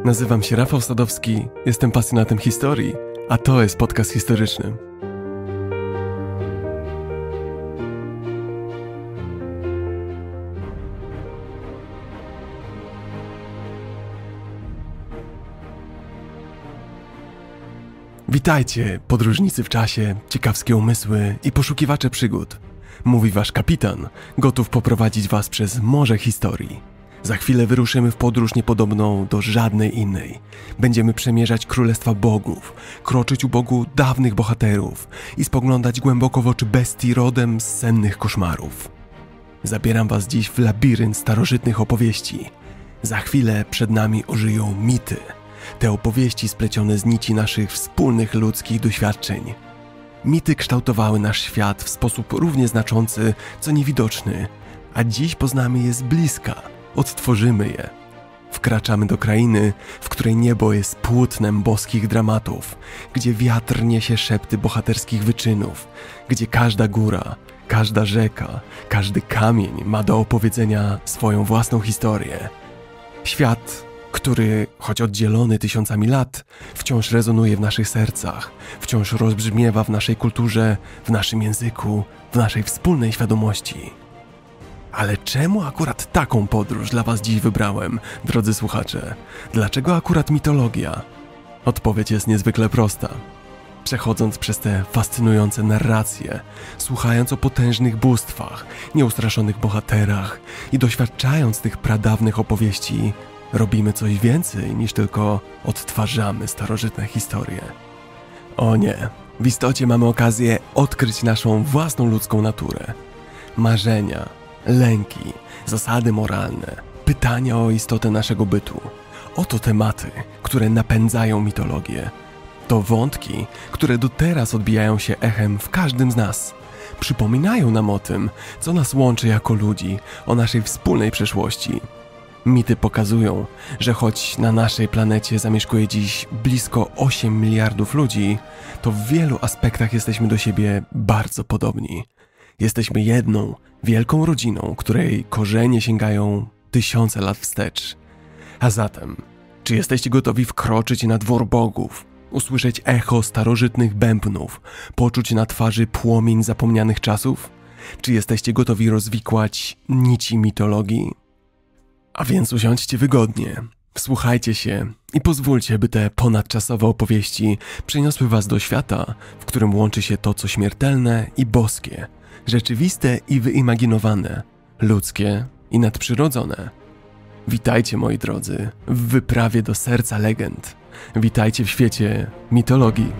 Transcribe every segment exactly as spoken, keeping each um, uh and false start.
Nazywam się Rafał Sadowski, jestem pasjonatem historii, a to jest podcast historyczny. Witajcie, podróżnicy w czasie, ciekawskie umysły i poszukiwacze przygód. Mówi wasz kapitan, gotów poprowadzić was przez morze historii. Za chwilę wyruszymy w podróż niepodobną do żadnej innej. Będziemy przemierzać królestwa bogów, kroczyć u bogu dawnych bohaterów i spoglądać głęboko w oczy bestii rodem z sennych koszmarów. Zabieram was dziś w labirynt starożytnych opowieści. Za chwilę przed nami ożyją mity. Te opowieści splecione z nici naszych wspólnych ludzkich doświadczeń. Mity kształtowały nasz świat w sposób równie znaczący, co niewidoczny, a dziś poznamy je z bliska, odtworzymy je. Wkraczamy do krainy, w której niebo jest płótnem boskich dramatów, gdzie wiatr niesie szepty bohaterskich wyczynów, gdzie każda góra, każda rzeka, każdy kamień ma do opowiedzenia swoją własną historię. Świat, który, choć oddzielony tysiącami lat, wciąż rezonuje w naszych sercach, wciąż rozbrzmiewa w naszej kulturze, w naszym języku, w naszej wspólnej świadomości. Ale czemu akurat taką podróż dla was dziś wybrałem, drodzy słuchacze? Dlaczego akurat mitologia? Odpowiedź jest niezwykle prosta. Przechodząc przez te fascynujące narracje, słuchając o potężnych bóstwach, nieustraszonych bohaterach i doświadczając tych pradawnych opowieści, robimy coś więcej niż tylko odtwarzamy starożytne historie. O nie, w istocie mamy okazję odkryć naszą własną ludzką naturę. Marzenia, lęki, zasady moralne, pytania o istotę naszego bytu. Oto tematy, które napędzają mitologię. To wątki, które do teraz odbijają się echem w każdym z nas. Przypominają nam o tym, co nas łączy jako ludzi, o naszej wspólnej przeszłości. Mity pokazują, że choć na naszej planecie zamieszkuje dziś blisko osiem miliardów ludzi, to w wielu aspektach jesteśmy do siebie bardzo podobni. Jesteśmy jedną, wielką rodziną, której korzenie sięgają tysiące lat wstecz. A zatem, czy jesteście gotowi wkroczyć na dwór bogów, usłyszeć echo starożytnych bębnów, poczuć na twarzy płomień zapomnianych czasów? Czy jesteście gotowi rozwikłać nici mitologii? A więc usiądźcie wygodnie, wsłuchajcie się i pozwólcie, by te ponadczasowe opowieści przeniosły was do świata, w którym łączy się to, co śmiertelne i boskie, rzeczywiste i wyimaginowane, ludzkie i nadprzyrodzone. Witajcie, moi drodzy, w wyprawie do serca legend. Witajcie w świecie mitologii.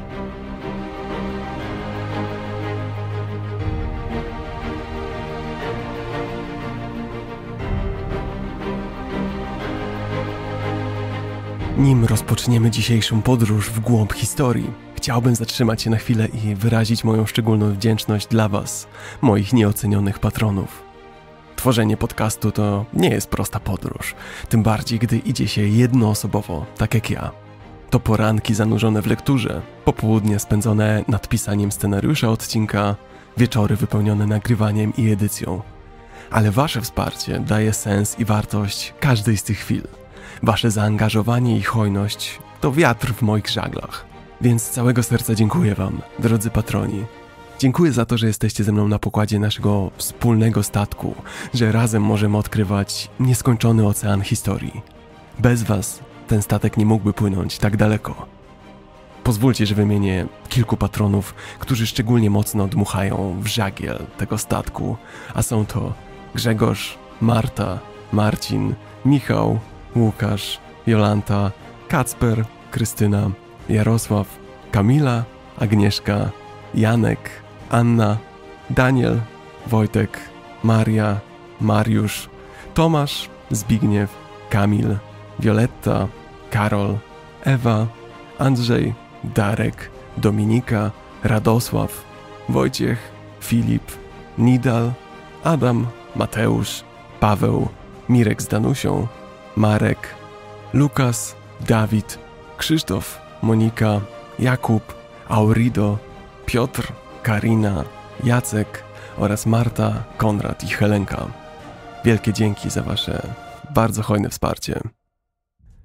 Nim rozpoczniemy dzisiejszą podróż w głąb historii, chciałbym zatrzymać się na chwilę i wyrazić moją szczególną wdzięczność dla was, moich nieocenionych patronów. Tworzenie podcastu to nie jest prosta podróż, tym bardziej gdy idzie się jednoosobowo, tak jak ja. To poranki zanurzone w lekturze, popołudnie spędzone nad pisaniem scenariusza odcinka, wieczory wypełnione nagrywaniem i edycją. Ale wasze wsparcie daje sens i wartość każdej z tych chwil. Wasze zaangażowanie i hojność to wiatr w moich żaglach. Więc z całego serca dziękuję wam, drodzy patroni. Dziękuję za to, że jesteście ze mną na pokładzie naszego wspólnego statku, że razem możemy odkrywać nieskończony ocean historii. Bez was ten statek nie mógłby płynąć tak daleko. Pozwólcie, że wymienię kilku patronów, którzy szczególnie mocno dmuchają w żagiel tego statku, a są to Grzegorz, Marta, Marcin, Michał, Łukasz, Jolanta, Kacper, Krystyna, Jarosław, Kamila, Agnieszka, Janek, Anna, Daniel, Wojtek, Maria, Mariusz, Tomasz, Zbigniew, Kamil, Wioletta, Karol, Ewa, Andrzej, Darek, Dominika, Radosław, Wojciech, Filip, Nidal, Adam, Mateusz, Paweł, Mirek z Danusią, Marek, Lukas, Dawid, Krzysztof, Monika, Jakub, Aurido, Piotr, Karina, Jacek oraz Marta, Konrad i Helenka. Wielkie dzięki za wasze bardzo hojne wsparcie.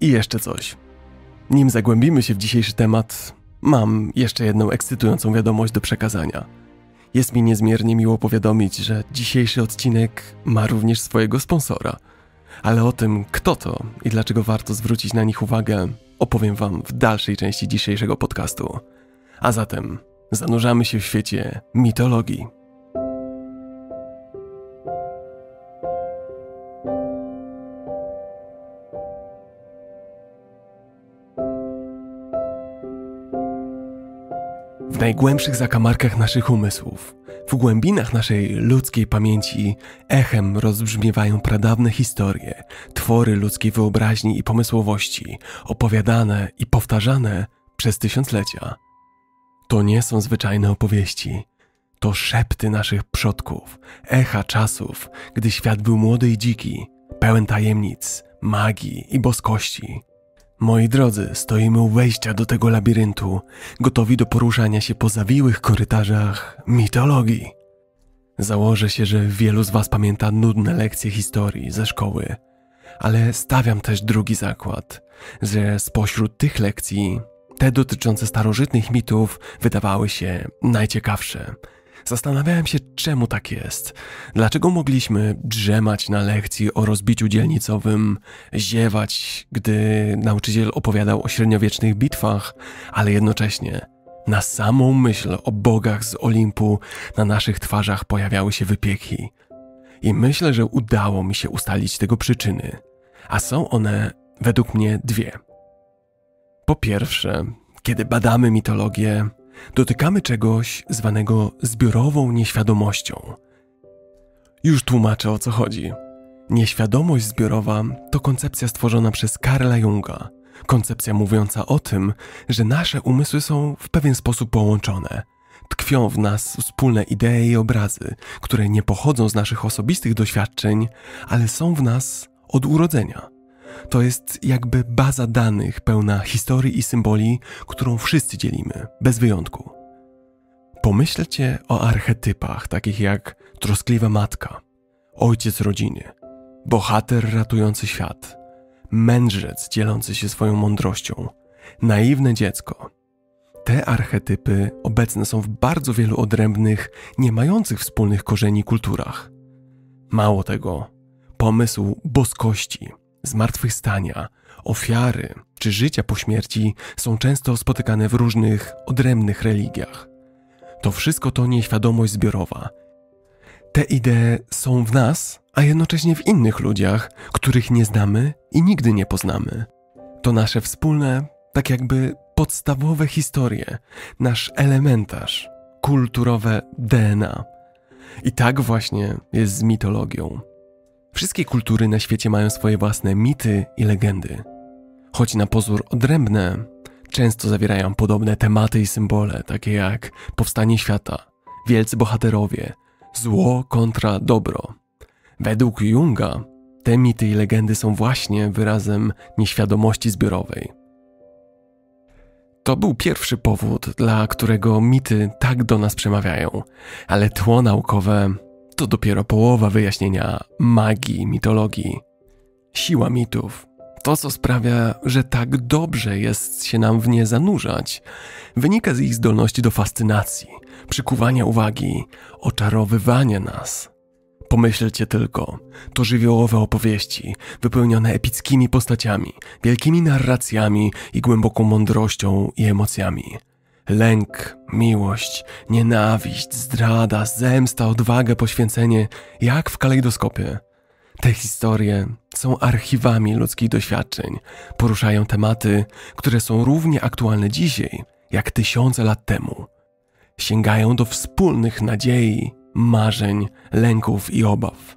I jeszcze coś. Nim zagłębimy się w dzisiejszy temat, mam jeszcze jedną ekscytującą wiadomość do przekazania. Jest mi niezmiernie miło powiadomić, że dzisiejszy odcinek ma również swojego sponsora. Ale o tym, kto to i dlaczego warto zwrócić na nich uwagę, opowiem wam w dalszej części dzisiejszego podcastu. A zatem zanurzamy się w świecie mitologii. W najgłębszych zakamarkach naszych umysłów, w głębinach naszej ludzkiej pamięci echem rozbrzmiewają pradawne historie, twory ludzkiej wyobraźni i pomysłowości, opowiadane i powtarzane przez tysiąclecia. To nie są zwyczajne opowieści, to szepty naszych przodków, echa czasów, gdy świat był młody i dziki, pełen tajemnic, magii i boskości. Moi drodzy, stoimy u wejścia do tego labiryntu, gotowi do poruszania się po zawiłych korytarzach mitologii. Założę się, że wielu z was pamięta nudne lekcje historii ze szkoły, ale stawiam też drugi zakład, że spośród tych lekcji te dotyczące starożytnych mitów wydawały się najciekawsze. Zastanawiałem się, czemu tak jest. Dlaczego mogliśmy drzemać na lekcji o rozbiciu dzielnicowym, ziewać, gdy nauczyciel opowiadał o średniowiecznych bitwach, ale jednocześnie na samą myśl o bogach z Olimpu na naszych twarzach pojawiały się wypieki. I myślę, że udało mi się ustalić tego przyczyny, a są one według mnie dwie. Po pierwsze, kiedy badamy mitologię, dotykamy czegoś zwanego zbiorową nieświadomością. Już tłumaczę, o co chodzi. Nieświadomość zbiorowa to koncepcja stworzona przez Carla Junga. Koncepcja mówiąca o tym, że nasze umysły są w pewien sposób połączone. Tkwią w nas wspólne idee i obrazy, które nie pochodzą z naszych osobistych doświadczeń, ale są w nas od urodzenia. To jest jakby baza danych pełna historii i symboli, którą wszyscy dzielimy, bez wyjątku. Pomyślcie o archetypach takich jak troskliwa matka, ojciec rodziny, bohater ratujący świat, mędrzec dzielący się swoją mądrością, naiwne dziecko. Te archetypy obecne są w bardzo wielu odrębnych, nie mających wspólnych korzeni kulturach. Mało tego, pomysł boskości, zmartwychwstania, ofiary czy życia po śmierci są często spotykane w różnych, odrębnych religiach. To wszystko to nieświadomość zbiorowa. Te idee są w nas, a jednocześnie w innych ludziach, których nie znamy i nigdy nie poznamy. To nasze wspólne, tak jakby podstawowe historie, nasz elementarz, kulturowe D N A. I tak właśnie jest z mitologią. Wszystkie kultury na świecie mają swoje własne mity i legendy. Choć na pozór odrębne, często zawierają podobne tematy i symbole, takie jak powstanie świata, wielcy bohaterowie, zło kontra dobro. Według Junga te mity i legendy są właśnie wyrazem nieświadomości zbiorowej. To był pierwszy powód, dla którego mity tak do nas przemawiają, ale tło naukowe to dopiero połowa wyjaśnienia magii mitologii. Siła mitów, to co sprawia, że tak dobrze jest się nam w nie zanurzać, wynika z ich zdolności do fascynacji, przykuwania uwagi, oczarowywania nas. Pomyślcie tylko, to żywiołowe opowieści, wypełnione epickimi postaciami, wielkimi narracjami i głęboką mądrością i emocjami. Lęk, miłość, nienawiść, zdrada, zemsta, odwaga, poświęcenie, jak w kalejdoskopie. Te historie są archiwami ludzkich doświadczeń, poruszają tematy, które są równie aktualne dzisiaj, jak tysiące lat temu. Sięgają do wspólnych nadziei, marzeń, lęków i obaw.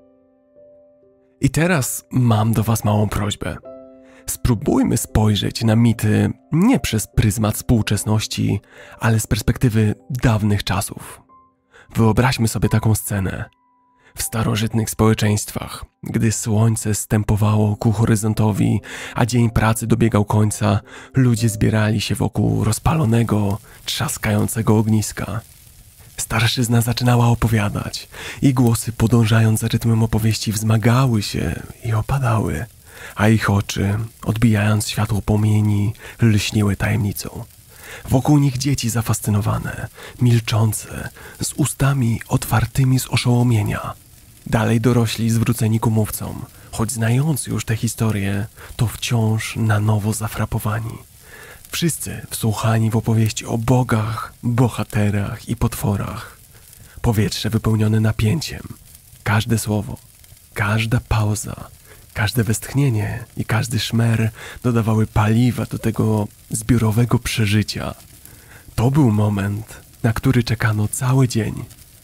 I teraz mam do was małą prośbę. Spróbujmy spojrzeć na mity nie przez pryzmat współczesności, ale z perspektywy dawnych czasów. Wyobraźmy sobie taką scenę. W starożytnych społeczeństwach, gdy słońce stępowało ku horyzontowi, a dzień pracy dobiegał końca, ludzie zbierali się wokół rozpalonego, trzaskającego ogniska. Starszyzna zaczynała opowiadać i głosy, podążając za rytmem opowieści, wzmagały się i opadały. a ich oczy, odbijając światło płomieni, lśniły tajemnicą. Wokół nich dzieci zafascynowane, milczące, z ustami otwartymi z oszołomienia. Dalej dorośli zwróceni ku mówcom, choć znając już te historie, to wciąż na nowo zafrapowani. Wszyscy wsłuchani w opowieści o bogach, bohaterach i potworach. Powietrze wypełnione napięciem. Każde słowo, każda pauza, każde westchnienie i każdy szmer dodawały paliwa do tego zbiorowego przeżycia. To był moment, na który czekano cały dzień.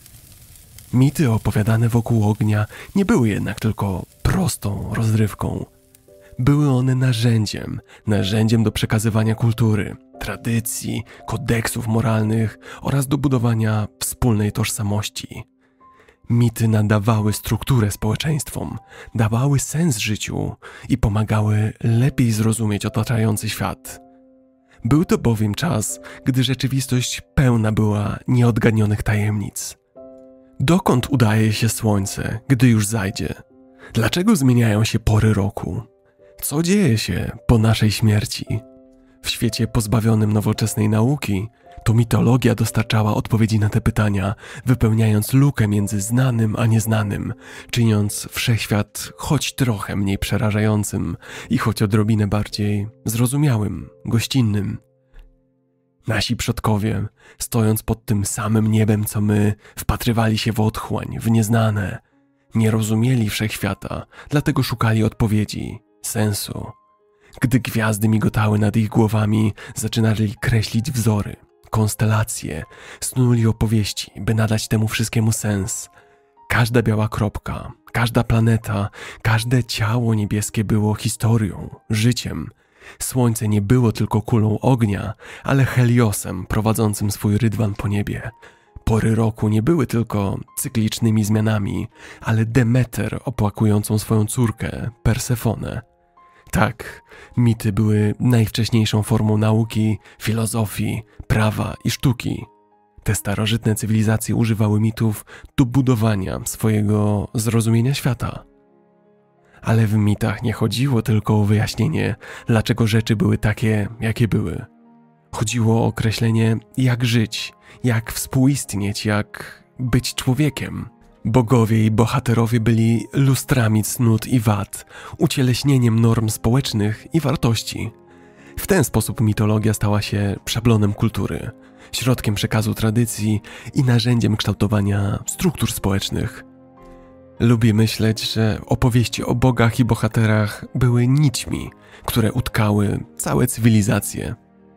Mity opowiadane wokół ognia nie były jednak tylko prostą rozrywką. Były one narzędziem, narzędziem do przekazywania kultury, tradycji, kodeksów moralnych oraz do budowania wspólnej tożsamości. Mity nadawały strukturę społeczeństwom, dawały sens życiu i pomagały lepiej zrozumieć otaczający świat. Był to bowiem czas, gdy rzeczywistość pełna była nieodgadnionych tajemnic. Dokąd udaje się słońce, gdy już zajdzie? Dlaczego zmieniają się pory roku? Co dzieje się po naszej śmierci? W świecie pozbawionym nowoczesnej nauki, to mitologia dostarczała odpowiedzi na te pytania, wypełniając lukę między znanym a nieznanym, czyniąc wszechświat choć trochę mniej przerażającym i choć odrobinę bardziej zrozumiałym, gościnnym. Nasi przodkowie, stojąc pod tym samym niebem co my, wpatrywali się w otchłań, w nieznane. Nie rozumieli wszechświata, dlatego szukali odpowiedzi, sensu. Gdy gwiazdy migotały nad ich głowami, zaczynali kreślić wzory, konstelacje, snuli opowieści, by nadać temu wszystkiemu sens. Każda biała kropka, każda planeta, każde ciało niebieskie było historią, życiem. Słońce nie było tylko kulą ognia, ale Heliosem prowadzącym swój rydwan po niebie. Pory roku nie były tylko cyklicznymi zmianami, ale Demeter opłakującą swoją córkę, Persefonę. Tak, mity były najwcześniejszą formą nauki, filozofii, prawa i sztuki. Te starożytne cywilizacje używały mitów do budowania swojego zrozumienia świata. Ale w mitach nie chodziło tylko o wyjaśnienie, dlaczego rzeczy były takie, jakie były. Chodziło o określenie, jak żyć, jak współistnieć, jak być człowiekiem. Bogowie i bohaterowie byli lustrami cnót i wad, ucieleśnieniem norm społecznych i wartości. W ten sposób mitologia stała się szablonem kultury, środkiem przekazu tradycji i narzędziem kształtowania struktur społecznych. Lubię myśleć, że opowieści o bogach i bohaterach były nićmi, które utkały całe cywilizacje.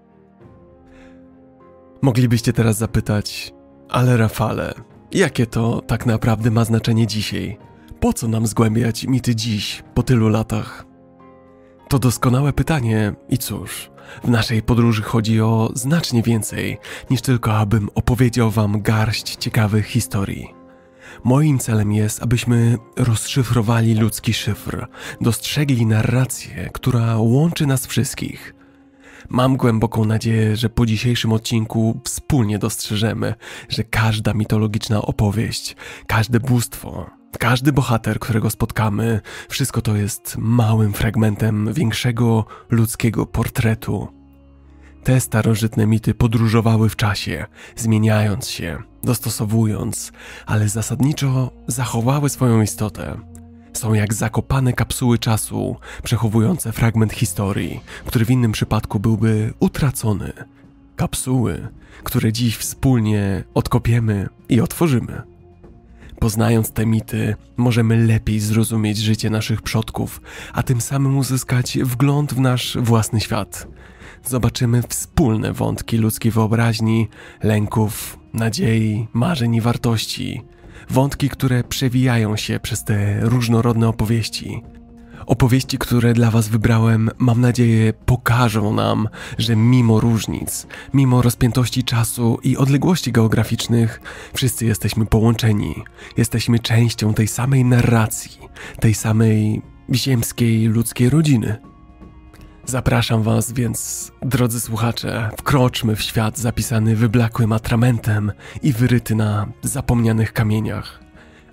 Moglibyście teraz zapytać, ale Rafale, jakie to tak naprawdę ma znaczenie dzisiaj? Po co nam zgłębiać mity dziś, po tylu latach? To doskonałe pytanie i cóż, w naszej podróży chodzi o znacznie więcej, niż tylko abym opowiedział wam garść ciekawych historii. Moim celem jest, abyśmy rozszyfrowali ludzki szyfr, dostrzegli narrację, która łączy nas wszystkich. Mam głęboką nadzieję, że po dzisiejszym odcinku wspólnie dostrzeżemy, że każda mitologiczna opowieść, każde bóstwo, każdy bohater, którego spotkamy, wszystko to jest małym fragmentem większego ludzkiego portretu. Te starożytne mity podróżowały w czasie, zmieniając się, dostosowując, ale zasadniczo zachowały swoją istotę. Są jak zakopane kapsuły czasu, przechowujące fragment historii, który w innym przypadku byłby utracony. Kapsuły, które dziś wspólnie odkopiemy i otworzymy. Poznając te mity, możemy lepiej zrozumieć życie naszych przodków, a tym samym uzyskać wgląd w nasz własny świat. Zobaczymy wspólne wątki ludzkiej wyobraźni, lęków, nadziei, marzeń i wartości. Wątki, które przewijają się przez te różnorodne opowieści. Opowieści, które dla was wybrałem, mam nadzieję, pokażą nam, że mimo różnic, mimo rozpiętości czasu i odległości geograficznych, wszyscy jesteśmy połączeni. Jesteśmy częścią tej samej narracji, tej samej ziemskiej, ludzkiej rodziny. Zapraszam was więc, drodzy słuchacze, wkroczmy w świat zapisany wyblakłym atramentem i wyryty na zapomnianych kamieniach.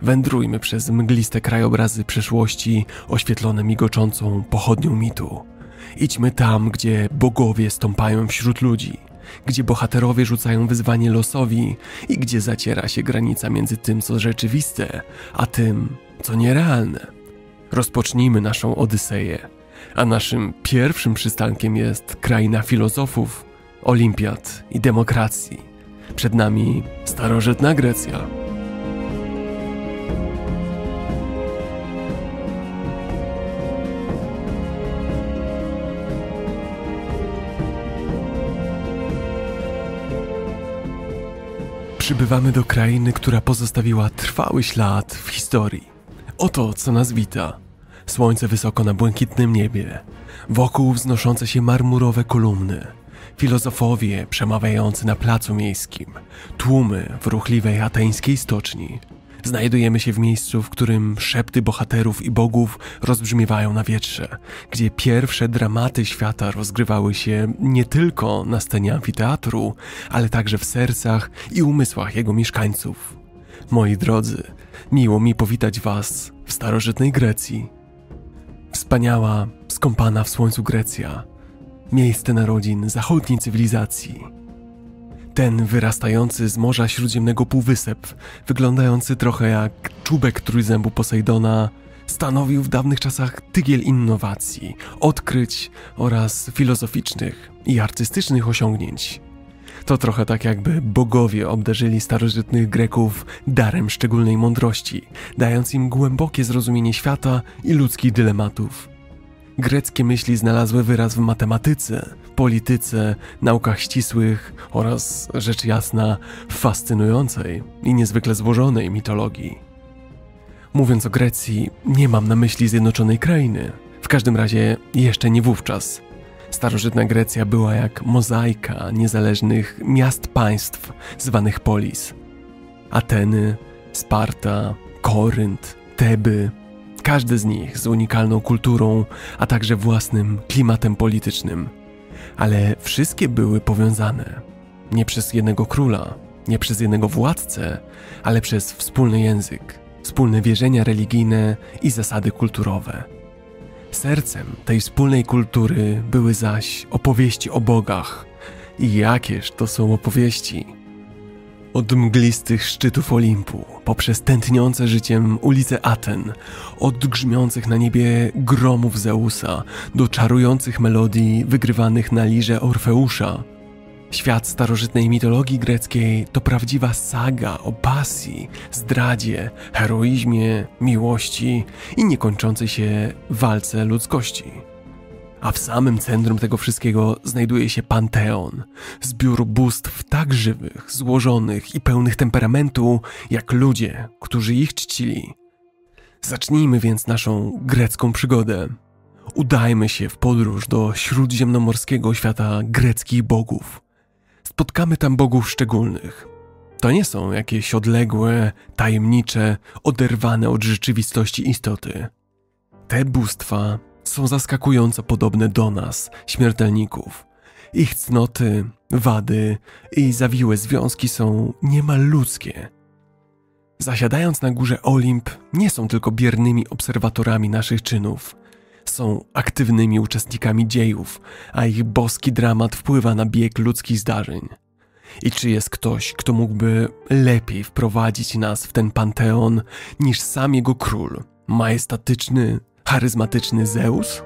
Wędrujmy przez mgliste krajobrazy przeszłości oświetlone migoczącą pochodnią mitu. Idźmy tam, gdzie bogowie stąpają wśród ludzi, gdzie bohaterowie rzucają wyzwanie losowi i gdzie zaciera się granica między tym, co rzeczywiste, a tym, co nierealne. Rozpocznijmy naszą odyseję, a naszym pierwszym przystankiem jest kraina filozofów, olimpiad i demokracji. Przed nami starożytna Grecja. Przybywamy do krainy, która pozostawiła trwały ślad w historii. Oto, co nas wita. Słońce wysoko na błękitnym niebie. Wokół wznoszące się marmurowe kolumny. Filozofowie przemawiający na placu miejskim. Tłumy w ruchliwej ateńskiej stoczni. Znajdujemy się w miejscu, w którym szepty bohaterów i bogów rozbrzmiewają na wietrze, gdzie pierwsze dramaty świata rozgrywały się nie tylko na scenie amfiteatru, ale także w sercach i umysłach jego mieszkańców. Moi drodzy, miło mi powitać was w starożytnej Grecji. Wspaniała, skąpana w słońcu Grecja, miejsce narodzin zachodniej cywilizacji. Ten wyrastający z Morza Śródziemnego półwysep, wyglądający trochę jak czubek trójzębu Posejdona, stanowił w dawnych czasach tygiel innowacji, odkryć oraz filozoficznych i artystycznych osiągnięć. To trochę tak, jakby bogowie obdarzyli starożytnych Greków darem szczególnej mądrości, dając im głębokie zrozumienie świata i ludzkich dylematów. Greckie myśli znalazły wyraz w matematyce, polityce, naukach ścisłych oraz, rzecz jasna, fascynującej i niezwykle złożonej mitologii. Mówiąc o Grecji, nie mam na myśli zjednoczonej krainy, w każdym razie jeszcze nie wówczas. Starożytna Grecja była jak mozaika niezależnych miast-państw zwanych polis. Ateny, Sparta, Korynt, Teby, każdy z nich z unikalną kulturą, a także własnym klimatem politycznym. Ale wszystkie były powiązane. Nie przez jednego króla, nie przez jednego władcę, ale przez wspólny język, wspólne wierzenia religijne i zasady kulturowe. Sercem tej wspólnej kultury były zaś opowieści o bogach. I jakież to są opowieści? Od mglistych szczytów Olimpu, poprzez tętniące życiem ulice Aten, od grzmiących na niebie gromów Zeusa, do czarujących melodii wygrywanych na lirze Orfeusza. Świat starożytnej mitologii greckiej to prawdziwa saga o pasji, zdradzie, heroizmie, miłości i niekończącej się walce ludzkości. A w samym centrum tego wszystkiego znajduje się Panteon, zbiór bóstw tak żywych, złożonych i pełnych temperamentu, jak ludzie, którzy ich czcili. Zacznijmy więc naszą grecką przygodę. Udajmy się w podróż do śródziemnomorskiego świata greckich bogów. Spotkamy tam bogów szczególnych. To nie są jakieś odległe, tajemnicze, oderwane od rzeczywistości istoty. Te bóstwa są zaskakująco podobne do nas, śmiertelników. Ich cnoty, wady i zawiłe związki są niemal ludzkie. Zasiadając na górze Olimp, nie są tylko biernymi obserwatorami naszych czynów. Są aktywnymi uczestnikami dziejów, a ich boski dramat wpływa na bieg ludzkich zdarzeń. I czy jest ktoś, kto mógłby lepiej wprowadzić nas w ten panteon niż sam jego król, majestatyczny, charyzmatyczny Zeus?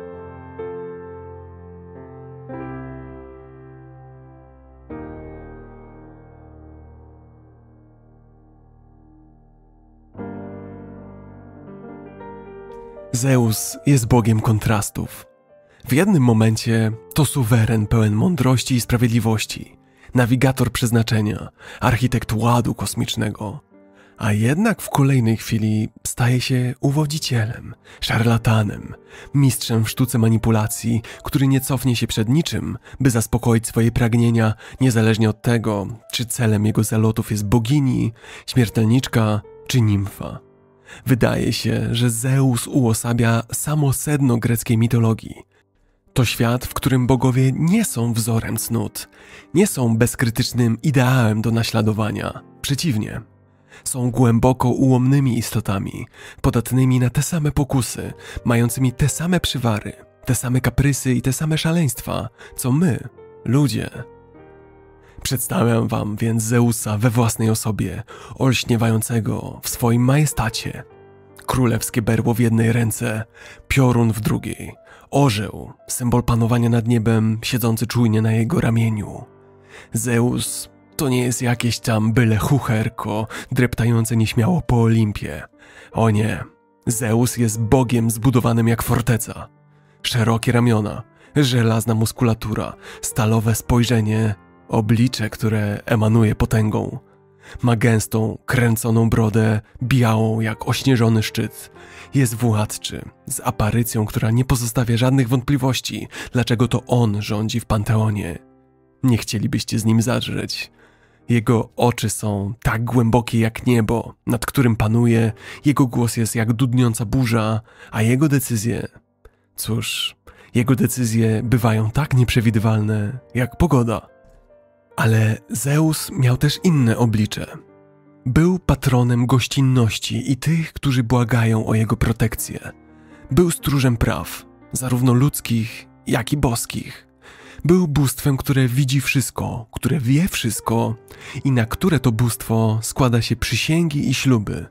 Zeus jest bogiem kontrastów. W jednym momencie to suweren pełen mądrości i sprawiedliwości, nawigator przeznaczenia, architekt ładu kosmicznego, a jednak w kolejnej chwili staje się uwodzicielem, szarlatanem, mistrzem w sztuce manipulacji, który nie cofnie się przed niczym, by zaspokoić swoje pragnienia, niezależnie od tego, czy celem jego zalotów jest bogini, śmiertelniczka czy nimfa. Wydaje się, że Zeus uosabia samo sedno greckiej mitologii. To świat, w którym bogowie nie są wzorem cnót, nie są bezkrytycznym ideałem do naśladowania. Przeciwnie. Są głęboko ułomnymi istotami, podatnymi na te same pokusy, mającymi te same przywary, te same kaprysy i te same szaleństwa, co my, ludzie. Przedstawiam wam więc Zeusa we własnej osobie, olśniewającego w swoim majestacie. Królewskie berło w jednej ręce, piorun w drugiej, orzeł, symbol panowania nad niebem, siedzący czujnie na jego ramieniu. Zeus to nie jest jakieś tam byle chucherko, dreptające nieśmiało po Olimpie. O nie, Zeus jest bogiem zbudowanym jak forteca. Szerokie ramiona, żelazna muskulatura, stalowe spojrzenie, oblicze, które emanuje potęgą. Ma gęstą, kręconą brodę, białą jak ośnieżony szczyt. Jest władczy, z aparycją, która nie pozostawia żadnych wątpliwości, dlaczego to on rządzi w Panteonie. Nie chcielibyście z nim zadrzeć. Jego oczy są tak głębokie jak niebo, nad którym panuje, jego głos jest jak dudniąca burza, a jego decyzje... Cóż, jego decyzje bywają tak nieprzewidywalne jak pogoda. Ale Zeus miał też inne oblicze. Był patronem gościnności i tych, którzy błagają o jego protekcję. Był stróżem praw, zarówno ludzkich, jak i boskich. Był bóstwem, które widzi wszystko, które wie wszystko i na które to bóstwo składa się przysięgi i śluby.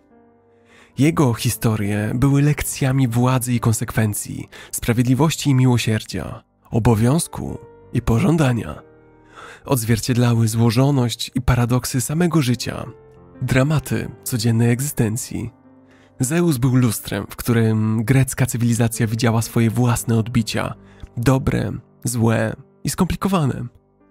Jego historie były lekcjami władzy i konsekwencji, sprawiedliwości i miłosierdzia, obowiązku i pożądania. Odzwierciedlały złożoność i paradoksy samego życia, dramaty codziennej egzystencji. Zeus był lustrem, w którym grecka cywilizacja widziała swoje własne odbicia, dobre, złe i skomplikowane.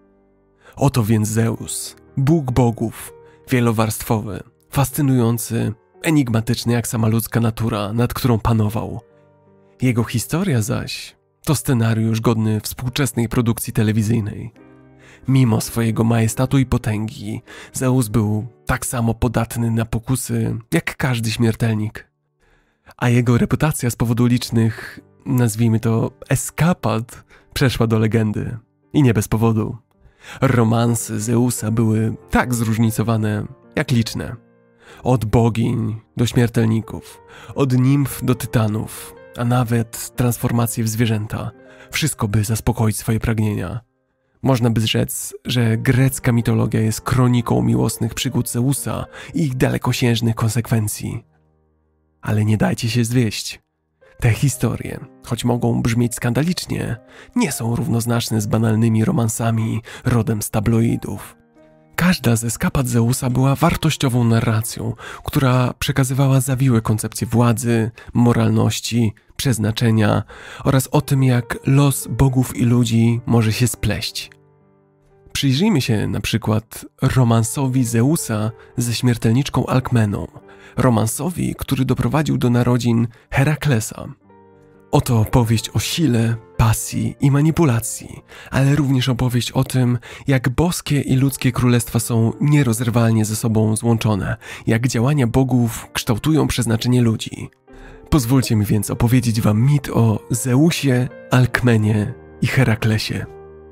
Oto więc Zeus, Bóg bogów, wielowarstwowy, fascynujący, enigmatyczny jak sama ludzka natura, nad którą panował. Jego historia zaś to scenariusz godny współczesnej produkcji telewizyjnej. Mimo swojego majestatu i potęgi, Zeus był tak samo podatny na pokusy jak każdy śmiertelnik. A jego reputacja z powodu licznych, nazwijmy to, eskapad przeszła do legendy. I nie bez powodu. Romanse Zeusa były tak zróżnicowane jak liczne. Od bogiń do śmiertelników, od nimf do tytanów, a nawet transformacje w zwierzęta. Wszystko by zaspokoić swoje pragnienia. Można by rzec, że grecka mitologia jest kroniką miłosnych przygód Zeusa i ich dalekosiężnych konsekwencji. Ale nie dajcie się zwieść. Te historie, choć mogą brzmieć skandalicznie, nie są równoznaczne z banalnymi romansami rodem z tabloidów. Każda z eskapad Zeusa była wartościową narracją, która przekazywała zawiłe koncepcje władzy, moralności, przeznaczenia oraz o tym, jak los bogów i ludzi może się spleść. Przyjrzyjmy się na przykład romansowi Zeusa ze śmiertelniczką Alkmeną, romansowi, który doprowadził do narodzin Heraklesa. Oto opowieść o sile, pasji i manipulacji, ale również opowieść o tym, jak boskie i ludzkie królestwa są nierozerwalnie ze sobą złączone, jak działania bogów kształtują przeznaczenie ludzi. Pozwólcie mi więc opowiedzieć wam mit o Zeusie, Alkmenie i Heraklesie.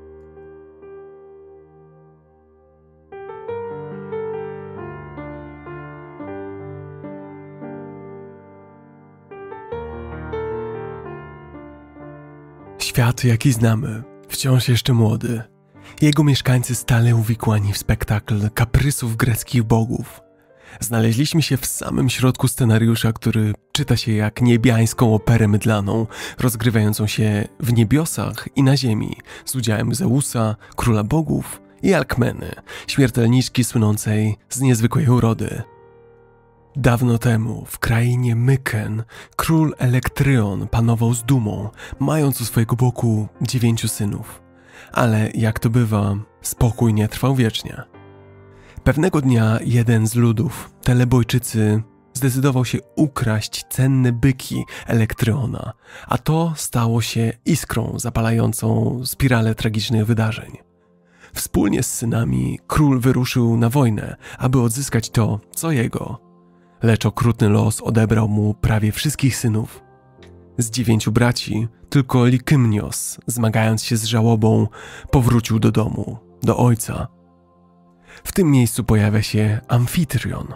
Świat, jaki znamy, wciąż jeszcze młody. Jego mieszkańcy stale uwikłani w spektakl kaprysów greckich bogów. Znaleźliśmy się w samym środku scenariusza, który czyta się jak niebiańską operę mydlaną, rozgrywającą się w niebiosach i na ziemi, z udziałem Zeusa, króla bogów i Alkmeny, śmiertelniczki słynącej z niezwykłej urody. Dawno temu, w krainie Myken, król Elektryon panował z dumą, mając u swojego boku dziewięciu synów. Ale jak to bywa, spokój nie trwał wiecznie. Pewnego dnia jeden z ludów, Telebojczycy, zdecydował się ukraść cenne byki Elektryona, a to stało się iskrą zapalającą spiralę tragicznych wydarzeń. Wspólnie z synami król wyruszył na wojnę, aby odzyskać to, co jego. Lecz okrutny los odebrał mu prawie wszystkich synów. Z dziewięciu braci tylko Likymnios, zmagając się z żałobą, powrócił do domu, do ojca. W tym miejscu pojawia się Amfitrion,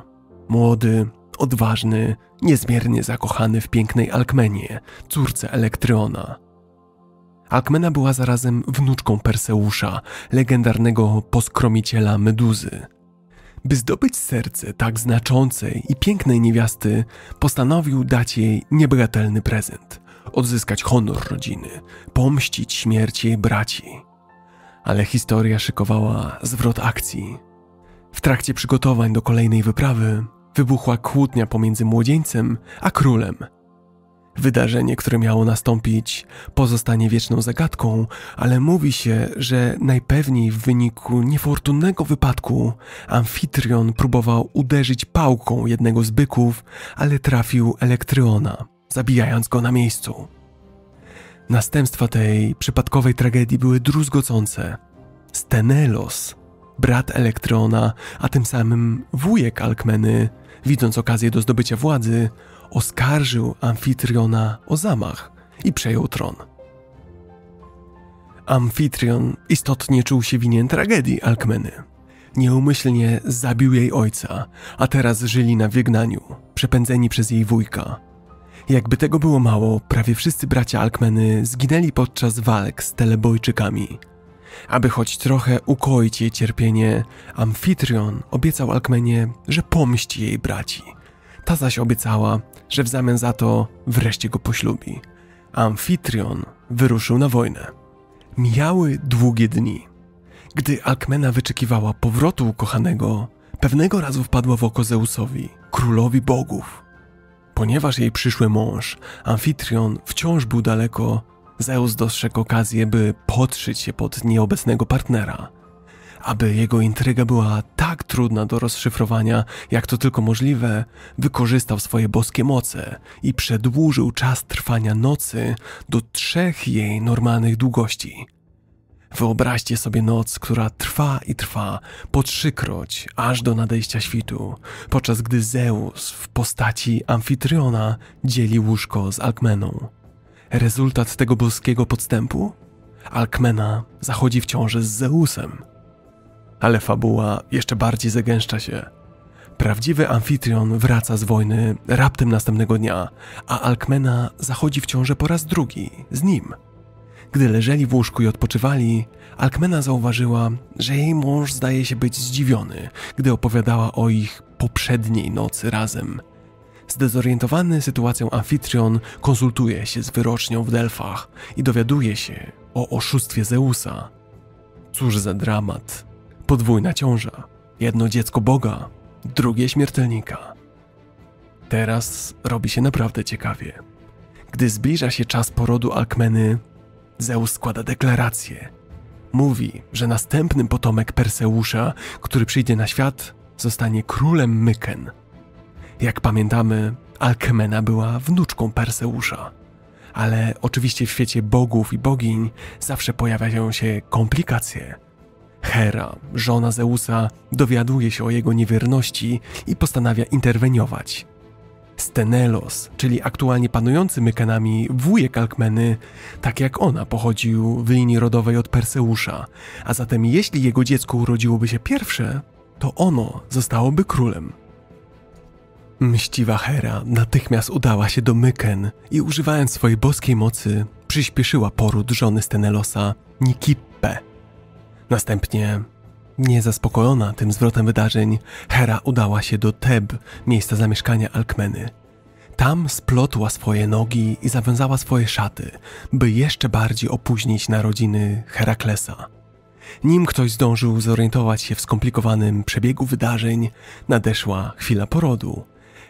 Młody, odważny, niezmiernie zakochany w pięknej Alkmenie, córce Elektryona. Alkmena była zarazem wnuczką Perseusza, legendarnego poskromiciela Meduzy. By zdobyć serce tak znaczącej i pięknej niewiasty, postanowił dać jej niebagatelny prezent, odzyskać honor rodziny, pomścić śmierć jej braci. Ale historia szykowała zwrot akcji. W trakcie przygotowań do kolejnej wyprawy wybuchła kłótnia pomiędzy młodzieńcem a królem. Wydarzenie, które miało nastąpić, pozostanie wieczną zagadką, ale mówi się, że najpewniej w wyniku niefortunnego wypadku Amfitrion próbował uderzyć pałką jednego z byków, ale trafił Elektryona, zabijając go na miejscu. Następstwa tej przypadkowej tragedii były druzgocące. Stenelos, brat Elektryona, a tym samym wujek Alkmeny, widząc okazję do zdobycia władzy, oskarżył Amfitriona o zamach i przejął tron. Amfitrion istotnie czuł się winien tragedii Alkmeny. Nieumyślnie zabił jej ojca, a teraz żyli na wygnaniu, przepędzeni przez jej wujka. Jakby tego było mało, prawie wszyscy bracia Alkmeny zginęli podczas walk z Telebojczykami. Aby choć trochę ukoić jej cierpienie, Amfitrion obiecał Alkmenie, że pomści jej braci. Ta zaś obiecała, że w zamian za to wreszcie go poślubi. Amfitrion wyruszył na wojnę. Mijały długie dni. Gdy Alkmena wyczekiwała powrotu ukochanego, pewnego razu wpadła w oko Zeusowi, królowi bogów. Ponieważ jej przyszły mąż, Amfitrion, wciąż był daleko, Zeus dostrzegł okazję, by podszyć się pod nieobecnego partnera. Aby jego intryga była tak trudna do rozszyfrowania, jak to tylko możliwe, wykorzystał swoje boskie moce i przedłużył czas trwania nocy do trzech jej normalnych długości. Wyobraźcie sobie noc, która trwa i trwa po trzykroć, aż do nadejścia świtu, podczas gdy Zeus w postaci Amfitriona dzieli łóżko z Alkmeną. Rezultat tego boskiego podstępu? Alkmena zachodzi w ciążę z Zeusem. Ale fabuła jeszcze bardziej zagęszcza się. Prawdziwy Amfitrion wraca z wojny raptem następnego dnia, a Alkmena zachodzi w ciążę po raz drugi z nim. Gdy leżeli w łóżku i odpoczywali, Alkmena zauważyła, że jej mąż zdaje się być zdziwiony, gdy opowiadała o ich poprzedniej nocy razem. Zdezorientowany sytuacją Amfitrion konsultuje się z wyrocznią w Delfach i dowiaduje się o oszustwie Zeusa. Cóż za dramat. Podwójna ciąża. Jedno dziecko Boga, drugie śmiertelnika. Teraz robi się naprawdę ciekawie. Gdy zbliża się czas porodu Alkmeny, Zeus składa deklarację. Mówi, że następnym potomek Perseusza, który przyjdzie na świat, zostanie królem Myken. Jak pamiętamy, Alkmena była wnuczką Perseusza. Ale oczywiście w świecie bogów i bogiń zawsze pojawiają się komplikacje. Hera, żona Zeusa, dowiaduje się o jego niewierności i postanawia interweniować. Stenelos, czyli aktualnie panujący Mykenami wujek Alkmeny, tak jak ona, pochodził w linii rodowej od Perseusza, a zatem jeśli jego dziecko urodziłoby się pierwsze, to ono zostałoby królem. Mściwa Hera natychmiast udała się do Myken i używając swojej boskiej mocy przyspieszyła poród żony Stenelosa, Nikippe. Następnie, niezaspokojona tym zwrotem wydarzeń, Hera udała się do Teb, miejsca zamieszkania Alkmeny. Tam splotła swoje nogi i zawiązała swoje szaty, by jeszcze bardziej opóźnić narodziny Heraklesa. Nim ktoś zdążył zorientować się w skomplikowanym przebiegu wydarzeń, nadeszła chwila porodu.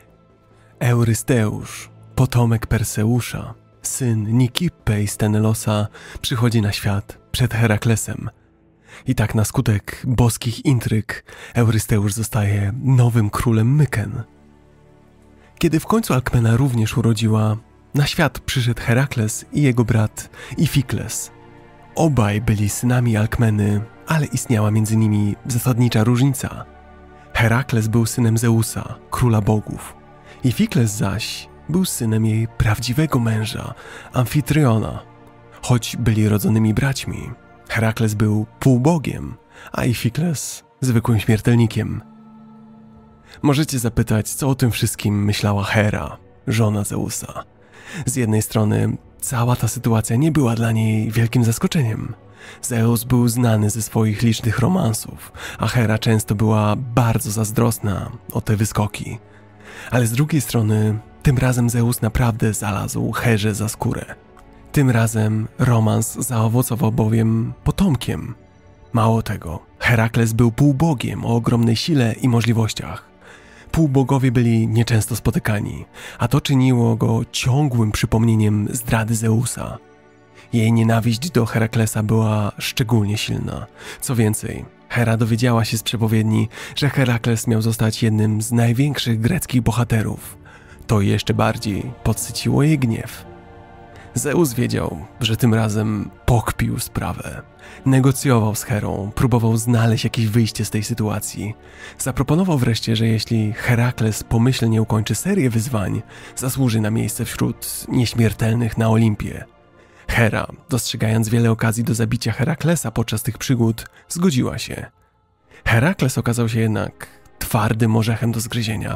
Eurysteusz, potomek Perseusza, syn Nikippe i Stenelosa, przychodzi na świat przed Heraklesem. I tak na skutek boskich intryg Eurysteusz zostaje nowym królem Myken. Kiedy w końcu Alkmena również urodziła, na świat przyszedł Herakles i jego brat Ifikles. Obaj byli synami Alkmeny, ale istniała między nimi zasadnicza różnica. Herakles był synem Zeusa, króla bogów. Ifikles zaś był synem jej prawdziwego męża, Amfitriona. Choć byli rodzonymi braćmi, Herakles był półbogiem, a Ifikles zwykłym śmiertelnikiem. Możecie zapytać, co o tym wszystkim myślała Hera, żona Zeusa. Z jednej strony, cała ta sytuacja nie była dla niej wielkim zaskoczeniem. Zeus był znany ze swoich licznych romansów, a Hera często była bardzo zazdrosna o te wyskoki. Ale z drugiej strony, tym razem Zeus naprawdę znalazł Herze za skórę. Tym razem romans zaowocował bowiem potomkiem. Mało tego, Herakles był półbogiem o ogromnej sile i możliwościach. Półbogowie byli nieczęsto spotykani, a to czyniło go ciągłym przypomnieniem zdrady Zeusa. Jej nienawiść do Heraklesa była szczególnie silna. Co więcej, Hera dowiedziała się z przepowiedni, że Herakles miał zostać jednym z największych greckich bohaterów. To jeszcze bardziej podsyciło jej gniew. Zeus wiedział, że tym razem pokpił sprawę. Negocjował z Herą, próbował znaleźć jakieś wyjście z tej sytuacji. Zaproponował wreszcie, że jeśli Herakles pomyślnie ukończy serię wyzwań, zasłuży na miejsce wśród nieśmiertelnych na Olimpie. Hera, dostrzegając wiele okazji do zabicia Heraklesa podczas tych przygód, zgodziła się. Herakles okazał się jednak twardym orzechem do zgryzienia.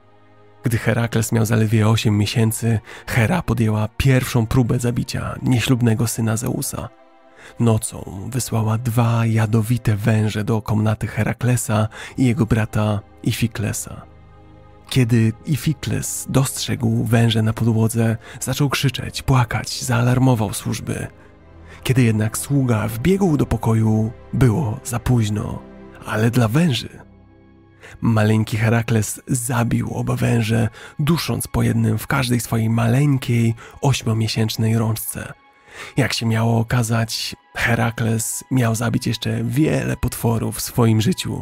Gdy Herakles miał zaledwie osiem miesięcy, Hera podjęła pierwszą próbę zabicia nieślubnego syna Zeusa. Nocą wysłała dwa jadowite węże do komnaty Heraklesa i jego brata Ifiklesa. Kiedy Ifikles dostrzegł węże na podłodze, zaczął krzyczeć, płakać, zaalarmował służby. Kiedy jednak sługa wbiegł do pokoju, było za późno, ale dla węży. Maleńki Herakles zabił oba węże, dusząc po jednym w każdej swojej maleńkiej, ośmiomiesięcznej rączce. Jak się miało okazać, Herakles miał zabić jeszcze wiele potworów w swoim życiu.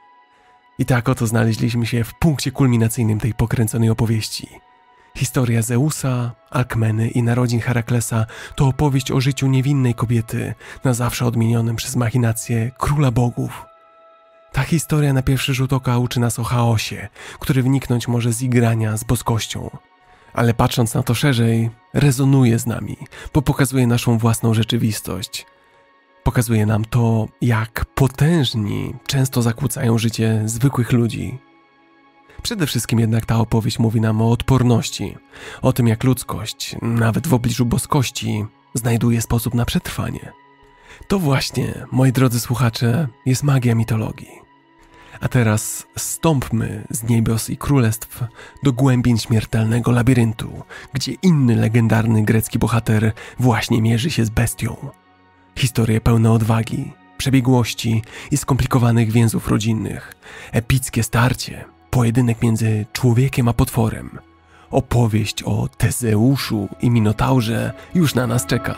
I tak oto znaleźliśmy się w punkcie kulminacyjnym tej pokręconej opowieści. Historia Zeusa, Alkmeny i narodzin Heraklesa to opowieść o życiu niewinnej kobiety, na zawsze odmienionym przez machinacje króla bogów. Ta historia na pierwszy rzut oka uczy nas o chaosie, który wyniknąć może z igrania z boskością. Ale patrząc na to szerzej, rezonuje z nami, bo pokazuje naszą własną rzeczywistość. Pokazuje nam to, jak potężni często zakłócają życie zwykłych ludzi. Przede wszystkim jednak ta opowieść mówi nam o odporności, o tym jak ludzkość, nawet w obliczu boskości, znajduje sposób na przetrwanie. To właśnie, moi drodzy słuchacze, jest magia mitologii. A teraz stąpmy z niebios i królestw do głębin śmiertelnego labiryntu, gdzie inny legendarny grecki bohater właśnie mierzy się z bestią. Historie pełne odwagi, przebiegłości i skomplikowanych więzów rodzinnych, epickie starcie, pojedynek między człowiekiem a potworem. Opowieść o Tezeuszu i Minotaurze już na nas czeka.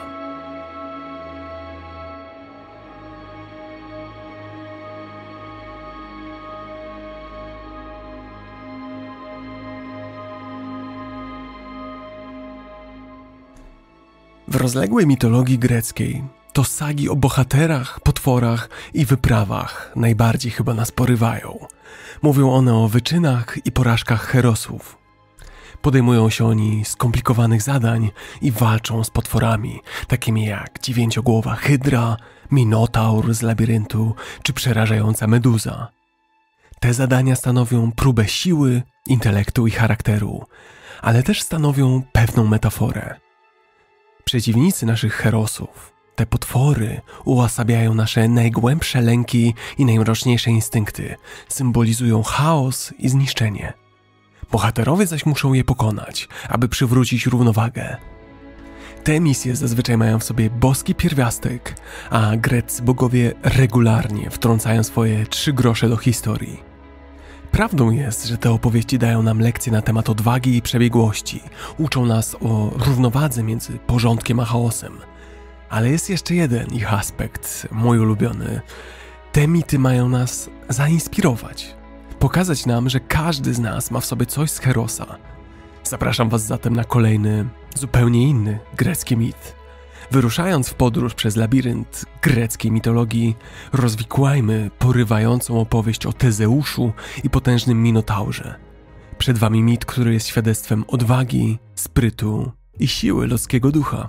W rozległej mitologii greckiej to sagi o bohaterach, potworach i wyprawach najbardziej chyba nas porywają. Mówią one o wyczynach i porażkach herosów. Podejmują się oni skomplikowanych zadań i walczą z potworami, takimi jak dziewięciogłowa hydra, minotaur z labiryntu czy przerażająca meduza. Te zadania stanowią próbę siły, intelektu i charakteru, ale też stanowią pewną metaforę. Przeciwnicy naszych herosów, te potwory, uosabiają nasze najgłębsze lęki i najmroczniejsze instynkty, symbolizują chaos i zniszczenie. Bohaterowie zaś muszą je pokonać, aby przywrócić równowagę. Te misje zazwyczaj mają w sobie boski pierwiastek, a greccy bogowie regularnie wtrącają swoje trzy grosze do historii. Prawdą jest, że te opowieści dają nam lekcje na temat odwagi i przebiegłości, uczą nas o równowadze między porządkiem a chaosem. Ale jest jeszcze jeden ich aspekt, mój ulubiony. Te mity mają nas zainspirować, pokazać nam, że każdy z nas ma w sobie coś z Herosa. Zapraszam was zatem na kolejny, zupełnie inny grecki mit. Wyruszając w podróż przez labirynt greckiej mitologii, rozwikłajmy porywającą opowieść o Tezeuszu i potężnym Minotaurze. Przed wami mit, który jest świadectwem odwagi, sprytu i siły ludzkiego ducha.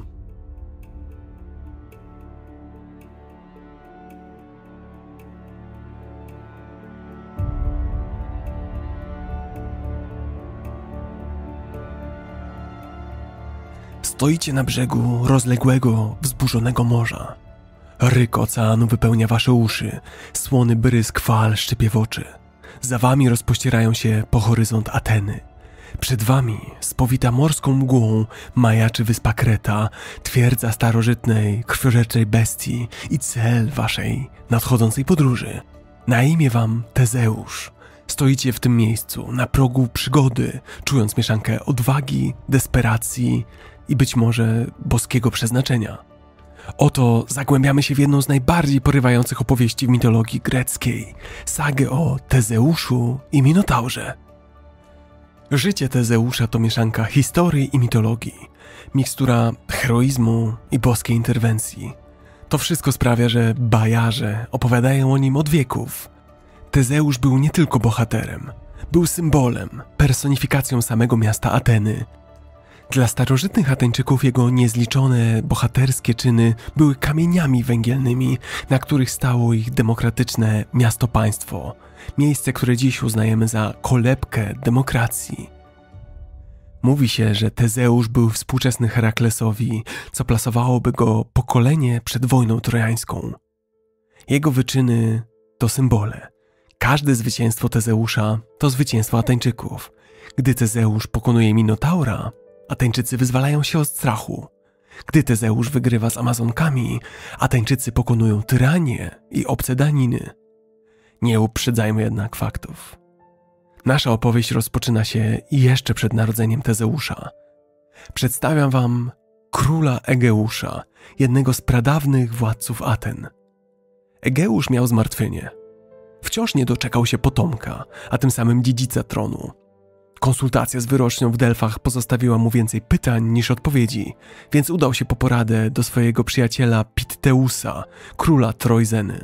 Stoicie na brzegu rozległego, wzburzonego morza. Ryk oceanu wypełnia wasze uszy, słony brysk fal szczypie w oczy. Za wami rozpościerają się po horyzont Ateny. Przed wami, spowita morską mgłą, majaczy wyspa Kreta, twierdza starożytnej, krwiożerczej bestii i cel waszej nadchodzącej podróży. Na imię wam Tezeusz. Stoicie w tym miejscu, na progu przygody, czując mieszankę odwagi, desperacji i być może boskiego przeznaczenia. Oto zagłębiamy się w jedną z najbardziej porywających opowieści w mitologii greckiej, sagę o Tezeuszu i Minotaurze. Życie Tezeusza to mieszanka historii i mitologii, mikstura heroizmu i boskiej interwencji. To wszystko sprawia, że bajarze opowiadają o nim od wieków. Tezeusz był nie tylko bohaterem, był symbolem, personifikacją samego miasta Ateny. Dla starożytnych Ateńczyków jego niezliczone bohaterskie czyny były kamieniami węgielnymi, na których stało ich demokratyczne miasto-państwo, miejsce, które dziś uznajemy za kolebkę demokracji. Mówi się, że Tezeusz był współczesny Heraklesowi, co plasowałoby go pokolenie przed wojną trojańską. Jego wyczyny to symbole. Każde zwycięstwo Tezeusza to zwycięstwo Ateńczyków. Gdy Tezeusz pokonuje Minotaura, Ateńczycy wyzwalają się od strachu. Gdy Tezeusz wygrywa z Amazonkami, Ateńczycy pokonują tyranię i obce daniny. Nie uprzedzajmy jednak faktów. Nasza opowieść rozpoczyna się jeszcze przed narodzeniem Tezeusza. Przedstawiam wam króla Egeusza, jednego z pradawnych władców Aten. Egeusz miał zmartwienie. Wciąż nie doczekał się potomka, a tym samym dziedzica tronu. Konsultacja z wyrocznią w Delfach pozostawiła mu więcej pytań niż odpowiedzi, więc udał się po poradę do swojego przyjaciela Pitteusa, króla Trojzeny.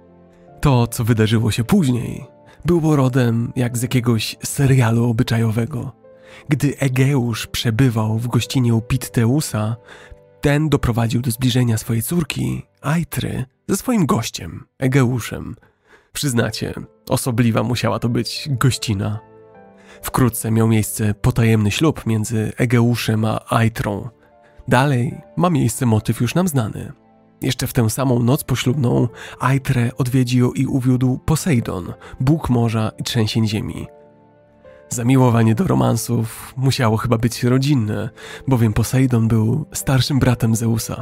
To, co wydarzyło się później, było rodem jak z jakiegoś serialu obyczajowego. Gdy Egeusz przebywał w gościnie u Pitteusa, ten doprowadził do zbliżenia swojej córki, Aitry, ze swoim gościem, Egeuszem. Przyznacie, osobliwa musiała to być gościna. Wkrótce miał miejsce potajemny ślub między Egeuszem a Aitrą. Dalej ma miejsce motyw już nam znany. Jeszcze w tę samą noc poślubną Aitrę odwiedził i uwiódł Posejdon, bóg morza i trzęsień ziemi. Zamiłowanie do romansów musiało chyba być rodzinne, bowiem Posejdon był starszym bratem Zeusa.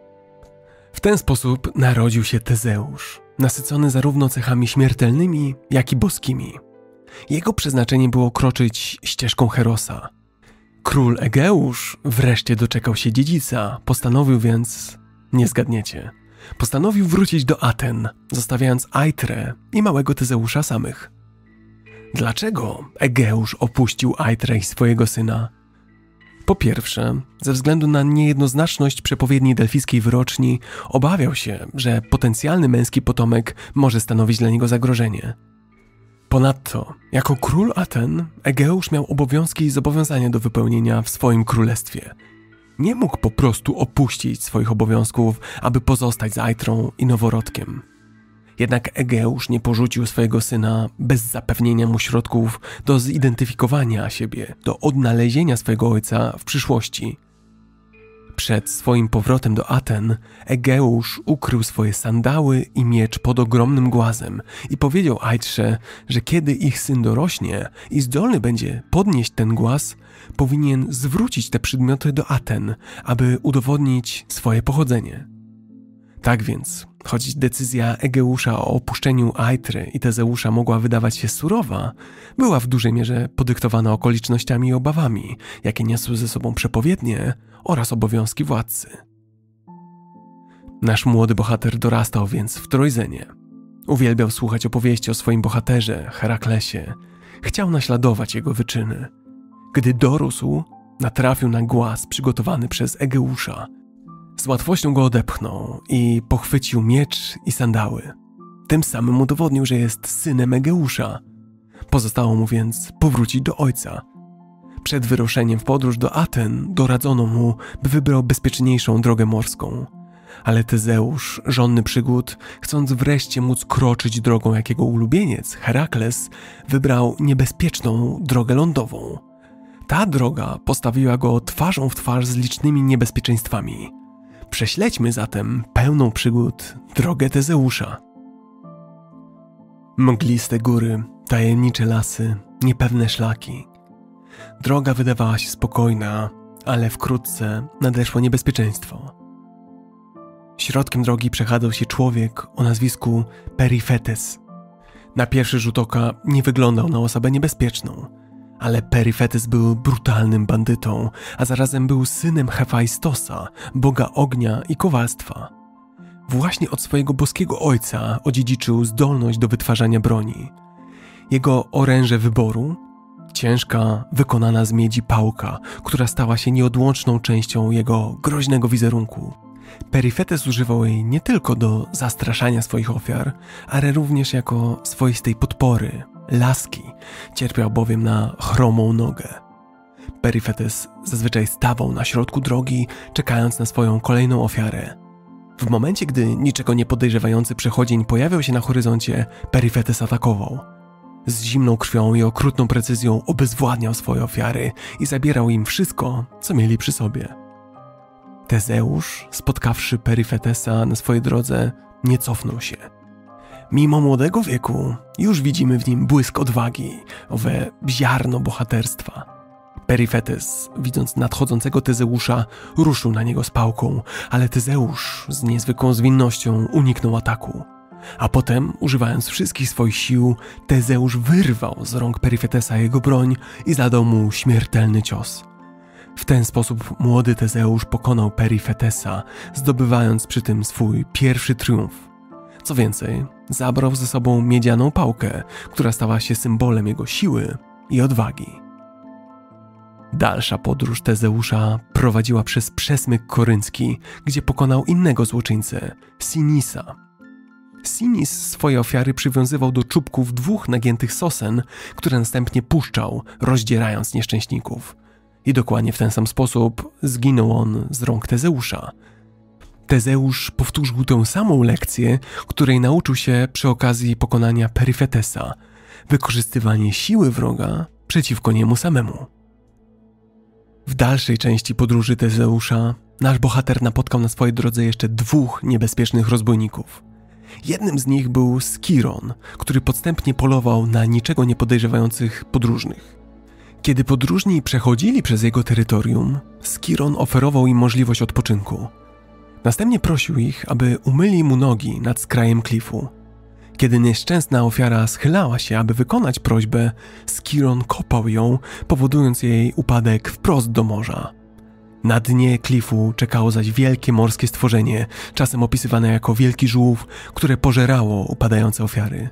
W ten sposób narodził się Tezeusz, nasycony zarówno cechami śmiertelnymi, jak i boskimi. Jego przeznaczenie było kroczyć ścieżką Herosa. Król Egeusz wreszcie doczekał się dziedzica, postanowił więc, nie zgadniecie, postanowił wrócić do Aten, zostawiając Aitrę i małego Tezeusza samych. Dlaczego Egeusz opuścił Aitrę i swojego syna? Po pierwsze, ze względu na niejednoznaczność przepowiedni delfickiej wyroczni, obawiał się, że potencjalny męski potomek może stanowić dla niego zagrożenie. Ponadto, jako król Aten, Egeusz miał obowiązki i zobowiązania do wypełnienia w swoim królestwie. Nie mógł po prostu opuścić swoich obowiązków, aby pozostać z Aitrą i noworodkiem. Jednak Egeusz nie porzucił swojego syna bez zapewnienia mu środków do zidentyfikowania siebie, do odnalezienia swojego ojca w przyszłości. Przed swoim powrotem do Aten Egeusz ukrył swoje sandały i miecz pod ogromnym głazem i powiedział Aitrze, że kiedy ich syn dorośnie i zdolny będzie podnieść ten głaz, powinien zwrócić te przedmioty do Aten, aby udowodnić swoje pochodzenie. Tak więc, choć decyzja Egeusza o opuszczeniu Aitry i Tezeusza mogła wydawać się surowa, była w dużej mierze podyktowana okolicznościami i obawami, jakie niosły ze sobą przepowiednie oraz obowiązki władcy. Nasz młody bohater dorastał więc w Trojzenie. Uwielbiał słuchać opowieści o swoim bohaterze, Heraklesie. Chciał naśladować jego wyczyny. Gdy dorósł, natrafił na głaz przygotowany przez Egeusza. Z łatwością go odepchnął i pochwycił miecz i sandały. Tym samym udowodnił, że jest synem Egeusza. Pozostało mu więc powrócić do ojca. Przed wyruszeniem w podróż do Aten doradzono mu, by wybrał bezpieczniejszą drogę morską. Ale Tezeusz, żonny przygód, chcąc wreszcie móc kroczyć drogą jak jego ulubieniec, Herakles, wybrał niebezpieczną drogę lądową. Ta droga postawiła go twarzą w twarz z licznymi niebezpieczeństwami. Prześledźmy zatem pełną przygód drogę Tezeusza. Mgliste góry, tajemnicze lasy, niepewne szlaki. Droga wydawała się spokojna, ale wkrótce nadeszło niebezpieczeństwo. Środkiem drogi przechadzał się człowiek o nazwisku Peryfetes. Na pierwszy rzut oka nie wyglądał na osobę niebezpieczną, ale Peryfetes był brutalnym bandytą, a zarazem był synem Hefajstosa, boga ognia i kowalstwa. Właśnie od swojego boskiego ojca odziedziczył zdolność do wytwarzania broni. Jego oręże wyboru, ciężka, wykonana z miedzi pałka, która stała się nieodłączną częścią jego groźnego wizerunku. Peryfetes używał jej nie tylko do zastraszania swoich ofiar, ale również jako swoistej podpory, laski, cierpiał bowiem na chromą nogę. Peryfetes zazwyczaj stawał na środku drogi, czekając na swoją kolejną ofiarę. W momencie, gdy niczego nie podejrzewający przechodzień pojawiał się na horyzoncie, Peryfetes atakował. Z zimną krwią i okrutną precyzją obezwładniał swoje ofiary i zabierał im wszystko, co mieli przy sobie. Tezeusz, spotkawszy Peryfetesa na swojej drodze, nie cofnął się. Mimo młodego wieku, już widzimy w nim błysk odwagi, owe ziarno bohaterstwa. Peryfetes, widząc nadchodzącego Tezeusza, ruszył na niego z pałką, ale Tezeusz z niezwykłą zwinnością uniknął ataku. A potem, używając wszystkich swoich sił, Tezeusz wyrwał z rąk Peryfetesa jego broń i zadał mu śmiertelny cios. W ten sposób młody Tezeusz pokonał Peryfetesa, zdobywając przy tym swój pierwszy triumf. Co więcej, zabrał ze sobą miedzianą pałkę, która stała się symbolem jego siły i odwagi. Dalsza podróż Tezeusza prowadziła przez przesmyk koryncki, gdzie pokonał innego złoczyńcę, Sinisa. Sinis swoje ofiary przywiązywał do czubków dwóch nagiętych sosen, które następnie puszczał, rozdzierając nieszczęśników. I dokładnie w ten sam sposób zginął on z rąk Tezeusza. Tezeusz powtórzył tę samą lekcję, której nauczył się przy okazji pokonania Peryfetesa. Wykorzystywanie siły wroga przeciwko niemu samemu. W dalszej części podróży Tezeusza nasz bohater napotkał na swojej drodze jeszcze dwóch niebezpiecznych rozbójników. Jednym z nich był Skiron, który podstępnie polował na niczego nie podejrzewających podróżnych. Kiedy podróżni przechodzili przez jego terytorium, Skiron oferował im możliwość odpoczynku. Następnie prosił ich, aby umyli mu nogi nad skrajem klifu. Kiedy nieszczęsna ofiara schylała się, aby wykonać prośbę, Skiron kopał ją, powodując jej upadek wprost do morza. Na dnie klifu czekało zaś wielkie morskie stworzenie, czasem opisywane jako wielki żółw, które pożerało upadające ofiary.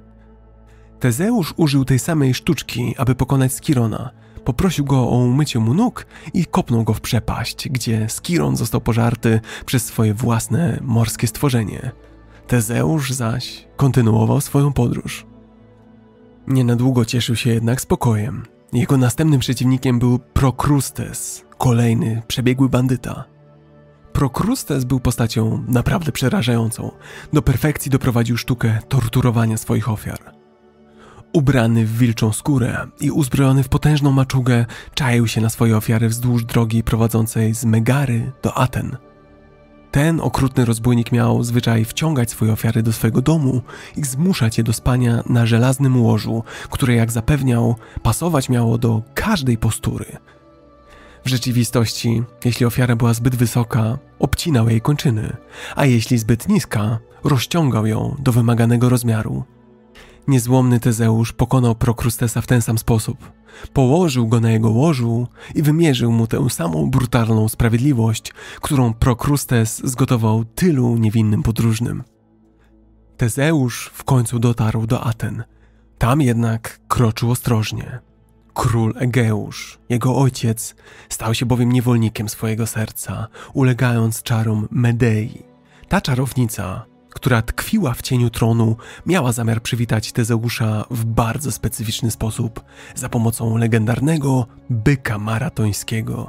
Tezeusz użył tej samej sztuczki, aby pokonać Skirona. Poprosił go o umycie mu nóg i kopnął go w przepaść, gdzie Skiron został pożarty przez swoje własne morskie stworzenie. Tezeusz zaś kontynuował swoją podróż. Nie na długo cieszył się jednak spokojem. Jego następnym przeciwnikiem był Prokrustes, kolejny przebiegły bandyta. Prokrustes był postacią naprawdę przerażającą. Do perfekcji doprowadził sztukę torturowania swoich ofiar. Ubrany w wilczą skórę i uzbrojony w potężną maczugę, czaił się na swoje ofiary wzdłuż drogi prowadzącej z Megary do Aten. Ten okrutny rozbójnik miał zwyczaj wciągać swoje ofiary do swojego domu i zmuszać je do spania na żelaznym łożu, które, jak zapewniał, pasować miało do każdej postury. W rzeczywistości, jeśli ofiara była zbyt wysoka, obcinał jej kończyny, a jeśli zbyt niska, rozciągał ją do wymaganego rozmiaru. Niezłomny Tezeusz pokonał Prokrustesa w ten sam sposób. Położył go na jego łożu i wymierzył mu tę samą brutalną sprawiedliwość, którą Prokrustes zgotował tylu niewinnym podróżnym. Tezeusz w końcu dotarł do Aten. Tam jednak kroczył ostrożnie. Król Egeusz, jego ojciec, stał się bowiem niewolnikiem swojego serca, ulegając czarom Medei. Ta czarownica, która tkwiła w cieniu tronu, miała zamiar przywitać Tezeusza w bardzo specyficzny sposób, za pomocą legendarnego byka maratońskiego.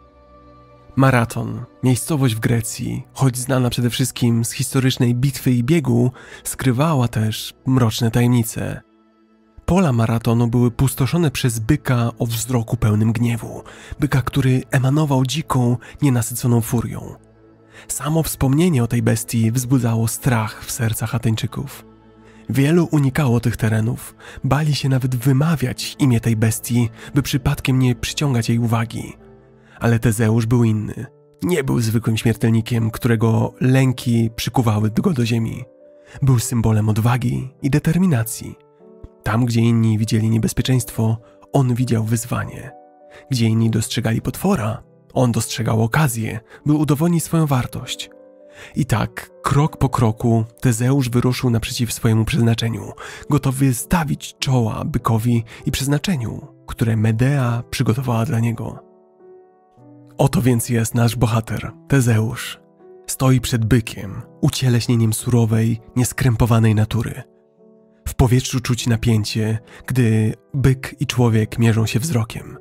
Maraton, miejscowość w Grecji, choć znana przede wszystkim z historycznej bitwy i biegu, skrywała też mroczne tajemnice. Pola maratonu były pustoszone przez byka o wzroku pełnym gniewu. Byka, który emanował dziką, nienasyconą furią. Samo wspomnienie o tej bestii wzbudzało strach w sercach Ateńczyków. Wielu unikało tych terenów, bali się nawet wymawiać imię tej bestii, by przypadkiem nie przyciągać jej uwagi. Ale Tezeusz był inny. Nie był zwykłym śmiertelnikiem, którego lęki przykuwały go do ziemi. Był symbolem odwagi i determinacji. Tam, gdzie inni widzieli niebezpieczeństwo, on widział wyzwanie. Gdzie inni dostrzegali potwora, on dostrzegał okazję, by udowodnić swoją wartość. I tak, krok po kroku, Tezeusz wyruszył naprzeciw swojemu przeznaczeniu, gotowy stawić czoła bykowi i przeznaczeniu, które Medea przygotowała dla niego. Oto więc jest nasz bohater, Tezeusz. Stoi przed bykiem, ucieleśnieniem surowej, nieskrępowanej natury. W powietrzu czuć napięcie, gdy byk i człowiek mierzą się wzrokiem.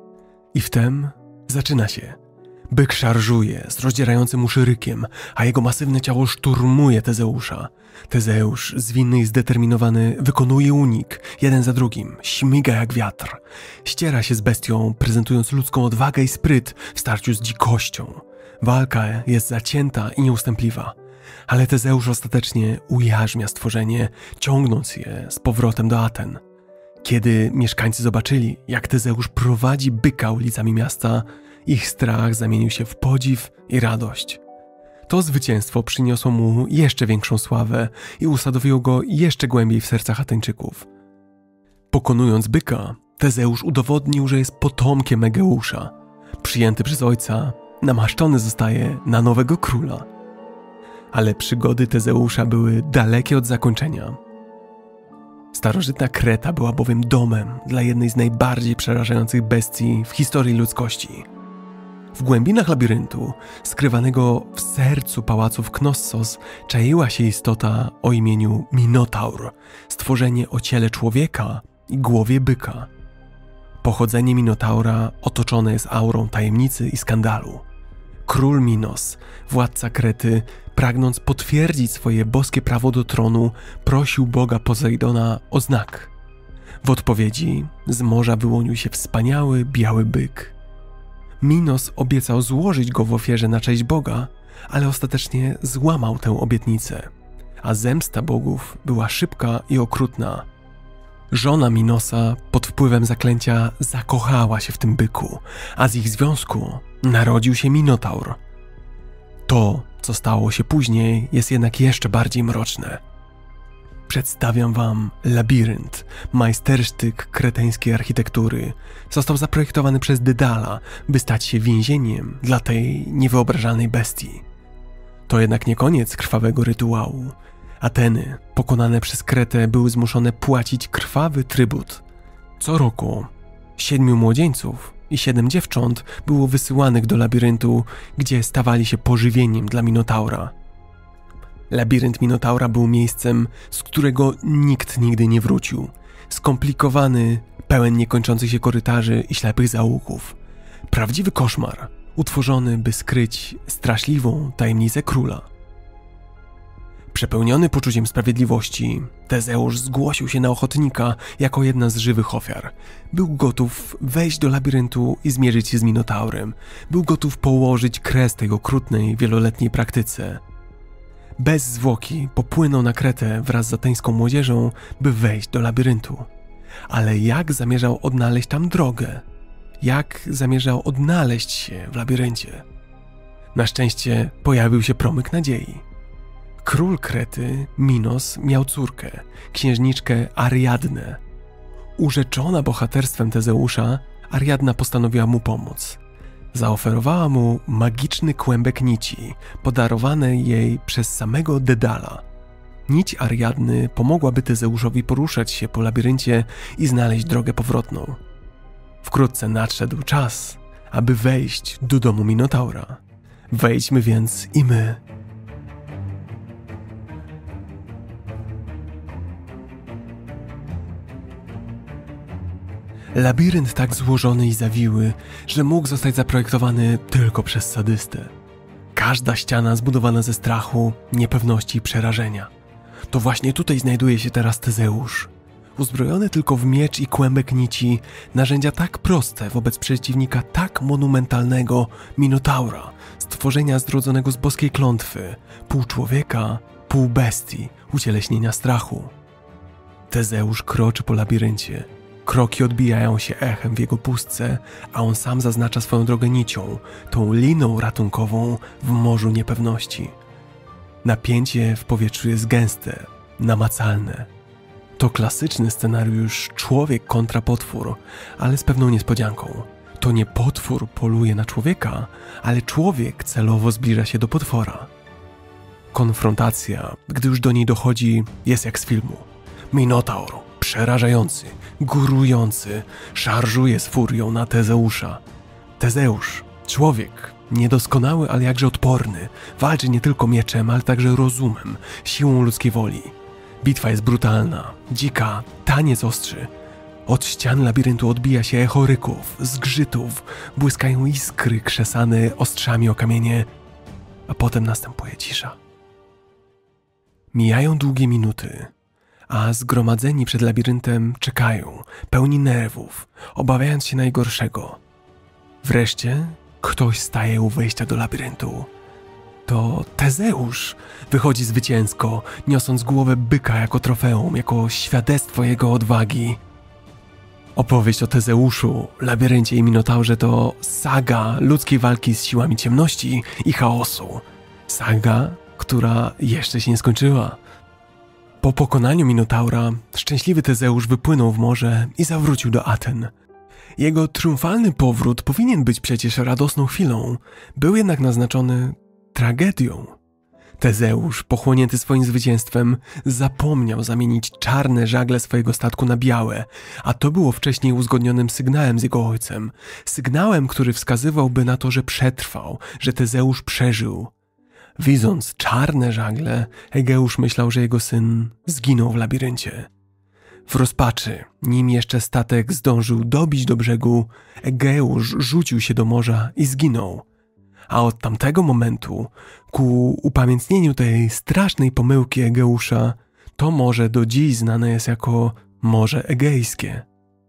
I wtem zaczyna się. Byk szarżuje z rozdzierającym uszy rykiem, a jego masywne ciało szturmuje Tezeusza. Tezeusz, zwinny i zdeterminowany, wykonuje unik, jeden za drugim, śmiga jak wiatr. Ściera się z bestią, prezentując ludzką odwagę i spryt w starciu z dzikością. Walka jest zacięta i nieustępliwa, ale Tezeusz ostatecznie ujarzmia stworzenie, ciągnąc je z powrotem do Aten. Kiedy mieszkańcy zobaczyli, jak Tezeusz prowadzi byka ulicami miasta, ich strach zamienił się w podziw i radość. To zwycięstwo przyniosło mu jeszcze większą sławę i usadowiło go jeszcze głębiej w sercach Ateńczyków. Pokonując byka, Tezeusz udowodnił, że jest potomkiem Egeusza. Przyjęty przez ojca, namaszczony zostaje na nowego króla. Ale przygody Tezeusza były dalekie od zakończenia. Starożytna Kreta była bowiem domem dla jednej z najbardziej przerażających bestii w historii ludzkości. W głębinach labiryntu, skrywanego w sercu pałaców Knossos, czaiła się istota o imieniu Minotaur, stworzenie o ciele człowieka i głowie byka. Pochodzenie Minotaura otoczone jest aurą tajemnicy i skandalu. Król Minos, władca Krety, pragnąc potwierdzić swoje boskie prawo do tronu, prosił boga Posejdona o znak. W odpowiedzi z morza wyłonił się wspaniały, biały byk. Minos obiecał złożyć go w ofierze na cześć Boga, ale ostatecznie złamał tę obietnicę, a zemsta bogów była szybka i okrutna. Żona Minosa pod wpływem zaklęcia zakochała się w tym byku, a z ich związku narodził się Minotaur. To, co stało się później, jest jednak jeszcze bardziej mroczne. Przedstawiam wam labirynt, majstersztyk kreteńskiej architektury. Został zaprojektowany przez Dydala, by stać się więzieniem dla tej niewyobrażalnej bestii. To jednak nie koniec krwawego rytuału. Ateny, pokonane przez Kretę, były zmuszone płacić krwawy trybut. Co roku siedmiu młodzieńców i siedem dziewcząt było wysyłanych do labiryntu, gdzie stawali się pożywieniem dla Minotaura. Labirynt Minotaura był miejscem, z którego nikt nigdy nie wrócił. Skomplikowany, pełen niekończących się korytarzy i ślepych zaułków. Prawdziwy koszmar, utworzony, by skryć straszliwą tajemnicę króla. Przepełniony poczuciem sprawiedliwości, Tezeusz zgłosił się na ochotnika jako jedna z żywych ofiar. Był gotów wejść do labiryntu i zmierzyć się z Minotaurem. Był gotów położyć kres tej okrutnej, wieloletniej praktyce. Bez zwłoki popłynął na Kretę wraz z ateńską młodzieżą, by wejść do labiryntu. Ale jak zamierzał odnaleźć tam drogę? Jak zamierzał odnaleźć się w labiryncie? Na szczęście pojawił się promyk nadziei. Król Krety, Minos, miał córkę, księżniczkę Ariadnę. Urzeczona bohaterstwem Tezeusza, Ariadna postanowiła mu pomóc. Zaoferowała mu magiczny kłębek nici, podarowany jej przez samego Dydala. Nić Ariadny pomogłaby Tezeuszowi poruszać się po labiryncie i znaleźć drogę powrotną. Wkrótce nadszedł czas, aby wejść do domu Minotaura. Wejdźmy więc i my. Labirynt tak złożony i zawiły, że mógł zostać zaprojektowany tylko przez sadystę. Każda ściana zbudowana ze strachu, niepewności i przerażenia. To właśnie tutaj znajduje się teraz Tezeusz. uzbrojone tylko w miecz i kłębek nici, narzędzia tak proste wobec przeciwnika tak monumentalnego Minotaura, stworzenia zrodzonego z boskiej klątwy, pół człowieka, pół bestii, ucieleśnienia strachu. Tezeusz kroczy po labiryncie. Kroki odbijają się echem w jego pustce, a on sam zaznacza swoją drogę nicią, tą liną ratunkową w morzu niepewności. Napięcie w powietrzu jest gęste, namacalne. To klasyczny scenariusz człowiek kontra potwór, ale z pewną niespodzianką. To nie potwór poluje na człowieka, ale człowiek celowo zbliża się do potwora. Konfrontacja, gdy już do niej dochodzi, jest jak z filmu. Minotaur, przerażający, górujący, szarżuje z furią na Tezeusza. Tezeusz, człowiek, niedoskonały, ale jakże odporny, walczy nie tylko mieczem, ale także rozumem, siłą ludzkiej woli. Bitwa jest brutalna, dzika, taniec ostrzy. Od ścian labiryntu odbija się echo ryków, zgrzytów, błyskają iskry krzesane ostrzami o kamienie, a potem następuje cisza. Mijają długie minuty, a zgromadzeni przed labiryntem czekają, pełni nerwów, obawiając się najgorszego. Wreszcie ktoś staje u wejścia do labiryntu. To Tezeusz wychodzi zwycięsko, niosąc głowę byka jako trofeum, jako świadectwo jego odwagi. Opowieść o Tezeuszu, labiryncie i Minotaurze to saga ludzkiej walki z siłami ciemności i chaosu. Saga, która jeszcze się nie skończyła. Po pokonaniu Minotaura szczęśliwy Tezeusz wypłynął w morze i zawrócił do Aten. Jego triumfalny powrót powinien być przecież radosną chwilą, był jednak naznaczony tragedią. Tezeusz, pochłonięty swoim zwycięstwem, zapomniał zamienić czarne żagle swojego statku na białe, a to było wcześniej uzgodnionym sygnałem z jego ojcem. Sygnałem, który wskazywałby na to, że przetrwał, że Tezeusz przeżył. Widząc czarne żagle, Egeusz myślał, że jego syn zginął w labiryncie. W rozpaczy, nim jeszcze statek zdążył dobić do brzegu, Egeusz rzucił się do morza i zginął. A od tamtego momentu, ku upamiętnieniu tej strasznej pomyłki Egeusza, to morze do dziś znane jest jako Morze Egejskie.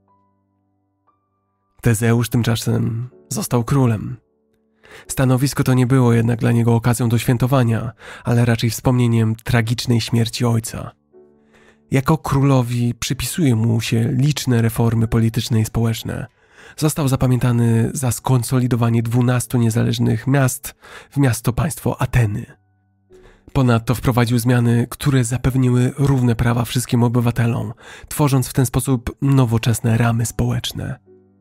Tezeusz tymczasem został królem. Stanowisko to nie było jednak dla niego okazją do świętowania, ale raczej wspomnieniem tragicznej śmierci ojca. Jako królowi przypisuje mu się liczne reformy polityczne i społeczne. Został zapamiętany za skonsolidowanie dwunastu niezależnych miast w miasto-państwo Ateny. Ponadto wprowadził zmiany, które zapewniły równe prawa wszystkim obywatelom, tworząc w ten sposób nowoczesne ramy społeczne.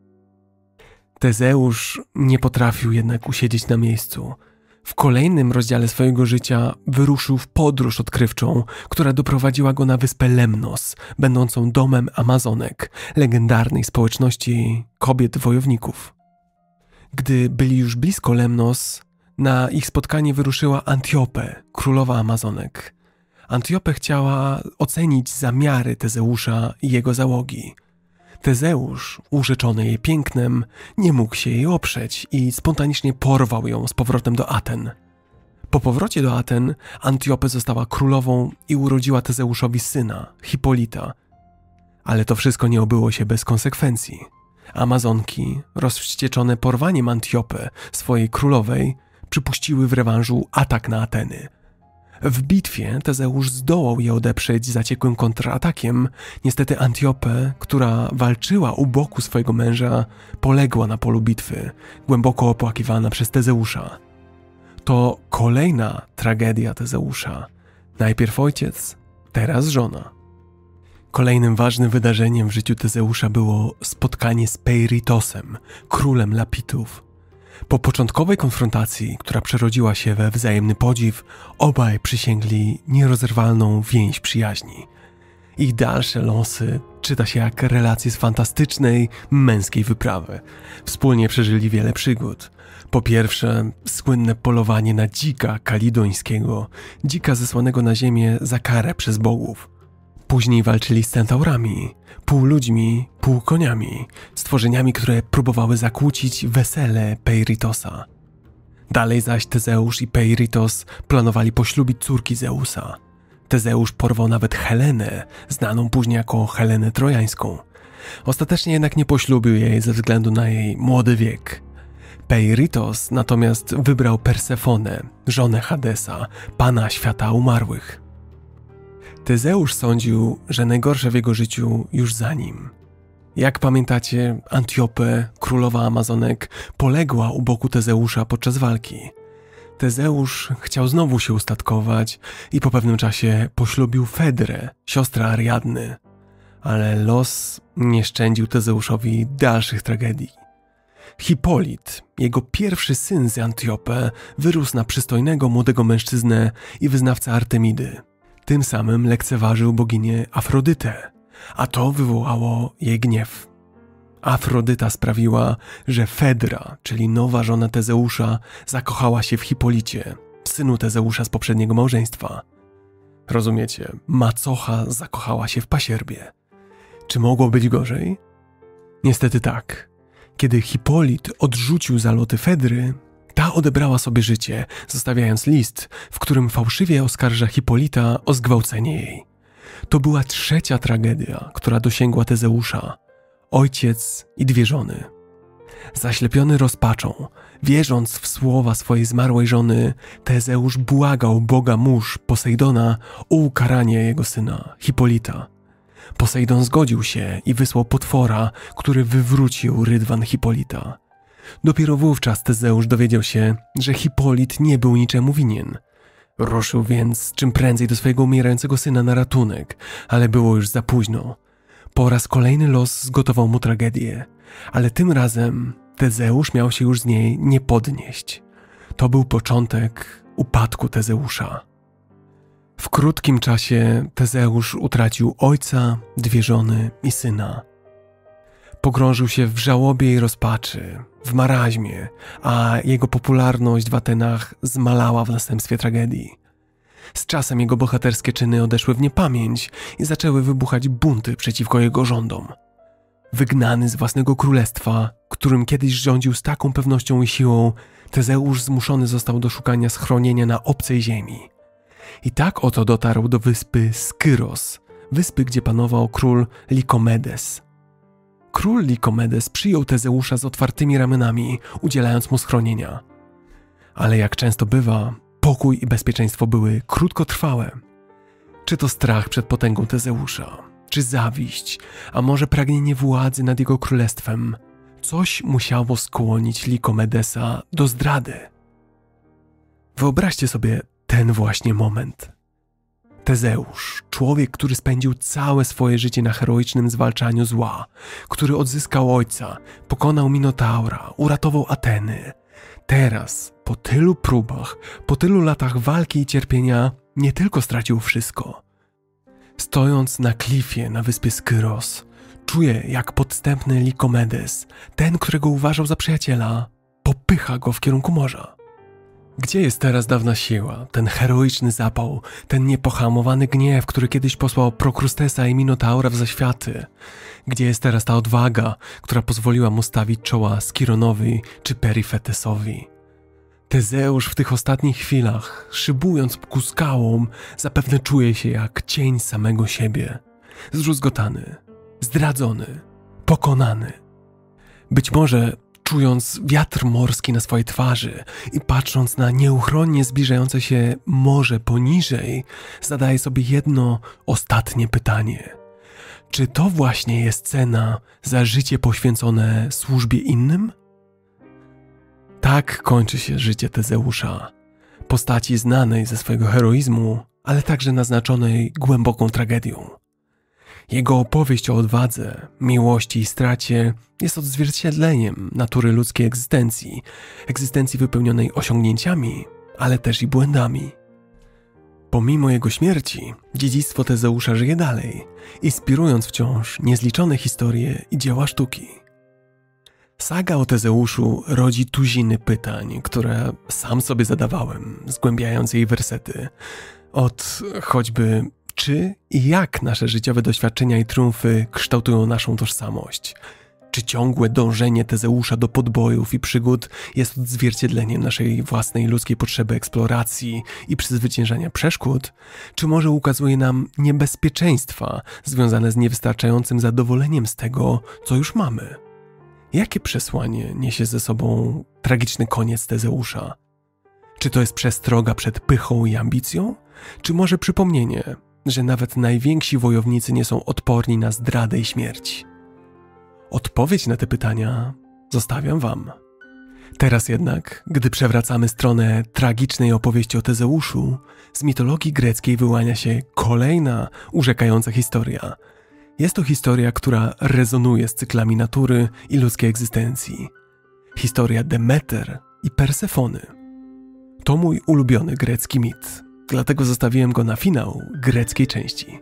Tezeusz nie potrafił jednak usiedzieć na miejscu. W kolejnym rozdziale swojego życia wyruszył w podróż odkrywczą, która doprowadziła go na wyspę Lemnos, będącą domem Amazonek, legendarnej społeczności kobiet-wojowników. Gdy byli już blisko Lemnos, na ich spotkanie wyruszyła Antiope, królowa Amazonek. Antiope chciała ocenić zamiary Tezeusza i jego załogi. Tezeusz, urzeczony jej pięknem, nie mógł się jej oprzeć i spontanicznie porwał ją z powrotem do Aten. Po powrocie do Aten Antiope została królową i urodziła Tezeuszowi syna, Hipolita. Ale to wszystko nie obyło się bez konsekwencji. Amazonki, rozwścieczone porwaniem Antiope, swojej królowej, przypuściły w rewanżu atak na Ateny. W bitwie Tezeusz zdołał je odeprzeć zaciekłym kontratakiem. Niestety Antiope, która walczyła u boku swojego męża, poległa na polu bitwy, głęboko opłakiwana przez Tezeusza. To kolejna tragedia Tezeusza. Najpierw ojciec, teraz żona. Kolejnym ważnym wydarzeniem w życiu Tezeusza było spotkanie z Peiritosem, królem Lapitów. Po początkowej konfrontacji, która przerodziła się we wzajemny podziw, obaj przysięgli nierozerwalną więź przyjaźni. Ich dalsze losy czyta się jak relacje z fantastycznej, męskiej wyprawy. Wspólnie przeżyli wiele przygód. Po pierwsze, słynne polowanie na dzika kalidońskiego, dzika zesłanego na ziemię za karę przez bogów. Później walczyli z centaurami, pół ludźmi, pół koniami, stworzeniami, które próbowały zakłócić wesele Peiritosa. Dalej zaś Tezeusz i Peiritos planowali poślubić córki Zeusa. Tezeusz porwał nawet Helenę, znaną później jako Helenę Trojańską. Ostatecznie jednak nie poślubił jej ze względu na jej młody wiek. Peirytos natomiast wybrał Persefonę, żonę Hadesa, pana świata umarłych. Tezeusz sądził, że najgorsze w jego życiu już za nim. Jak pamiętacie, Antiope, królowa Amazonek, poległa u boku Tezeusza podczas walki. Tezeusz chciał znowu się ustatkować i po pewnym czasie poślubił Fedrę, siostrę Ariadny. Ale los nie szczędził Tezeuszowi dalszych tragedii. Hipolit, jego pierwszy syn z Antiope, wyrósł na przystojnego młodego mężczyznę i wyznawcę Artemidy. Tym samym lekceważył boginię Afrodytę, a to wywołało jej gniew. Afrodyta sprawiła, że Fedra, czyli nowa żona Tezeusza, zakochała się w Hipolicie, synu Tezeusza z poprzedniego małżeństwa. Rozumiecie, macocha zakochała się w pasierbie. Czy mogło być gorzej? Niestety tak. Kiedy Hipolit odrzucił zaloty Fedry, ta odebrała sobie życie, zostawiając list, w którym fałszywie oskarża Hipolita o zgwałcenie jej. To była trzecia tragedia, która dosięgła Tezeusza. Ojciec i dwie żony. Zaślepiony rozpaczą, wierząc w słowa swojej zmarłej żony, Tezeusz błagał boga mórz Posejdona o ukaranie jego syna, Hipolita. Posejdon zgodził się i wysłał potwora, który wywrócił rydwan Hipolita. Dopiero wówczas Tezeusz dowiedział się, że Hipolit nie był niczemu winien. Ruszył więc czym prędzej do swojego umierającego syna na ratunek, ale było już za późno. Po raz kolejny los zgotował mu tragedię, ale tym razem Tezeusz miał się już z niej nie podnieść. To był początek upadku Tezeusza. W krótkim czasie Tezeusz utracił ojca, dwie żony i syna. Pogrążył się w żałobie i rozpaczy, w maraźmie, a jego popularność w Atenach zmalała w następstwie tragedii. Z czasem jego bohaterskie czyny odeszły w niepamięć i zaczęły wybuchać bunty przeciwko jego rządom. Wygnany z własnego królestwa, którym kiedyś rządził z taką pewnością i siłą, Tezeusz zmuszony został do szukania schronienia na obcej ziemi. I tak oto dotarł do wyspy Skyros, wyspy, gdzie panował król Likomedes. Król Likomedes przyjął Tezeusza z otwartymi ramionami, udzielając mu schronienia. Ale jak często bywa, pokój i bezpieczeństwo były krótkotrwałe. Czy to strach przed potęgą Tezeusza, czy zawiść, a może pragnienie władzy nad jego królestwem, coś musiało skłonić Likomedesa do zdrady. Wyobraźcie sobie ten właśnie moment. Tezeusz, człowiek, który spędził całe swoje życie na heroicznym zwalczaniu zła, który odzyskał ojca, pokonał Minotaura, uratował Ateny. Teraz, po tylu próbach, po tylu latach walki i cierpienia, nie tylko stracił wszystko. Stojąc na klifie na wyspie Skyros, czuje, jak podstępny Likomedes, ten, którego uważał za przyjaciela, popycha go w kierunku morza. Gdzie jest teraz dawna siła, ten heroiczny zapał, ten niepohamowany gniew, który kiedyś posłał Prokrustesa i Minotaura w zaświaty? Gdzie jest teraz ta odwaga, która pozwoliła mu stawić czoła Skironowi czy Peryfetesowi? Tezeusz w tych ostatnich chwilach, szybując ku skałom, zapewne czuje się jak cień samego siebie. Zdruzgotany, zdradzony, pokonany. Być może czując wiatr morski na swojej twarzy i patrząc na nieuchronnie zbliżające się morze poniżej, zadaje sobie jedno ostatnie pytanie. Czy to właśnie jest cena za życie poświęcone służbie innym? Tak kończy się życie Tezeusza, postaci znanej ze swojego heroizmu, ale także naznaczonej głęboką tragedią. Jego opowieść o odwadze, miłości i stracie jest odzwierciedleniem natury ludzkiej egzystencji, egzystencji wypełnionej osiągnięciami, ale też i błędami. Pomimo jego śmierci, dziedzictwo Tezeusza żyje dalej, inspirując wciąż niezliczone historie i dzieła sztuki. Saga o Tezeuszu rodzi tuziny pytań, które sam sobie zadawałem, zgłębiając jej wersety. Od choćby czy i jak nasze życiowe doświadczenia i triumfy kształtują naszą tożsamość? Czy ciągłe dążenie Tezeusza do podbojów i przygód jest odzwierciedleniem naszej własnej ludzkiej potrzeby eksploracji i przezwyciężania przeszkód? Czy może ukazuje nam niebezpieczeństwa związane z niewystarczającym zadowoleniem z tego, co już mamy? Jakie przesłanie niesie ze sobą tragiczny koniec Tezeusza? Czy to jest przestroga przed pychą i ambicją? Czy może przypomnienie, że nawet najwięksi wojownicy nie są odporni na zdradę i śmierć? Odpowiedź na te pytania zostawiam wam. Teraz jednak, gdy przewracamy stronę tragicznej opowieści o Tezeuszu, z mitologii greckiej wyłania się kolejna urzekająca historia. Jest to historia, która rezonuje z cyklami natury i ludzkiej egzystencji. Historia Demeter i Persefony. To mój ulubiony grecki mit, dlatego zostawiłem go na finał greckiej części.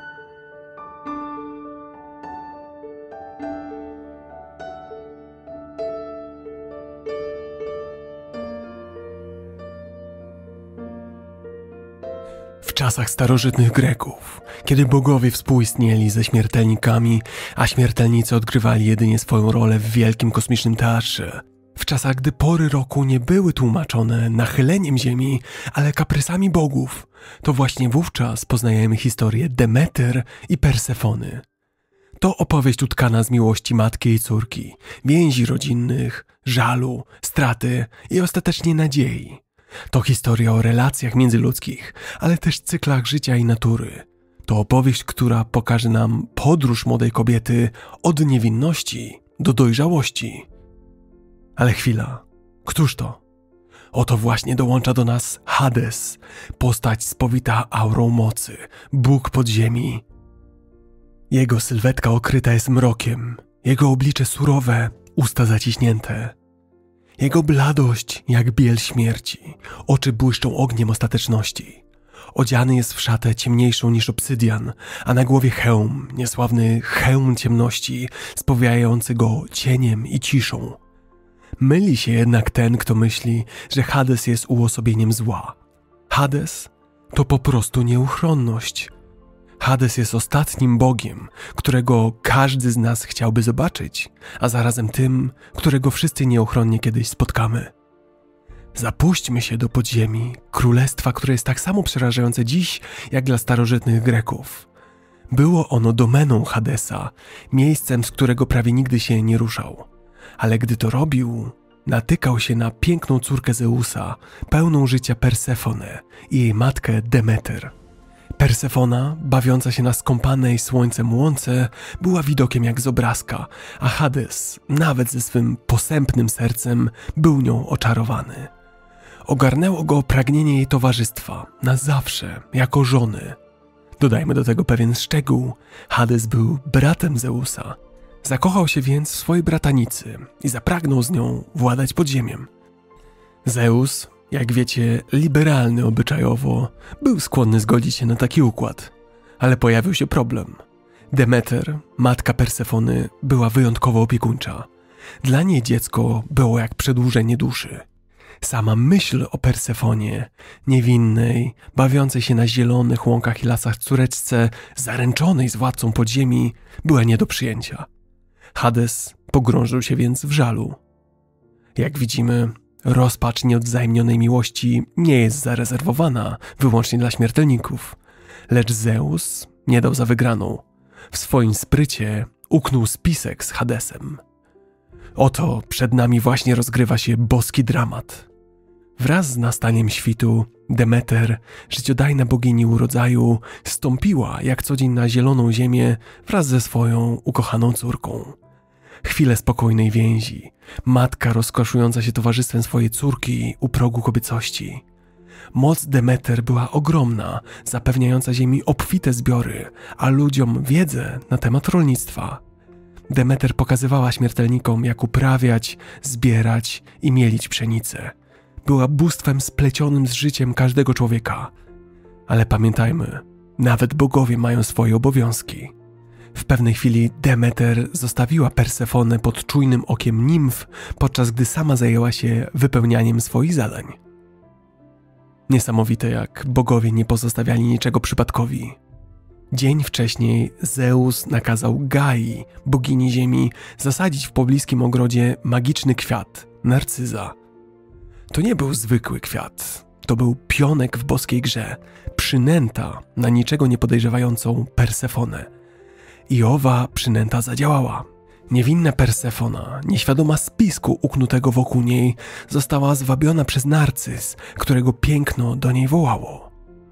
W czasach starożytnych Greków, kiedy bogowie współistnieli ze śmiertelnikami, a śmiertelnicy odgrywali jedynie swoją rolę w wielkim kosmicznym teatrze, w czasach, gdy pory roku nie były tłumaczone nachyleniem ziemi, ale kaprysami bogów, to właśnie wówczas poznajemy historię Demeter i Persefony. To opowieść utkana z miłości matki i córki, więzi rodzinnych, żalu, straty i ostatecznie nadziei. To historia o relacjach międzyludzkich, ale też cyklach życia i natury. To opowieść, która pokaże nam podróż młodej kobiety od niewinności do dojrzałości. Ale chwila, któż to? Oto właśnie dołącza do nas Hades, postać spowita aurą mocy, bóg podziemi. Jego sylwetka okryta jest mrokiem, jego oblicze surowe, usta zaciśnięte. Jego bladość jak biel śmierci, oczy błyszczą ogniem ostateczności. Odziany jest w szatę ciemniejszą niż obsydian, a na głowie hełm, niesławny hełm ciemności, spowijający go cieniem i ciszą. Myli się jednak ten, kto myśli, że Hades jest uosobieniem zła. Hades to po prostu nieuchronność. Hades jest ostatnim bogiem, którego każdy z nas chciałby zobaczyć, a zarazem tym, którego wszyscy nieuchronnie kiedyś spotkamy. Zapuśćmy się do podziemi, królestwa, które jest tak samo przerażające dziś, jak dla starożytnych Greków. Było ono domeną Hadesa, miejscem, z którego prawie nigdy się nie ruszał. Ale gdy to robił, natykał się na piękną córkę Zeusa, pełną życia Persefonę i jej matkę Demeter. Persefona, bawiąca się na skąpanej słońcem łące, była widokiem jak z obrazka, a Hades, nawet ze swym posępnym sercem, był nią oczarowany. Ogarnęło go pragnienie jej towarzystwa, na zawsze, jako żony. Dodajmy do tego pewien szczegół, Hades był bratem Zeusa. Zakochał się więc w swojej bratanicy i zapragnął z nią władać podziemiem. Zeus, jak wiecie, liberalny obyczajowo, był skłonny zgodzić się na taki układ. Ale pojawił się problem. Demeter, matka Persefony, była wyjątkowo opiekuńcza. Dla niej dziecko było jak przedłużenie duszy. Sama myśl o Persefonie, niewinnej, bawiącej się na zielonych łąkach i lasach córeczce, zaręczonej z władcą podziemi, była nie do przyjęcia. Hades pogrążył się więc w żalu. Jak widzimy, rozpacz nieodwzajemnionej miłości nie jest zarezerwowana wyłącznie dla śmiertelników, lecz Zeus nie dał za wygraną. W swoim sprycie uknął spisek z Hadesem. Oto przed nami właśnie rozgrywa się boski dramat. Wraz z nastaniem świtu Demeter, życiodajna bogini urodzaju, stąpiła jak co dzień na zieloną ziemię wraz ze swoją ukochaną córką. Chwile spokojnej więzi, matka rozkoszująca się towarzystwem swojej córki u progu kobiecości. Moc Demeter była ogromna, zapewniająca ziemi obfite zbiory, a ludziom wiedzę na temat rolnictwa. Demeter pokazywała śmiertelnikom, jak uprawiać, zbierać i mielić pszenicę. Była bóstwem splecionym z życiem każdego człowieka. Ale pamiętajmy, nawet bogowie mają swoje obowiązki. W pewnej chwili Demeter zostawiła Persefonę pod czujnym okiem nimf, podczas gdy sama zajęła się wypełnianiem swoich zadań. Niesamowite, jak bogowie nie pozostawiali niczego przypadkowi. Dzień wcześniej Zeus nakazał Gai, bogini ziemi, zasadzić w pobliskim ogrodzie magiczny kwiat, narcyza. To nie był zwykły kwiat, to był pionek w boskiej grze, przynęta na niczego nie podejrzewającą Persefonę. I owa przynęta zadziałała. Niewinna Persefona, nieświadoma spisku uknutego wokół niej, została zwabiona przez narcyz, którego piękno do niej wołało.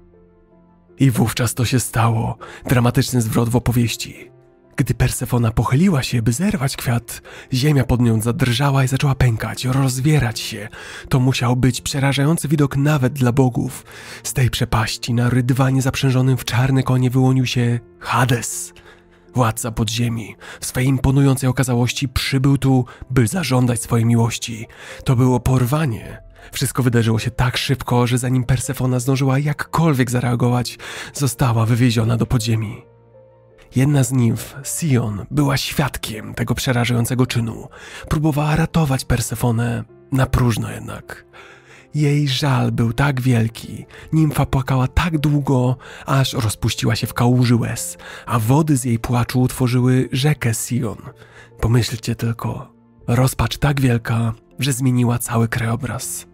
I wówczas to się stało, dramatyczny zwrot w opowieści. Gdy Persefona pochyliła się, by zerwać kwiat, ziemia pod nią zadrżała i zaczęła pękać, rozwierać się. To musiał być przerażający widok nawet dla bogów. Z tej przepaści na rydwanie zaprzężonym w czarne konie wyłonił się Hades. Władca podziemi, w swej imponującej okazałości przybył tu, by zażądać swojej miłości. To było porwanie. Wszystko wydarzyło się tak szybko, że zanim Persefona zdążyła jakkolwiek zareagować, została wywieziona do podziemi. Jedna z nimf, Sion, była świadkiem tego przerażającego czynu. Próbowała ratować Persefonę, na próżno jednak. Jej żal był tak wielki, nimfa płakała tak długo, aż rozpuściła się w kałuży łez, a wody z jej płaczu utworzyły rzekę Sion. Pomyślcie tylko, rozpacz tak wielka, że zmieniła cały krajobraz.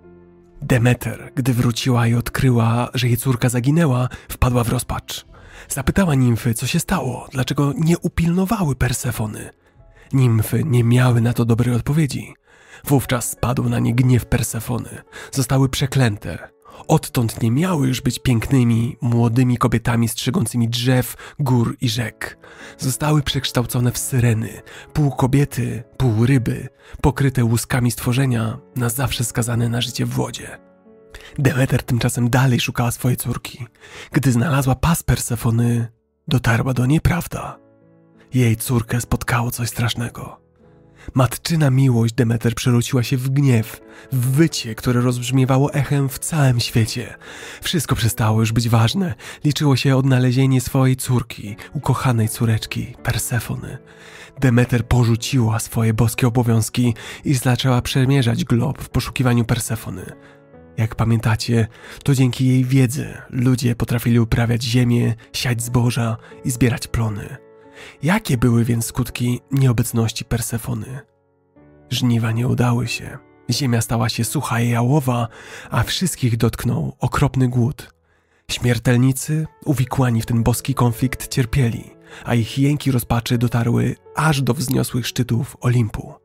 Demeter, gdy wróciła i odkryła, że jej córka zaginęła, wpadła w rozpacz. Zapytała nimfy, co się stało, dlaczego nie upilnowały Persefony. Nimfy nie miały na to dobrej odpowiedzi. Wówczas spadł na nie gniew Persefony. Zostały przeklęte. Odtąd nie miały już być pięknymi, młodymi kobietami strzegącymi drzew, gór i rzek. Zostały przekształcone w syreny, pół kobiety, pół ryby, pokryte łuskami stworzenia, na zawsze skazane na życie w wodzie. Demeter tymczasem dalej szukała swojej córki. Gdy znalazła pas Persefony, dotarła do niej prawda. Jej córkę spotkało coś strasznego. Matczyna miłość Demeter przerzuciła się w gniew, w wycie, które rozbrzmiewało echem w całym świecie. Wszystko przestało już być ważne. Liczyło się odnalezienie swojej córki, ukochanej córeczki, Persefony. Demeter porzuciła swoje boskie obowiązki i zaczęła przemierzać glob w poszukiwaniu Persefony. Jak pamiętacie, to dzięki jej wiedzy ludzie potrafili uprawiać ziemię, siać zboża i zbierać plony. Jakie były więc skutki nieobecności Persefony? Żniwa nie udały się. Ziemia stała się sucha i jałowa, a wszystkich dotknął okropny głód. Śmiertelnicy, uwikłani w ten boski konflikt, cierpieli, a ich jęki rozpaczy dotarły aż do wzniosłych szczytów Olimpu.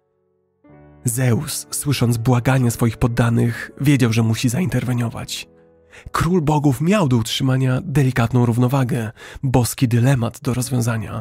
Zeus, słysząc błagania swoich poddanych, wiedział, że musi zainterweniować. Król bogów miał do utrzymania delikatną równowagę, boski dylemat do rozwiązania.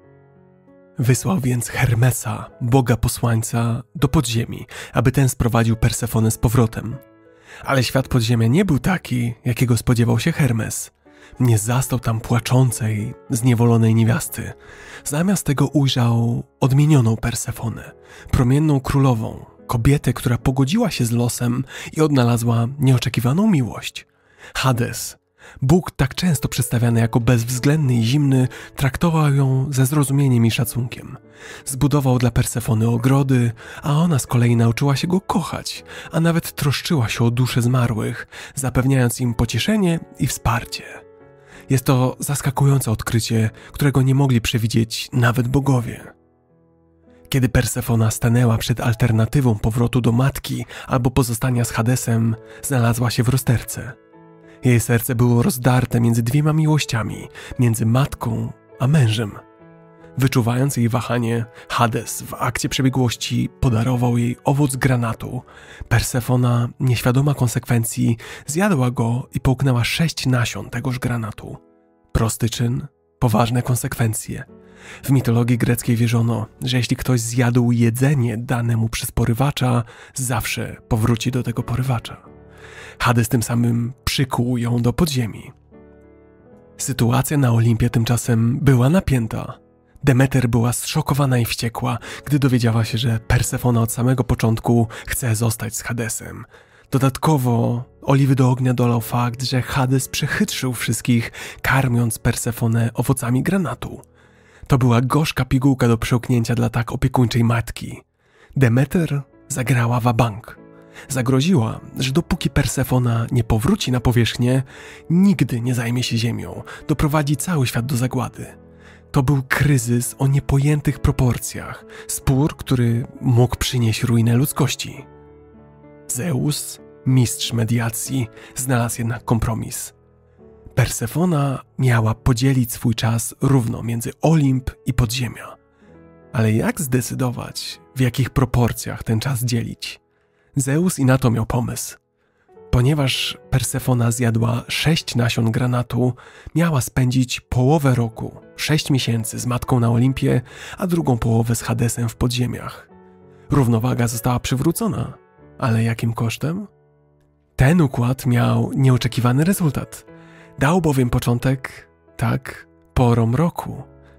Wysłał więc Hermesa, boga posłańca, do podziemi, aby ten sprowadził Persefonę z powrotem. Ale świat podziemia nie był taki, jakiego spodziewał się Hermes. Nie zastał tam płaczącej, zniewolonej niewiasty. Zamiast tego ujrzał odmienioną Persefonę, promienną królową, kobietę, która pogodziła się z losem i odnalazła nieoczekiwaną miłość. Hades, Bóg tak często przedstawiany jako bezwzględny i zimny, traktował ją ze zrozumieniem i szacunkiem. Zbudował dla Persefony ogrody, a ona z kolei nauczyła się go kochać, a nawet troszczyła się o dusze zmarłych, zapewniając im pocieszenie i wsparcie. Jest to zaskakujące odkrycie, którego nie mogli przewidzieć nawet bogowie. Kiedy Persefona stanęła przed alternatywą powrotu do matki albo pozostania z Hadesem, znalazła się w rozterce. Jej serce było rozdarte między dwiema miłościami, między matką a mężem. Wyczuwając jej wahanie, Hades w akcie przebiegłości podarował jej owoc granatu. Persefona, nieświadoma konsekwencji, zjadła go i połknęła sześć nasion tegoż granatu. Prosty czyn, poważne konsekwencje. W mitologii greckiej wierzono, że jeśli ktoś zjadł jedzenie dane mu przez porywacza, zawsze powróci do tego porywacza. Hades tym samym przykuł ją do podziemi. Sytuacja na Olimpie tymczasem była napięta. Demeter była zszokowana i wściekła, gdy dowiedziała się, że Persefona od samego początku chce zostać z Hadesem. Dodatkowo oliwy do ognia dolał fakt, że Hades przechytrzył wszystkich, karmiąc Persefonę owocami granatu. To była gorzka pigułka do przełknięcia dla tak opiekuńczej matki. Demeter zagrała wabank. Zagroziła, że dopóki Persefona nie powróci na powierzchnię, nigdy nie zajmie się ziemią, doprowadzi cały świat do zagłady. To był kryzys o niepojętych proporcjach, spór, który mógł przynieść ruinę ludzkości. Zeus, mistrz mediacji, znalazł jednak kompromis. Persefona miała podzielić swój czas równo między Olimp i podziemia. Ale jak zdecydować, w jakich proporcjach ten czas dzielić? Zeus i na to miał pomysł. Ponieważ Persefona zjadła sześć nasion granatu, miała spędzić połowę roku, sześć miesięcy z matką na Olimpie, a drugą połowę z Hadesem w podziemiach. Równowaga została przywrócona, ale jakim kosztem? Ten układ miał nieoczekiwany rezultat. Dał bowiem początek, tak, porom roku.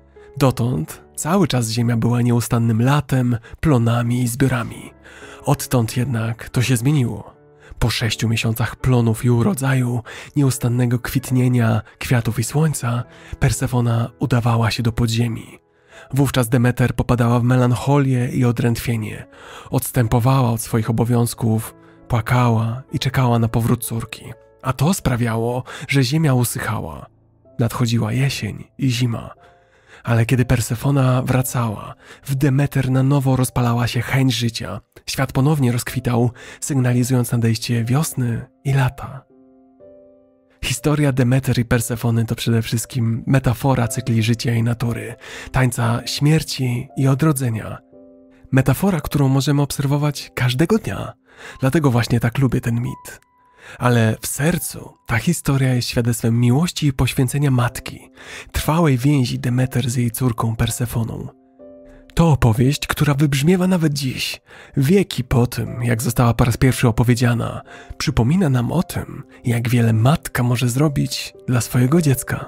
Dotąd cały czas ziemia była nieustannym latem, plonami i zbiorami. Odtąd jednak to się zmieniło. Po sześciu miesiącach plonów i urodzaju, nieustannego kwitnienia, kwiatów i słońca, Persefona udawała się do podziemi. Wówczas Demeter popadała w melancholię i odrętwienie, odstępowała od swoich obowiązków, płakała i czekała na powrót córki. A to sprawiało, że ziemia usychała. Nadchodziła jesień i zima. Ale kiedy Persefona wracała, w Demeter na nowo rozpalała się chęć życia. Świat ponownie rozkwitał, sygnalizując nadejście wiosny i lata. Historia Demeter i Persefony to przede wszystkim metafora cykli życia i natury, tańca śmierci i odrodzenia. Metafora, którą możemy obserwować każdego dnia. Dlatego właśnie tak lubię ten mit. Ale w sercu ta historia jest świadectwem miłości i poświęcenia matki, trwałej więzi Demeter z jej córką Persefoną. To opowieść, która wybrzmiewa nawet dziś, wieki po tym, jak została po raz pierwszy opowiedziana, przypomina nam o tym, jak wiele matka może zrobić dla swojego dziecka.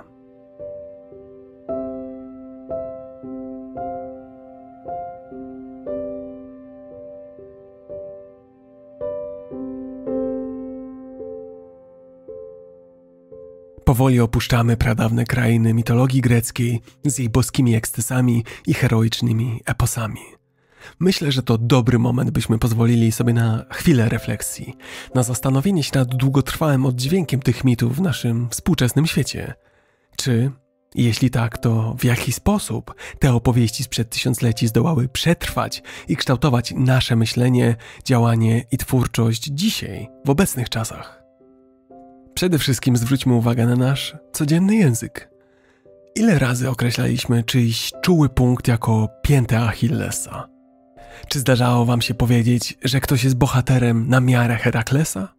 Powoli opuszczamy pradawne krainy mitologii greckiej z jej boskimi ekscesami i heroicznymi eposami. Myślę, że to dobry moment, byśmy pozwolili sobie na chwilę refleksji, na zastanowienie się nad długotrwałym oddźwiękiem tych mitów w naszym współczesnym świecie. Czy, jeśli tak, to w jaki sposób te opowieści sprzed tysiącleci zdołały przetrwać i kształtować nasze myślenie, działanie i twórczość dzisiaj, w obecnych czasach? Przede wszystkim zwróćmy uwagę na nasz codzienny język. Ile razy określaliśmy czyjś czuły punkt jako piętę Achillesa? Czy zdarzało wam się powiedzieć, że ktoś jest bohaterem na miarę Heraklesa?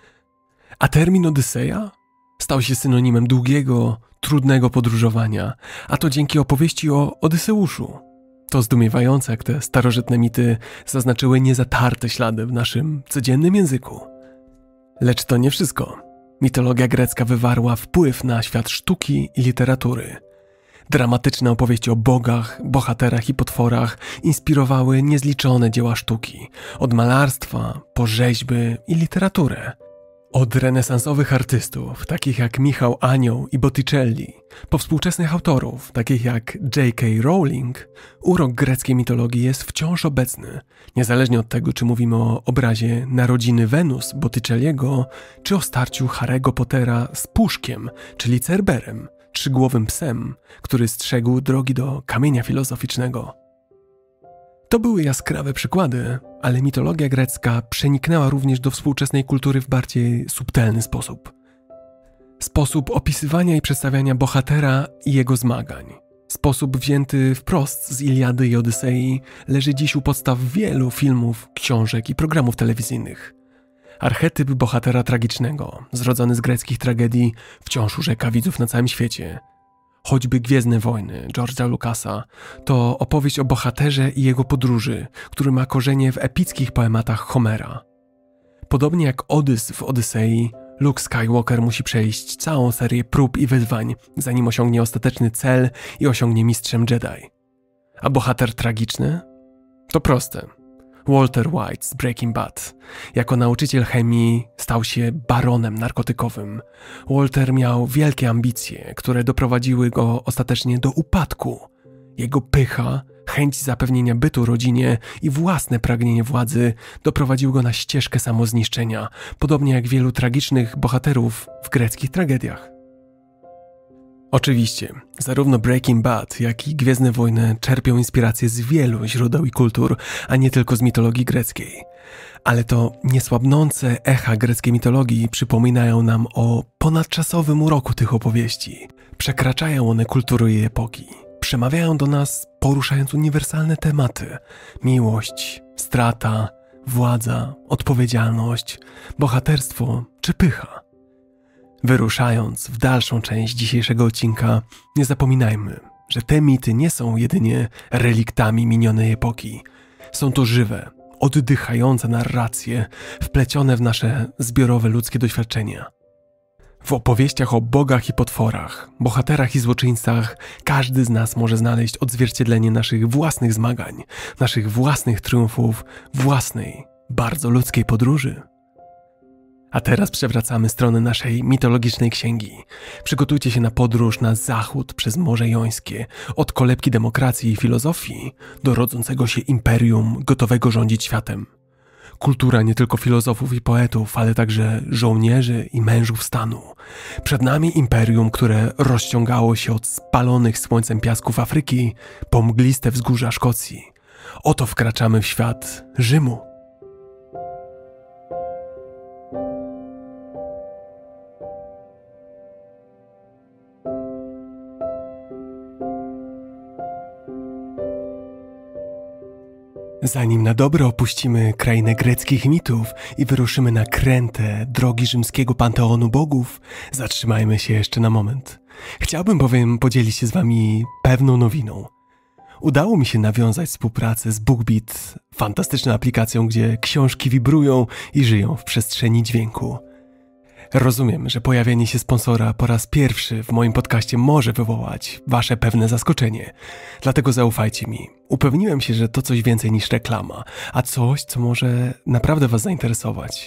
A termin Odyseja stał się synonimem długiego, trudnego podróżowania, a to dzięki opowieści o Odyseuszu. To zdumiewające, jak te starożytne mity zaznaczyły niezatarte ślady w naszym codziennym języku. Lecz to nie wszystko. Mitologia grecka wywarła wpływ na świat sztuki i literatury. Dramatyczne opowieści o bogach, bohaterach i potworach inspirowały niezliczone dzieła sztuki, od malarstwa po rzeźby i literaturę. Od renesansowych artystów, takich jak Michał Anioł i Botticelli, po współczesnych autorów, takich jak J K Rowling, urok greckiej mitologii jest wciąż obecny, niezależnie od tego, czy mówimy o obrazie Narodziny Wenus Botticelliego, czy o starciu Harry'ego Pottera z Puszkiem, czyli Cerberem, trzygłowym psem, który strzegł drogi do kamienia filozoficznego. To były jaskrawe przykłady, ale mitologia grecka przeniknęła również do współczesnej kultury w bardziej subtelny sposób. Sposób opisywania i przedstawiania bohatera i jego zmagań. Sposób wzięty wprost z Iliady i Odysei leży dziś u podstaw wielu filmów, książek i programów telewizyjnych. Archetyp bohatera tragicznego, zrodzony z greckich tragedii, wciąż urzeka widzów na całym świecie. Choćby Gwiezdne Wojny George'a Lucasa to opowieść o bohaterze i jego podróży, który ma korzenie w epickich poematach Homera. Podobnie jak Odys w Odysei, Luke Skywalker musi przejść całą serię prób i wyzwań, zanim osiągnie ostateczny cel i osiągnie mistrzem Jedi. A bohater tragiczny? To proste. Walter White z Breaking Bad. Jako nauczyciel chemii stał się baronem narkotykowym. Walter miał wielkie ambicje, które doprowadziły go ostatecznie do upadku. Jego pycha, chęć zapewnienia bytu rodzinie i własne pragnienie władzy doprowadziły go na ścieżkę samozniszczenia, podobnie jak wielu tragicznych bohaterów w greckich tragediach. Oczywiście, zarówno Breaking Bad, jak i Gwiezdne Wojny czerpią inspirację z wielu źródeł i kultur, a nie tylko z mitologii greckiej. Ale to niesłabnące echa greckiej mitologii przypominają nam o ponadczasowym uroku tych opowieści. Przekraczają one kultury i epoki. Przemawiają do nas, poruszając uniwersalne tematy: miłość, strata, władza, odpowiedzialność, bohaterstwo czy pycha. Wyruszając w dalszą część dzisiejszego odcinka, nie zapominajmy, że te mity nie są jedynie reliktami minionej epoki. Są to żywe, oddychające narracje, wplecione w nasze zbiorowe ludzkie doświadczenia. W opowieściach o bogach i potworach, bohaterach i złoczyńcach każdy z nas może znaleźć odzwierciedlenie naszych własnych zmagań, naszych własnych triumfów, własnej, bardzo ludzkiej podróży. A teraz przewracamy stronę naszej mitologicznej księgi. Przygotujcie się na podróż na zachód przez Morze Jońskie, od kolebki demokracji i filozofii do rodzącego się imperium gotowego rządzić światem. Kultura nie tylko filozofów i poetów, ale także żołnierzy i mężów stanu. Przed nami imperium, które rozciągało się od spalonych słońcem piasków Afryki po mgliste wzgórza Szkocji. Oto wkraczamy w świat Rzymu. Zanim na dobre opuścimy krainę greckich mitów i wyruszymy na kręte drogi rzymskiego panteonu bogów, zatrzymajmy się jeszcze na moment. Chciałbym bowiem podzielić się z wami pewną nowiną. Udało mi się nawiązać współpracę z BookBeat, fantastyczną aplikacją, gdzie książki wibrują i żyją w przestrzeni dźwięku. Rozumiem, że pojawienie się sponsora po raz pierwszy w moim podcaście może wywołać wasze pewne zaskoczenie. Dlatego zaufajcie mi. Upewniłem się, że to coś więcej niż reklama, a coś, co może naprawdę was zainteresować.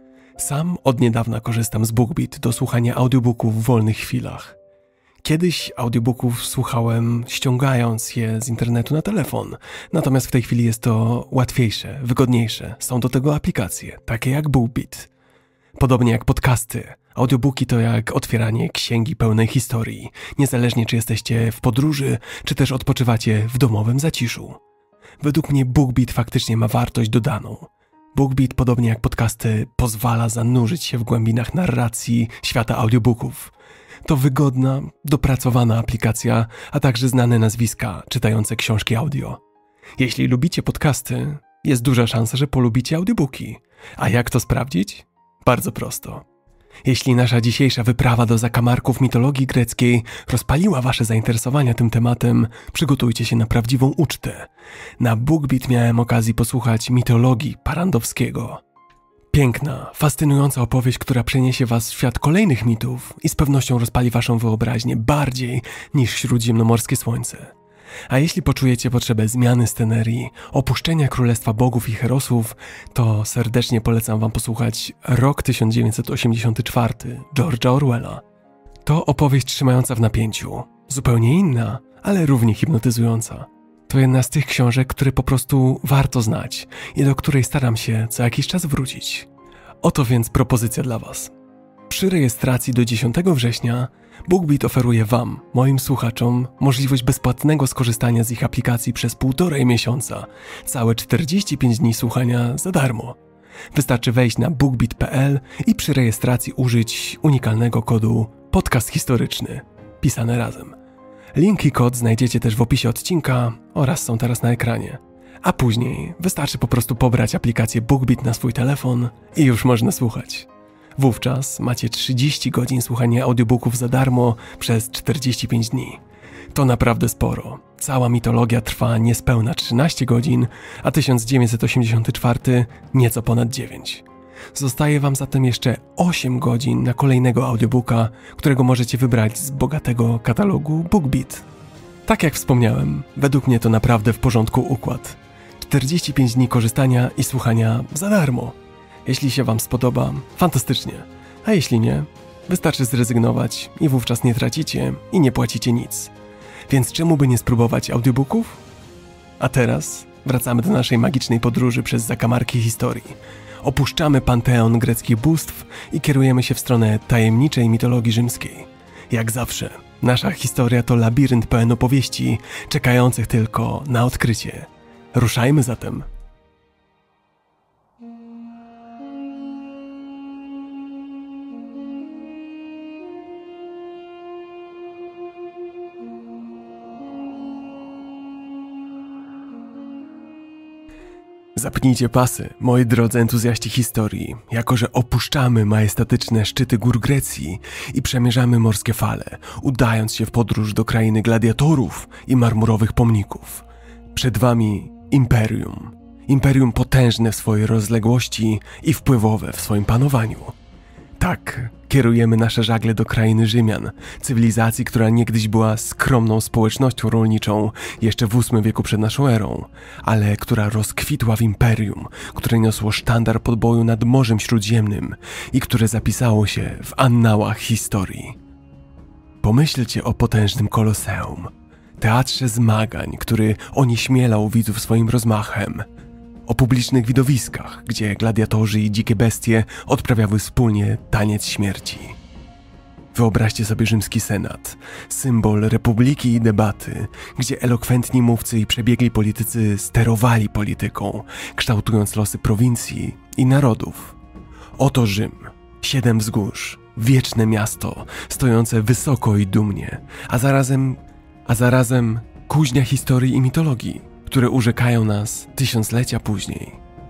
Sam od niedawna korzystam z BookBeat do słuchania audiobooków w wolnych chwilach. Kiedyś audiobooków słuchałem ściągając je z internetu na telefon, natomiast w tej chwili jest to łatwiejsze, wygodniejsze. Są do tego aplikacje, takie jak BookBeat. Podobnie jak podcasty, audiobooki to jak otwieranie księgi pełnej historii, niezależnie czy jesteście w podróży, czy też odpoczywacie w domowym zaciszu. Według mnie BookBeat faktycznie ma wartość dodaną. BookBeat, podobnie jak podcasty, pozwala zanurzyć się w głębinach narracji świata audiobooków. To wygodna, dopracowana aplikacja, a także znane nazwiska czytające książki audio. Jeśli lubicie podcasty, jest duża szansa, że polubicie audiobooki. A jak to sprawdzić? Bardzo prosto. Jeśli nasza dzisiejsza wyprawa do zakamarków mitologii greckiej rozpaliła wasze zainteresowania tym tematem, przygotujcie się na prawdziwą ucztę. Na BookBeat miałem okazję posłuchać mitologii Parandowskiego. Piękna, fascynująca opowieść, która przeniesie was w świat kolejnych mitów i z pewnością rozpali waszą wyobraźnię bardziej niż śródziemnomorskie słońce. A jeśli poczujecie potrzebę zmiany scenerii, opuszczenia Królestwa Bogów i Herosów, to serdecznie polecam wam posłuchać Rok tysiąc dziewięćset osiemdziesiąty czwarty George'a Orwella. To opowieść trzymająca w napięciu, zupełnie inna, ale równie hipnotyzująca. To jedna z tych książek, które po prostu warto znać i do której staram się co jakiś czas wrócić. Oto więc propozycja dla was. Przy rejestracji do dziesiątego września BookBeat oferuje wam, moim słuchaczom, możliwość bezpłatnego skorzystania z ich aplikacji przez półtorej miesiąca. Całe czterdzieści pięć dni słuchania za darmo. Wystarczy wejść na bookbeat kropka p l i przy rejestracji użyć unikalnego kodu podcast historyczny, pisane razem. Link i kod znajdziecie też w opisie odcinka oraz są teraz na ekranie. A później wystarczy po prostu pobrać aplikację BookBeat na swój telefon i już można słuchać. Wówczas macie trzydzieści godzin słuchania audiobooków za darmo przez czterdzieści pięć dni. To naprawdę sporo. Cała mitologia trwa niespełna trzynaście godzin, a tysiąc dziewięćset osiemdziesiąty czwarty nieco ponad dziewięć. Zostaje wam zatem jeszcze osiem godzin na kolejnego audiobooka, którego możecie wybrać z bogatego katalogu BookBeat. Tak jak wspomniałem, według mnie to naprawdę w porządku układ. czterdzieści pięć dni korzystania i słuchania za darmo. Jeśli się wam spodoba, fantastycznie, a jeśli nie, wystarczy zrezygnować i wówczas nie tracicie i nie płacicie nic. Więc czemu by nie spróbować audiobooków? A teraz wracamy do naszej magicznej podróży przez zakamarki historii. Opuszczamy panteon greckich bóstw i kierujemy się w stronę tajemniczej mitologii rzymskiej. Jak zawsze, nasza historia to labirynt pełen opowieści, czekających tylko na odkrycie. Ruszajmy zatem. Zapnijcie pasy, moi drodzy entuzjaści historii, jako że opuszczamy majestatyczne szczyty gór Grecji i przemierzamy morskie fale, udając się w podróż do krainy gladiatorów i marmurowych pomników. Przed wami Imperium. Imperium potężne w swojej rozległości i wpływowe w swoim panowaniu. Tak, kierujemy nasze żagle do krainy Rzymian, cywilizacji, która niegdyś była skromną społecznością rolniczą jeszcze w ósmym wieku przed naszą erą, ale która rozkwitła w imperium, które niosło sztandar podboju nad Morzem Śródziemnym i które zapisało się w annałach historii. Pomyślcie o potężnym koloseum, teatrze zmagań, który onieśmielał widzów swoim rozmachem, o publicznych widowiskach, gdzie gladiatorzy i dzikie bestie odprawiały wspólnie taniec śmierci. Wyobraźcie sobie rzymski senat, symbol republiki i debaty, gdzie elokwentni mówcy i przebiegli politycy sterowali polityką, kształtując losy prowincji i narodów. Oto Rzym, siedem wzgórz, wieczne miasto, stojące wysoko i dumnie, a zarazem, a zarazem kuźnia historii i mitologii, które urzekają nas tysiąclecia później.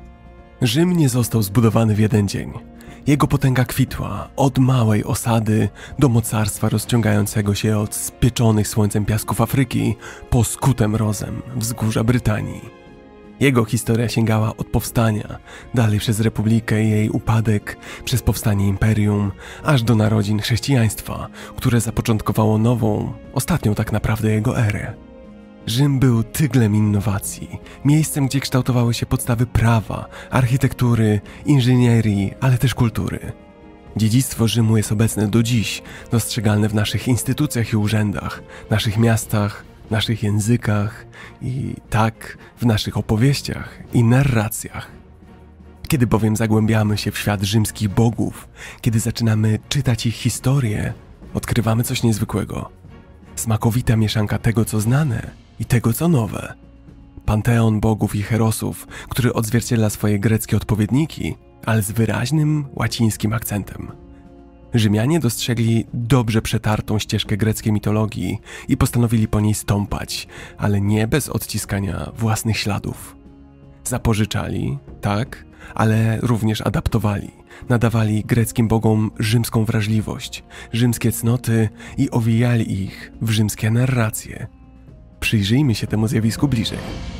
Rzym nie został zbudowany w jeden dzień. Jego potęga kwitła od małej osady do mocarstwa rozciągającego się od spieczonych słońcem piasków Afryki po skute mrozem wzgórza Brytanii. Jego historia sięgała od powstania, dalej przez Republikę i jej upadek, przez powstanie imperium, aż do narodzin chrześcijaństwa, które zapoczątkowało nową, ostatnią tak naprawdę jego erę. Rzym był tyglem innowacji, miejscem, gdzie kształtowały się podstawy prawa, architektury, inżynierii, ale też kultury. Dziedzictwo Rzymu jest obecne do dziś, dostrzegalne w naszych instytucjach i urzędach, naszych miastach, naszych językach i tak w naszych opowieściach i narracjach. Kiedy bowiem zagłębiamy się w świat rzymskich bogów, kiedy zaczynamy czytać ich historię, odkrywamy coś niezwykłego. Smakowita mieszanka tego, co znane, i tego, co nowe. Panteon bogów i herosów, który odzwierciedla swoje greckie odpowiedniki, ale z wyraźnym łacińskim akcentem. Rzymianie dostrzegli dobrze przetartą ścieżkę greckiej mitologii i postanowili po niej stąpać, ale nie bez odciskania własnych śladów. Zapożyczali, tak, ale również adaptowali. Nadawali greckim bogom rzymską wrażliwość, rzymskie cnoty i owijali ich w rzymskie narracje. Przyjrzyjmy się temu zjawisku bliżej.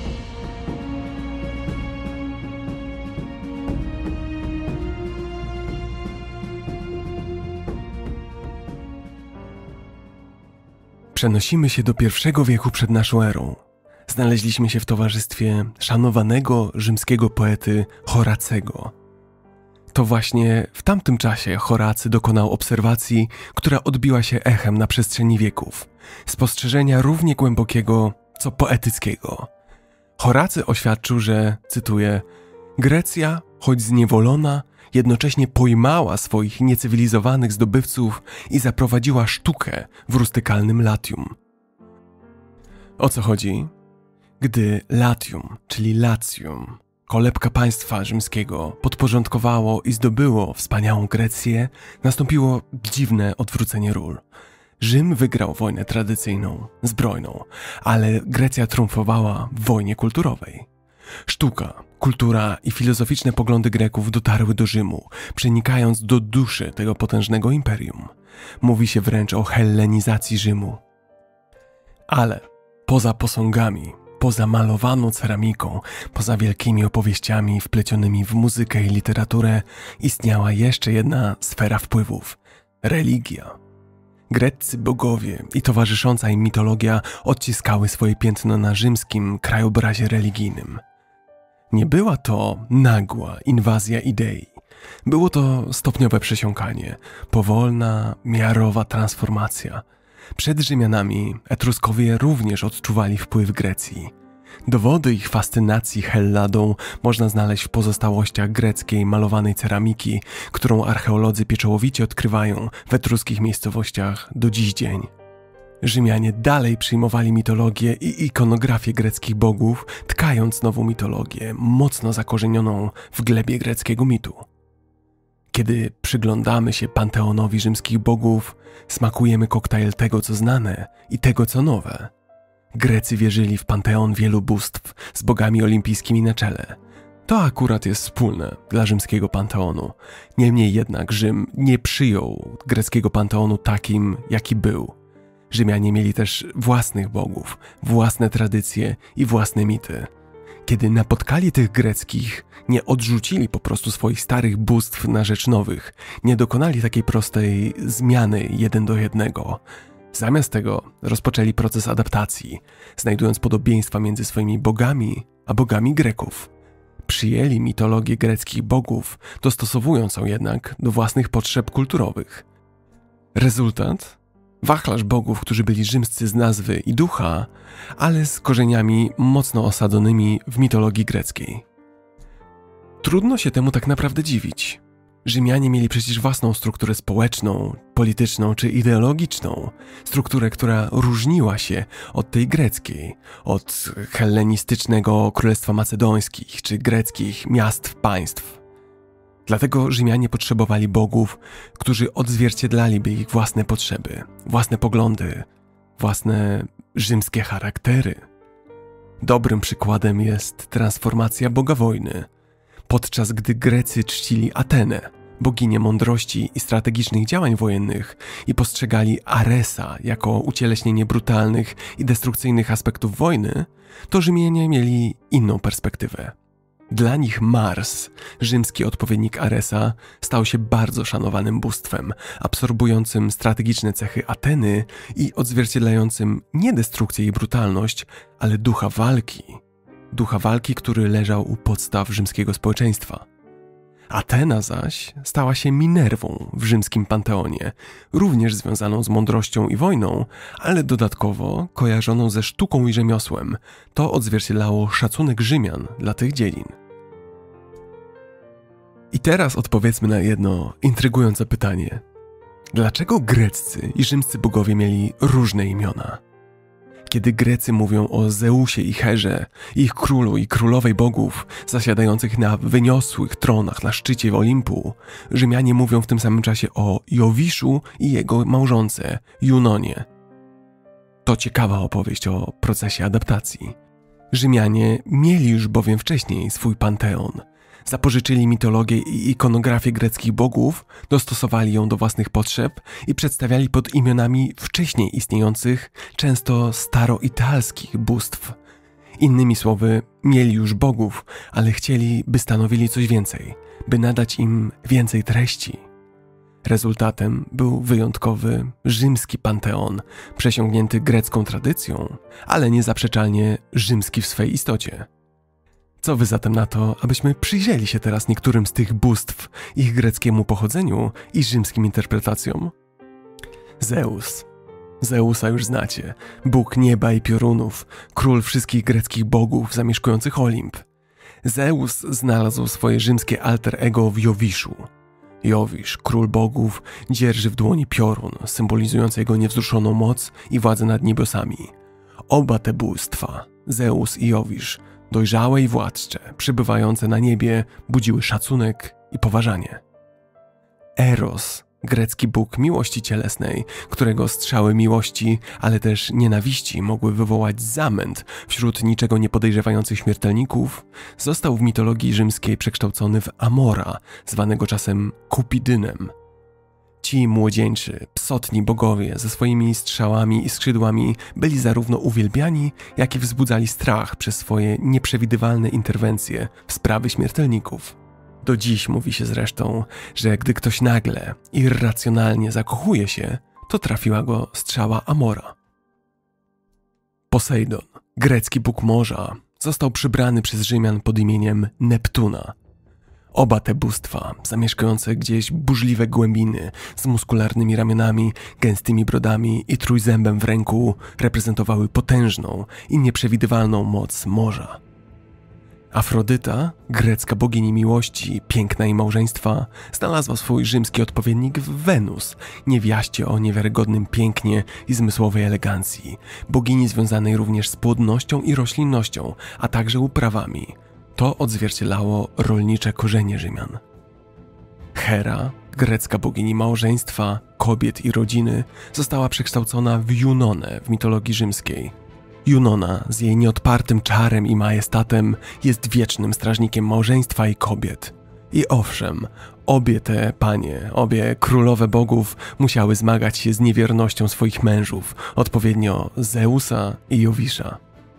Przenosimy się do pierwszego wieku przed naszą erą. Znaleźliśmy się w towarzystwie szanowanego rzymskiego poety Horacego. To właśnie w tamtym czasie Horacy dokonał obserwacji, która odbiła się echem na przestrzeni wieków, spostrzeżenia równie głębokiego, co poetyckiego. Horacy oświadczył, że, cytuję, Grecja, choć zniewolona, jednocześnie pojmała swoich niecywilizowanych zdobywców i zaprowadziła sztukę w rustykalnym Latium. O co chodzi? Gdy Latium, czyli Latium, kolebka państwa rzymskiego, podporządkowało i zdobyło wspaniałą Grecję, nastąpiło dziwne odwrócenie ról. Rzym wygrał wojnę tradycyjną, zbrojną, ale Grecja triumfowała w wojnie kulturowej. Sztuka, kultura i filozoficzne poglądy Greków dotarły do Rzymu, przenikając do duszy tego potężnego imperium. Mówi się wręcz o hellenizacji Rzymu. Ale poza posągami, poza malowaną ceramiką, poza wielkimi opowieściami wplecionymi w muzykę i literaturę, istniała jeszcze jedna sfera wpływów – religia. Greccy bogowie i towarzysząca im mitologia odciskały swoje piętno na rzymskim krajobrazie religijnym. Nie była to nagła inwazja idei. Było to stopniowe przesiąkanie, powolna, miarowa transformacja. Przed Rzymianami Etruskowie również odczuwali wpływ Grecji. Dowody ich fascynacji Helladą można znaleźć w pozostałościach greckiej malowanej ceramiki, którą archeolodzy pieczołowicie odkrywają w etruskich miejscowościach do dziś dzień. Rzymianie dalej przyjmowali mitologię i ikonografię greckich bogów, tkając nową mitologię, mocno zakorzenioną w glebie greckiego mitu. Kiedy przyglądamy się panteonowi rzymskich bogów, smakujemy koktajl tego, co znane i tego, co nowe. Grecy wierzyli w panteon wielu bóstw z bogami olimpijskimi na czele. To akurat jest wspólne dla rzymskiego panteonu. Niemniej jednak Rzym nie przyjął greckiego panteonu takim, jaki był. Rzymianie mieli też własnych bogów, własne tradycje i własne mity. Kiedy napotkali tych greckich, nie odrzucili po prostu swoich starych bóstw na rzecz nowych, nie dokonali takiej prostej zmiany jeden do jednego. Zamiast tego rozpoczęli proces adaptacji, znajdując podobieństwa między swoimi bogami a bogami Greków. Przyjęli mitologię greckich bogów, dostosowując ją jednak do własnych potrzeb kulturowych. Rezultat? Wachlarz bogów, którzy byli rzymscy z nazwy i ducha, ale z korzeniami mocno osadzonymi w mitologii greckiej. Trudno się temu tak naprawdę dziwić. Rzymianie mieli przecież własną strukturę społeczną, polityczną czy ideologiczną, strukturę, która różniła się od tej greckiej, od hellenistycznego Królestwa Macedońskich czy greckich miast, państw. Dlatego Rzymianie potrzebowali bogów, którzy odzwierciedlaliby ich własne potrzeby, własne poglądy, własne rzymskie charaktery. Dobrym przykładem jest transformacja boga wojny, podczas gdy Grecy czcili Atenę, boginię mądrości i strategicznych działań wojennych i postrzegali Aresa jako ucieleśnienie brutalnych i destrukcyjnych aspektów wojny, to Rzymianie mieli inną perspektywę. Dla nich Mars, rzymski odpowiednik Aresa, stał się bardzo szanowanym bóstwem, absorbującym strategiczne cechy Ateny i odzwierciedlającym nie destrukcję i brutalność, ale ducha walki. Ducha walki, który leżał u podstaw rzymskiego społeczeństwa. Atena zaś stała się Minerwą w rzymskim panteonie, również związaną z mądrością i wojną, ale dodatkowo kojarzoną ze sztuką i rzemiosłem. To odzwierciedlało szacunek Rzymian dla tych dziedzin. I teraz odpowiedzmy na jedno intrygujące pytanie. Dlaczego greccy i rzymscy bogowie mieli różne imiona? Kiedy Grecy mówią o Zeusie i Herze, ich królu i królowej bogów zasiadających na wyniosłych tronach na szczycie Olimpu, Rzymianie mówią w tym samym czasie o Jowiszu i jego małżonce, Junonie. To ciekawa opowieść o procesie adaptacji. Rzymianie mieli już bowiem wcześniej swój panteon. Zapożyczyli mitologię i ikonografię greckich bogów, dostosowali ją do własnych potrzeb i przedstawiali pod imionami wcześniej istniejących, często staroitalskich bóstw. Innymi słowy, mieli już bogów, ale chcieli, by stanowili coś więcej, by nadać im więcej treści. Rezultatem był wyjątkowy rzymski panteon, przesiągnięty grecką tradycją, ale niezaprzeczalnie rzymski w swej istocie. Co wy zatem na to, abyśmy przyjrzeli się teraz niektórym z tych bóstw, ich greckiemu pochodzeniu i rzymskim interpretacjom? Zeus. Zeusa już znacie, bóg nieba i piorunów, król wszystkich greckich bogów zamieszkujących Olimp. Zeus znalazł swoje rzymskie alter ego w Jowiszu. Jowisz, król bogów, dzierży w dłoni piorun, symbolizujący jego niewzruszoną moc i władzę nad niebiosami. Oba te bóstwa, Zeus i Jowisz, dojrzałe i władcze, przybywające na niebie, budziły szacunek i poważanie. Eros, grecki bóg miłości cielesnej, którego strzały miłości, ale też nienawiści mogły wywołać zamęt wśród niczego nie podejrzewających śmiertelników, został w mitologii rzymskiej przekształcony w Amora, zwanego czasem Kupidynem. Ci młodzieńczy, psotni bogowie ze swoimi strzałami i skrzydłami byli zarówno uwielbiani, jak i wzbudzali strach przez swoje nieprzewidywalne interwencje w sprawy śmiertelników. Do dziś mówi się zresztą, że gdy ktoś nagle, irracjonalnie zakochuje się, to trafiła go strzała Amora. Posejdon, grecki bóg morza, został przybrany przez Rzymian pod imieniem Neptuna. Oba te bóstwa, zamieszkujące gdzieś burzliwe głębiny, z muskularnymi ramionami, gęstymi brodami i trójzębem w ręku, reprezentowały potężną i nieprzewidywalną moc morza. Afrodyta, grecka bogini miłości, piękna i małżeństwa, znalazła swój rzymski odpowiednik w Wenus, niewiaście o niewiarygodnym pięknie i zmysłowej elegancji, bogini związanej również z płodnością i roślinnością, a także uprawami. To odzwierciedlało rolnicze korzenie Rzymian. Hera, grecka bogini małżeństwa, kobiet i rodziny, została przekształcona w Junonę w mitologii rzymskiej. Junona z jej nieodpartym czarem i majestatem jest wiecznym strażnikiem małżeństwa i kobiet. I owszem, obie te panie, obie królowe bogów musiały zmagać się z niewiernością swoich mężów, odpowiednio Zeusa i Jowisza.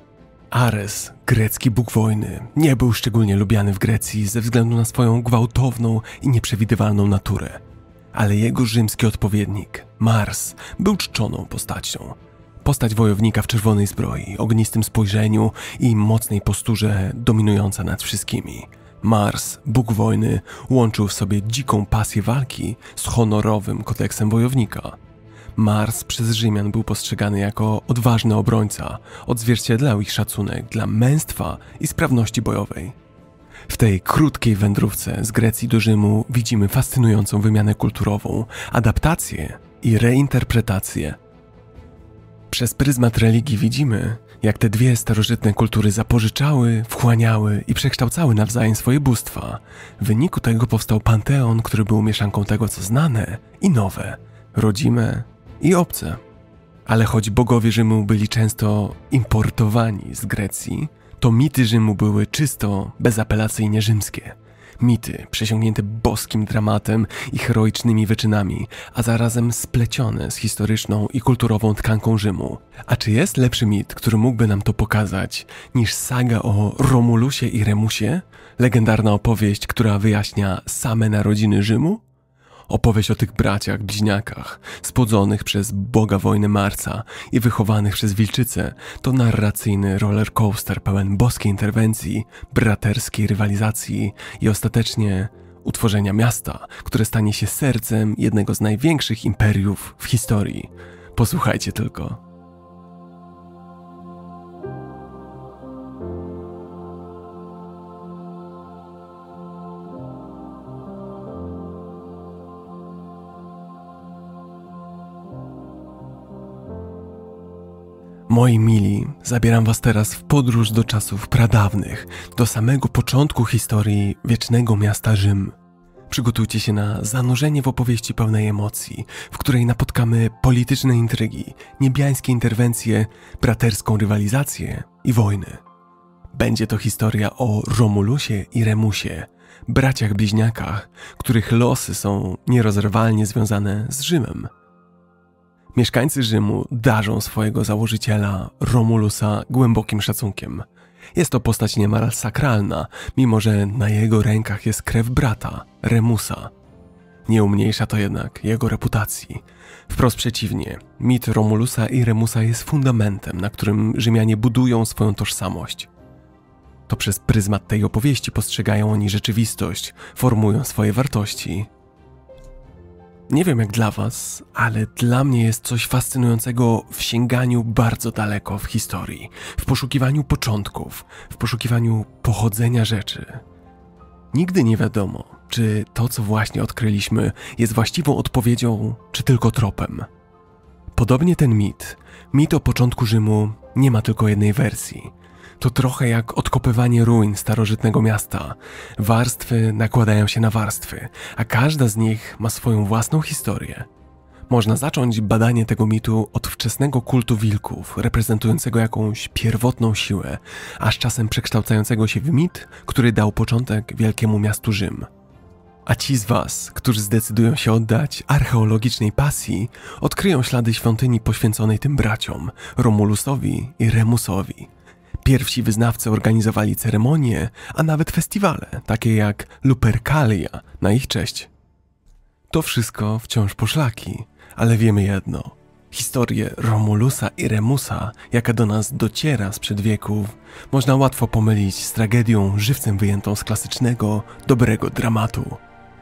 Ares, grecki bóg wojny, nie był szczególnie lubiany w Grecji ze względu na swoją gwałtowną i nieprzewidywalną naturę. Ale jego rzymski odpowiednik, Mars, był czczoną postacią. Postać wojownika w czerwonej zbroi, ognistym spojrzeniu i mocnej posturze dominująca nad wszystkimi. Mars, bóg wojny, łączył w sobie dziką pasję walki z honorowym kodeksem wojownika. Mars przez Rzymian był postrzegany jako odważny obrońca, odzwierciedlał ich szacunek dla męstwa i sprawności bojowej. W tej krótkiej wędrówce z Grecji do Rzymu widzimy fascynującą wymianę kulturową, adaptację i reinterpretację. Przez pryzmat religii widzimy, jak te dwie starożytne kultury zapożyczały, wchłaniały i przekształcały nawzajem swoje bóstwa. W wyniku tego powstał panteon, który był mieszanką tego, co znane i nowe, rodzime i obce. Ale choć bogowie Rzymu byli często importowani z Grecji, to mity Rzymu były czysto, bezapelacyjnie rzymskie. Mity przesiągnięte boskim dramatem i heroicznymi wyczynami, a zarazem splecione z historyczną i kulturową tkanką Rzymu. A czy jest lepszy mit, który mógłby nam to pokazać, niż saga o Romulusie i Remusie? Legendarna opowieść, która wyjaśnia same narodziny Rzymu? Opowieść o tych braciach bliźniakach, spłodzonych przez boga wojny Marsa i wychowanych przez wilczycę, to narracyjny rollercoaster pełen boskiej interwencji, braterskiej rywalizacji i ostatecznie utworzenia miasta, które stanie się sercem jednego z największych imperiów w historii. Posłuchajcie tylko. Moi mili, zabieram was teraz w podróż do czasów pradawnych, do samego początku historii wiecznego miasta Rzym. Przygotujcie się na zanurzenie w opowieści pełnej emocji, w której napotkamy polityczne intrygi, niebiańskie interwencje, braterską rywalizację i wojny. Będzie to historia o Romulusie i Remusie, braciach bliźniakach, których losy są nierozerwalnie związane z Rzymem. Mieszkańcy Rzymu darzą swojego założyciela, Romulusa, głębokim szacunkiem. Jest to postać niemal sakralna, mimo że na jego rękach jest krew brata, Remusa. Nie umniejsza to jednak jego reputacji. Wprost przeciwnie, mit Romulusa i Remusa jest fundamentem, na którym Rzymianie budują swoją tożsamość. To przez pryzmat tej opowieści postrzegają oni rzeczywistość, formują swoje wartości. Nie wiem jak dla was, ale dla mnie jest coś fascynującego w sięganiu bardzo daleko w historii, w poszukiwaniu początków, w poszukiwaniu pochodzenia rzeczy. Nigdy nie wiadomo, czy to, co właśnie odkryliśmy, jest właściwą odpowiedzią, czy tylko tropem. Podobnie ten mit, mit o początku Rzymu, nie ma tylko jednej wersji. To trochę jak odkopywanie ruin starożytnego miasta. Warstwy nakładają się na warstwy, a każda z nich ma swoją własną historię. Można zacząć badanie tego mitu od wczesnego kultu wilków, reprezentującego jakąś pierwotną siłę, aż czasem przekształcającego się w mit, który dał początek wielkiemu miastu Rzym. A ci z was, którzy zdecydują się oddać archeologicznej pasji, odkryją ślady świątyni poświęconej tym braciom, Romulusowi i Remusowi. Pierwsi wyznawcy organizowali ceremonie, a nawet festiwale, takie jak Lupercalia na ich cześć. To wszystko wciąż poszlaki, ale wiemy jedno. Historię Romulusa i Remusa, jaka do nas dociera sprzed wieków, można łatwo pomylić z tragedią żywcem wyjętą z klasycznego, dobrego dramatu.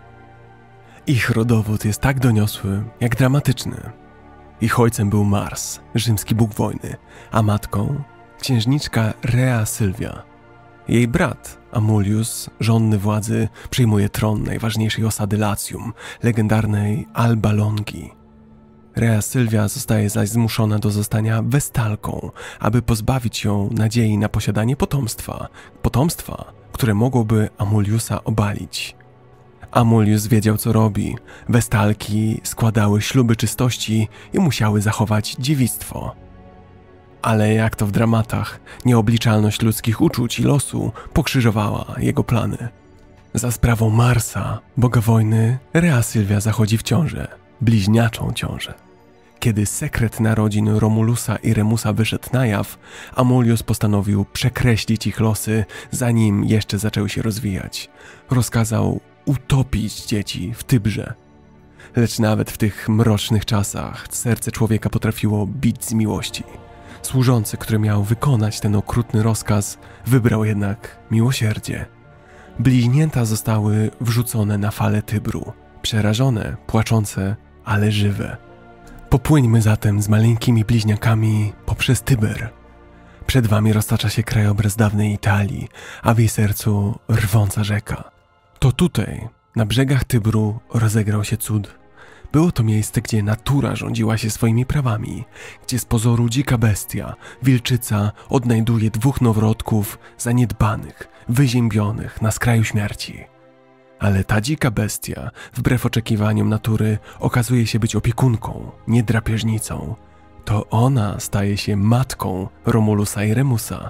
Ich rodowód jest tak doniosły, jak dramatyczny. Ich ojcem był Mars, rzymski bóg wojny, a matką księżniczka Rea Sylwia. Jej brat, Amulius, żonny władzy, przyjmuje tron najważniejszej osady Latium, legendarnej Alba Longi. Rea Sylwia zostaje zaś zmuszona do zostania westalką, aby pozbawić ją nadziei na posiadanie potomstwa, potomstwa, które mogłoby Amuliusa obalić. Amulius wiedział, co robi. Westalki składały śluby czystości i musiały zachować dziewictwo. Ale jak to w dramatach, nieobliczalność ludzkich uczuć i losu pokrzyżowała jego plany. Za sprawą Marsa, boga wojny, Rea Sylwia zachodzi w ciążę, bliźniaczą ciążę. Kiedy sekret narodzin Romulusa i Remusa wyszedł na jaw, Amulius postanowił przekreślić ich losy, zanim jeszcze zaczęły się rozwijać. Rozkazał utopić dzieci w Tybrze. Lecz nawet w tych mrocznych czasach serce człowieka potrafiło bić z miłości. Służący, który miał wykonać ten okrutny rozkaz, wybrał jednak miłosierdzie. Bliźnięta zostały wrzucone na fale Tybru, przerażone, płaczące, ale żywe. Popłyńmy zatem z maleńkimi bliźniakami poprzez Tyber. Przed wami roztacza się krajobraz dawnej Italii, a w jej sercu rwąca rzeka. To tutaj, na brzegach Tybru, rozegrał się cud. Było to miejsce, gdzie natura rządziła się swoimi prawami, gdzie z pozoru dzika bestia, wilczyca, odnajduje dwóch noworodków zaniedbanych, wyziębionych na skraju śmierci. Ale ta dzika bestia, wbrew oczekiwaniom natury, okazuje się być opiekunką, nie drapieżnicą. To ona staje się matką Romulusa i Remusa.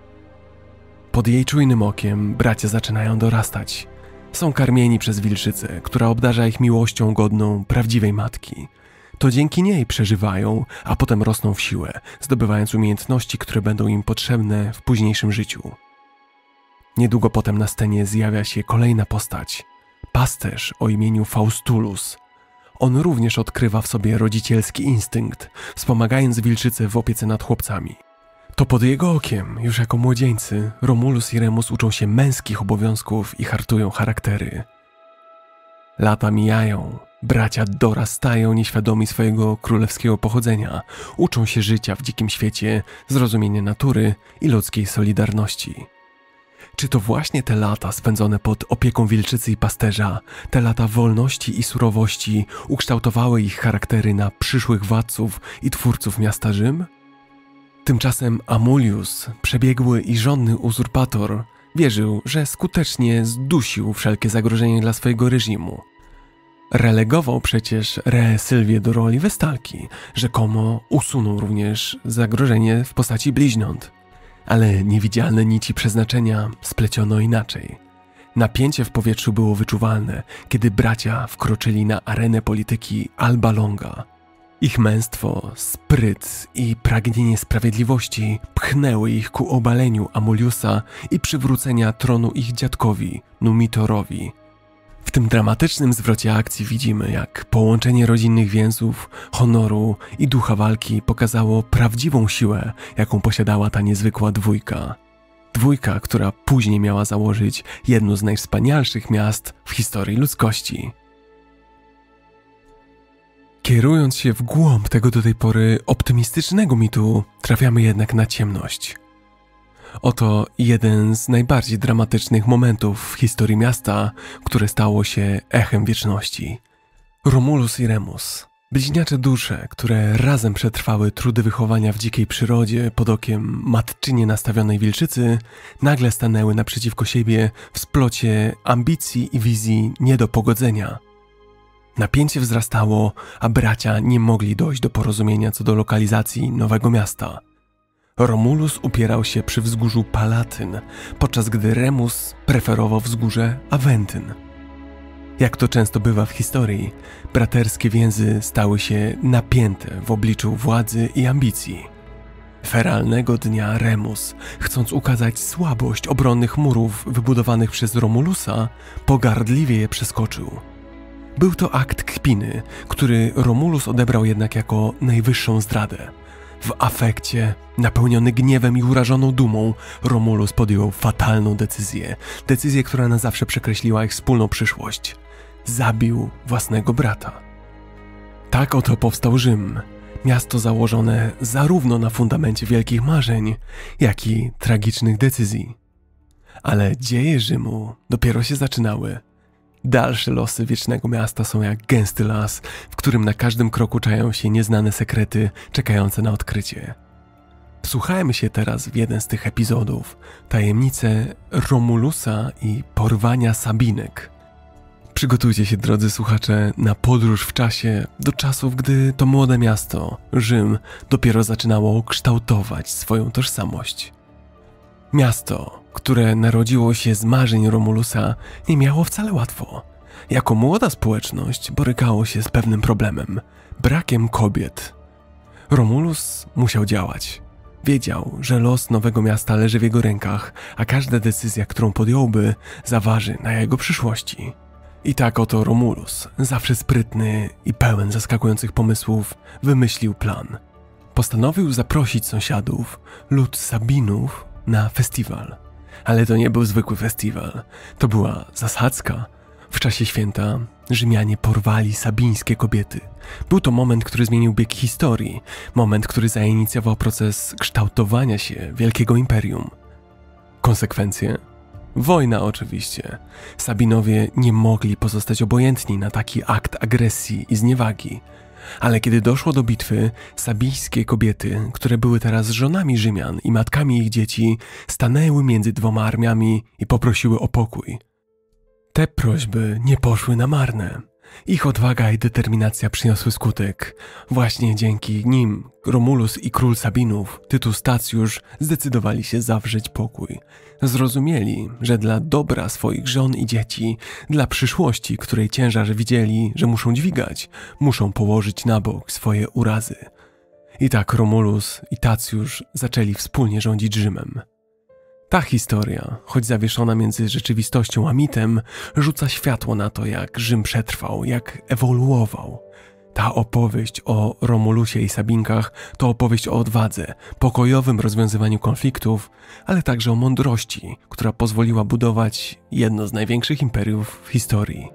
Pod jej czujnym okiem bracia zaczynają dorastać. Są karmieni przez wilczycę, która obdarza ich miłością godną prawdziwej matki. To dzięki niej przeżywają, a potem rosną w siłę, zdobywając umiejętności, które będą im potrzebne w późniejszym życiu. Niedługo potem na scenie zjawia się kolejna postać. Pasterz o imieniu Faustulus. On również odkrywa w sobie rodzicielski instynkt, wspomagając wilczycę w opiece nad chłopcami. To pod jego okiem, już jako młodzieńcy, Romulus i Remus uczą się męskich obowiązków i hartują charaktery. Lata mijają, bracia dorastają nieświadomi swojego królewskiego pochodzenia, uczą się życia w dzikim świecie, zrozumienia natury i ludzkiej solidarności. Czy to właśnie te lata spędzone pod opieką wilczycy i pasterza, te lata wolności i surowości ukształtowały ich charaktery na przyszłych władców i twórców miasta Rzym? Tymczasem Amulius, przebiegły i żonny uzurpator, wierzył, że skutecznie zdusił wszelkie zagrożenie dla swojego reżimu. Relegował przecież Reę Sylwię do roli westalki, rzekomo usunął również zagrożenie w postaci bliźniąt. Ale niewidzialne nici przeznaczenia spleciono inaczej. Napięcie w powietrzu było wyczuwalne, kiedy bracia wkroczyli na arenę polityki Alba Longa. Ich męstwo, spryt i pragnienie sprawiedliwości pchnęły ich ku obaleniu Amuliusa i przywrócenia tronu ich dziadkowi, Numitorowi. W tym dramatycznym zwrocie akcji widzimy, jak połączenie rodzinnych więzów, honoru i ducha walki pokazało prawdziwą siłę, jaką posiadała ta niezwykła dwójka. Dwójka, która później miała założyć jedno z najwspanialszych miast w historii ludzkości. Kierując się w głąb tego do tej pory optymistycznego mitu, trafiamy jednak na ciemność. Oto jeden z najbardziej dramatycznych momentów w historii miasta, które stało się echem wieczności. Romulus i Remus, bliźniacze dusze, które razem przetrwały trudy wychowania w dzikiej przyrodzie pod okiem matczynie nastawionej wilczycy, nagle stanęły naprzeciwko siebie w splocie ambicji i wizji nie do pogodzenia. Napięcie wzrastało, a bracia nie mogli dojść do porozumienia co do lokalizacji nowego miasta. Romulus upierał się przy wzgórzu Palatyn, podczas gdy Remus preferował wzgórze Aventyn. Jak to często bywa w historii, braterskie więzy stały się napięte w obliczu władzy i ambicji. Feralnego dnia Remus, chcąc ukazać słabość obronnych murów wybudowanych przez Romulusa, pogardliwie je przeskoczył. Był to akt kpiny, który Romulus odebrał jednak jako najwyższą zdradę. W afekcie, napełniony gniewem i urażoną dumą, Romulus podjął fatalną decyzję. Decyzję, która na zawsze przekreśliła ich wspólną przyszłość. Zabił własnego brata. Tak oto powstał Rzym. Miasto założone zarówno na fundamencie wielkich marzeń, jak i tragicznych decyzji. Ale dzieje Rzymu dopiero się zaczynały. Dalsze losy wiecznego miasta są jak gęsty las, w którym na każdym kroku czają się nieznane sekrety czekające na odkrycie. Wsłuchajmy się teraz w jeden z tych epizodów, tajemnice Romulusa i porwania Sabinek. Przygotujcie się, drodzy słuchacze, na podróż w czasie do czasów, gdy to młode miasto, Rzym, dopiero zaczynało kształtować swoją tożsamość. Miasto, które narodziło się z marzeń Romulusa, nie miało wcale łatwo. Jako młoda społeczność borykało się z pewnym problemem – brakiem kobiet. Romulus musiał działać. Wiedział, że los nowego miasta leży w jego rękach, a każda decyzja, którą podjąłby, zaważy na jego przyszłości. I tak oto Romulus, zawsze sprytny i pełen zaskakujących pomysłów, wymyślił plan. Postanowił zaprosić sąsiadów, lud Sabinów, na festiwal. Ale to nie był zwykły festiwal, to była zasadzka. W czasie święta Rzymianie porwali sabińskie kobiety. Był to moment, który zmienił bieg historii, moment, który zainicjował proces kształtowania się wielkiego imperium. Konsekwencje? Wojna oczywiście. Sabinowie nie mogli pozostać obojętni na taki akt agresji i zniewagi. Ale kiedy doszło do bitwy, sabińskie kobiety, które były teraz żonami Rzymian i matkami ich dzieci, stanęły między dwoma armiami i poprosiły o pokój. Te prośby nie poszły na marne. Ich odwaga i determinacja przyniosły skutek. Właśnie dzięki nim Romulus i król Sabinów, Tytus Stacjusz, zdecydowali się zawrzeć pokój. Zrozumieli, że dla dobra swoich żon i dzieci, dla przyszłości, której ciężar widzieli, że muszą dźwigać, muszą położyć na bok swoje urazy. I tak Romulus i Tacjusz zaczęli wspólnie rządzić Rzymem. Ta historia, choć zawieszona między rzeczywistością a mitem, rzuca światło na to, jak Rzym przetrwał, jak ewoluował. Ta opowieść o Romulusie i Sabinkach to opowieść o odwadze, pokojowym rozwiązywaniu konfliktów, ale także o mądrości, która pozwoliła budować jedno z największych imperiów w historii.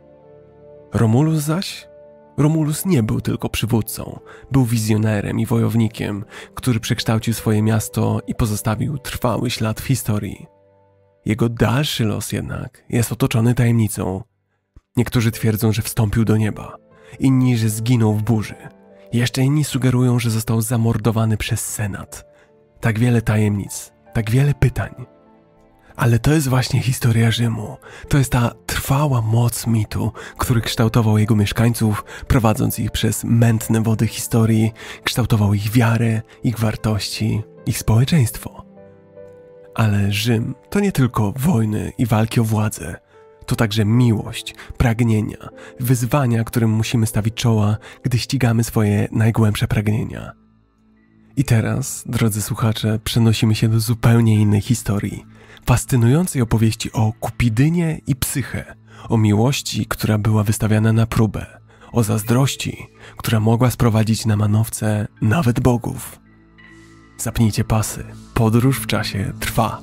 Romulus zaś? Romulus nie był tylko przywódcą, był wizjonerem i wojownikiem, który przekształcił swoje miasto i pozostawił trwały ślad w historii. Jego dalszy los jednak jest otoczony tajemnicą. Niektórzy twierdzą, że wstąpił do nieba, inni, że zginął w burzy. Jeszcze inni sugerują, że został zamordowany przez Senat. Tak wiele tajemnic, tak wiele pytań. Ale to jest właśnie historia Rzymu. To jest ta trwała moc mitu, który kształtował jego mieszkańców, prowadząc ich przez mętne wody historii, kształtował ich wiarę, ich wartości, ich społeczeństwo. Ale Rzym to nie tylko wojny i walki o władzę. To także miłość, pragnienia, wyzwania, którym musimy stawić czoła, gdy ścigamy swoje najgłębsze pragnienia. I teraz, drodzy słuchacze, przenosimy się do zupełnie innej historii. Fascynującej opowieści o Kupidynie i Psyche, o miłości, która była wystawiana na próbę, o zazdrości, która mogła sprowadzić na manowce nawet bogów. Zapnijcie pasy, podróż w czasie trwa.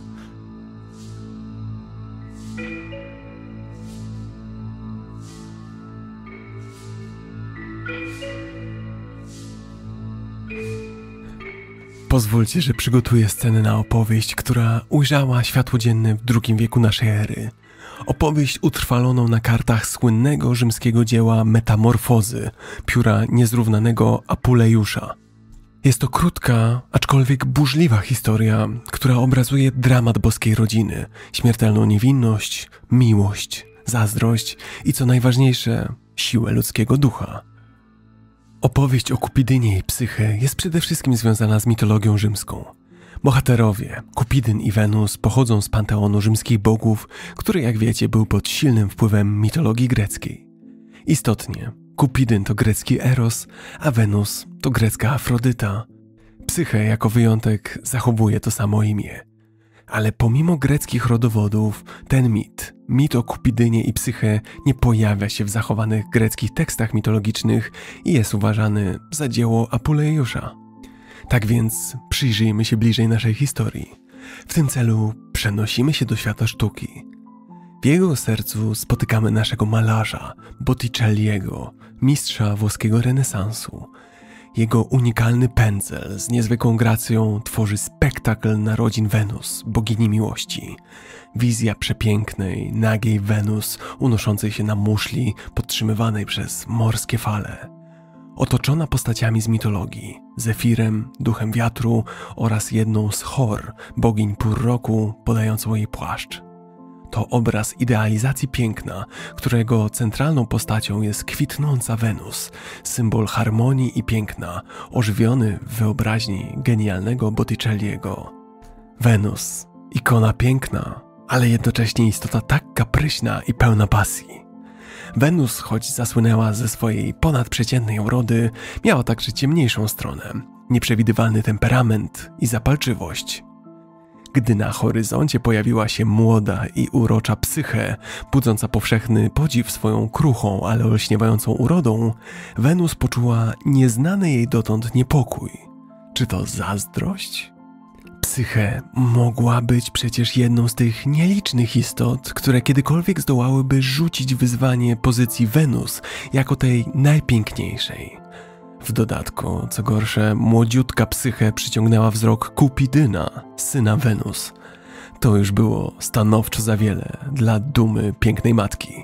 Pozwólcie, że przygotuję scenę na opowieść, która ujrzała światło dzienne w drugim wieku naszej ery. Opowieść utrwaloną na kartach słynnego rzymskiego dzieła Metamorfozy, pióra niezrównanego Apulejusza. Jest to krótka, aczkolwiek burzliwa historia, która obrazuje dramat boskiej rodziny, śmiertelną niewinność, miłość, zazdrość i co najważniejsze, siłę ludzkiego ducha. Opowieść o Kupidynie i Psyche jest przede wszystkim związana z mitologią rzymską. Bohaterowie, Kupidyn i Wenus, pochodzą z panteonu rzymskich bogów, który, jak wiecie, był pod silnym wpływem mitologii greckiej. Istotnie, Kupidyn to grecki Eros, a Wenus to grecka Afrodyta. Psyche jako wyjątek zachowuje to samo imię. Ale pomimo greckich rodowodów, ten mit, mit o Kupidynie i Psyche nie pojawia się w zachowanych greckich tekstach mitologicznych i jest uważany za dzieło Apuleiusza. Tak więc przyjrzyjmy się bliżej naszej historii. W tym celu przenosimy się do świata sztuki. W jego sercu spotykamy naszego malarza, Botticelliego, mistrza włoskiego renesansu. Jego unikalny pędzel z niezwykłą gracją tworzy spektakl narodzin Wenus, bogini miłości. Wizja przepięknej, nagiej Wenus unoszącej się na muszli podtrzymywanej przez morskie fale. Otoczona postaciami z mitologii, Zefirem, duchem wiatru oraz jedną z Hor, bogiń pór roku podającą jej płaszcz. To obraz idealizacji piękna, którego centralną postacią jest kwitnąca Wenus, symbol harmonii i piękna, ożywiony w wyobraźni genialnego Botticelliego. Wenus, ikona piękna, ale jednocześnie istota tak kapryśna i pełna pasji. Wenus, choć zasłynęła ze swojej ponadprzeciętnej urody, miała także ciemniejszą stronę, nieprzewidywalny temperament i zapalczywość. Gdy na horyzoncie pojawiła się młoda i urocza Psyche, budząca powszechny podziw swoją kruchą, ale olśniewającą urodą, Wenus poczuła nieznany jej dotąd niepokój. Czy to zazdrość? Psyche mogła być przecież jedną z tych nielicznych istot, które kiedykolwiek zdołałyby rzucić wyzwanie pozycji Wenus jako tej najpiękniejszej. W dodatku, co gorsze, młodziutka Psyche przyciągnęła wzrok Kupidyna, syna Wenus. To już było stanowczo za wiele dla dumy pięknej matki.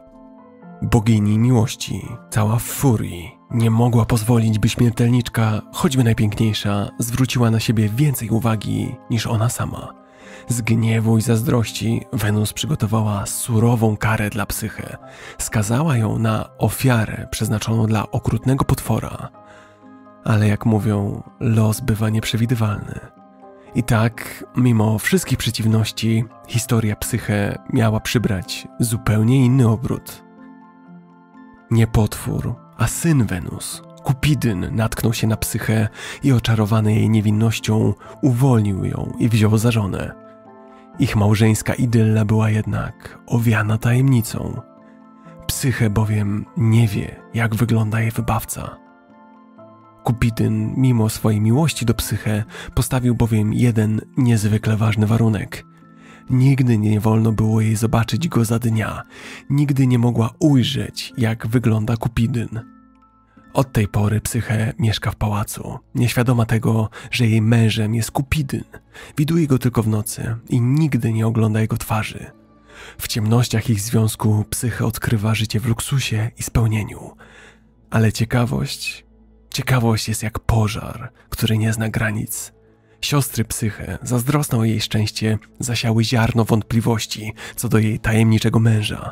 Bogini miłości, cała w furii, nie mogła pozwolić, by śmiertelniczka, choćby najpiękniejsza, zwróciła na siebie więcej uwagi niż ona sama. Z gniewu i zazdrości Wenus przygotowała surową karę dla Psyche. Skazała ją na ofiarę przeznaczoną dla okrutnego potwora. Ale jak mówią, los bywa nieprzewidywalny. I tak, mimo wszystkich przeciwności, historia Psyche miała przybrać zupełnie inny obrót. Nie potwór, a syn Wenus, Kupidyn, natknął się na Psyche i oczarowany jej niewinnością uwolnił ją i wziął za żonę. Ich małżeńska idylla była jednak owiana tajemnicą. Psyche bowiem nie wie, jak wygląda jej wybawca. Kupidyn, mimo swojej miłości do Psyche, postawił bowiem jeden niezwykle ważny warunek. Nigdy nie wolno było jej zobaczyć go za dnia, nigdy nie mogła ujrzeć, jak wygląda Kupidyn. Od tej pory Psyche mieszka w pałacu, nieświadoma tego, że jej mężem jest Kupidyn. Widuje go tylko w nocy i nigdy nie ogląda jego twarzy. W ciemnościach ich związku Psyche odkrywa życie w luksusie i spełnieniu. Ale ciekawość... Ciekawość jest jak pożar, który nie zna granic. Siostry Psyche, zazdrosne o jej szczęście, zasiały ziarno wątpliwości co do jej tajemniczego męża.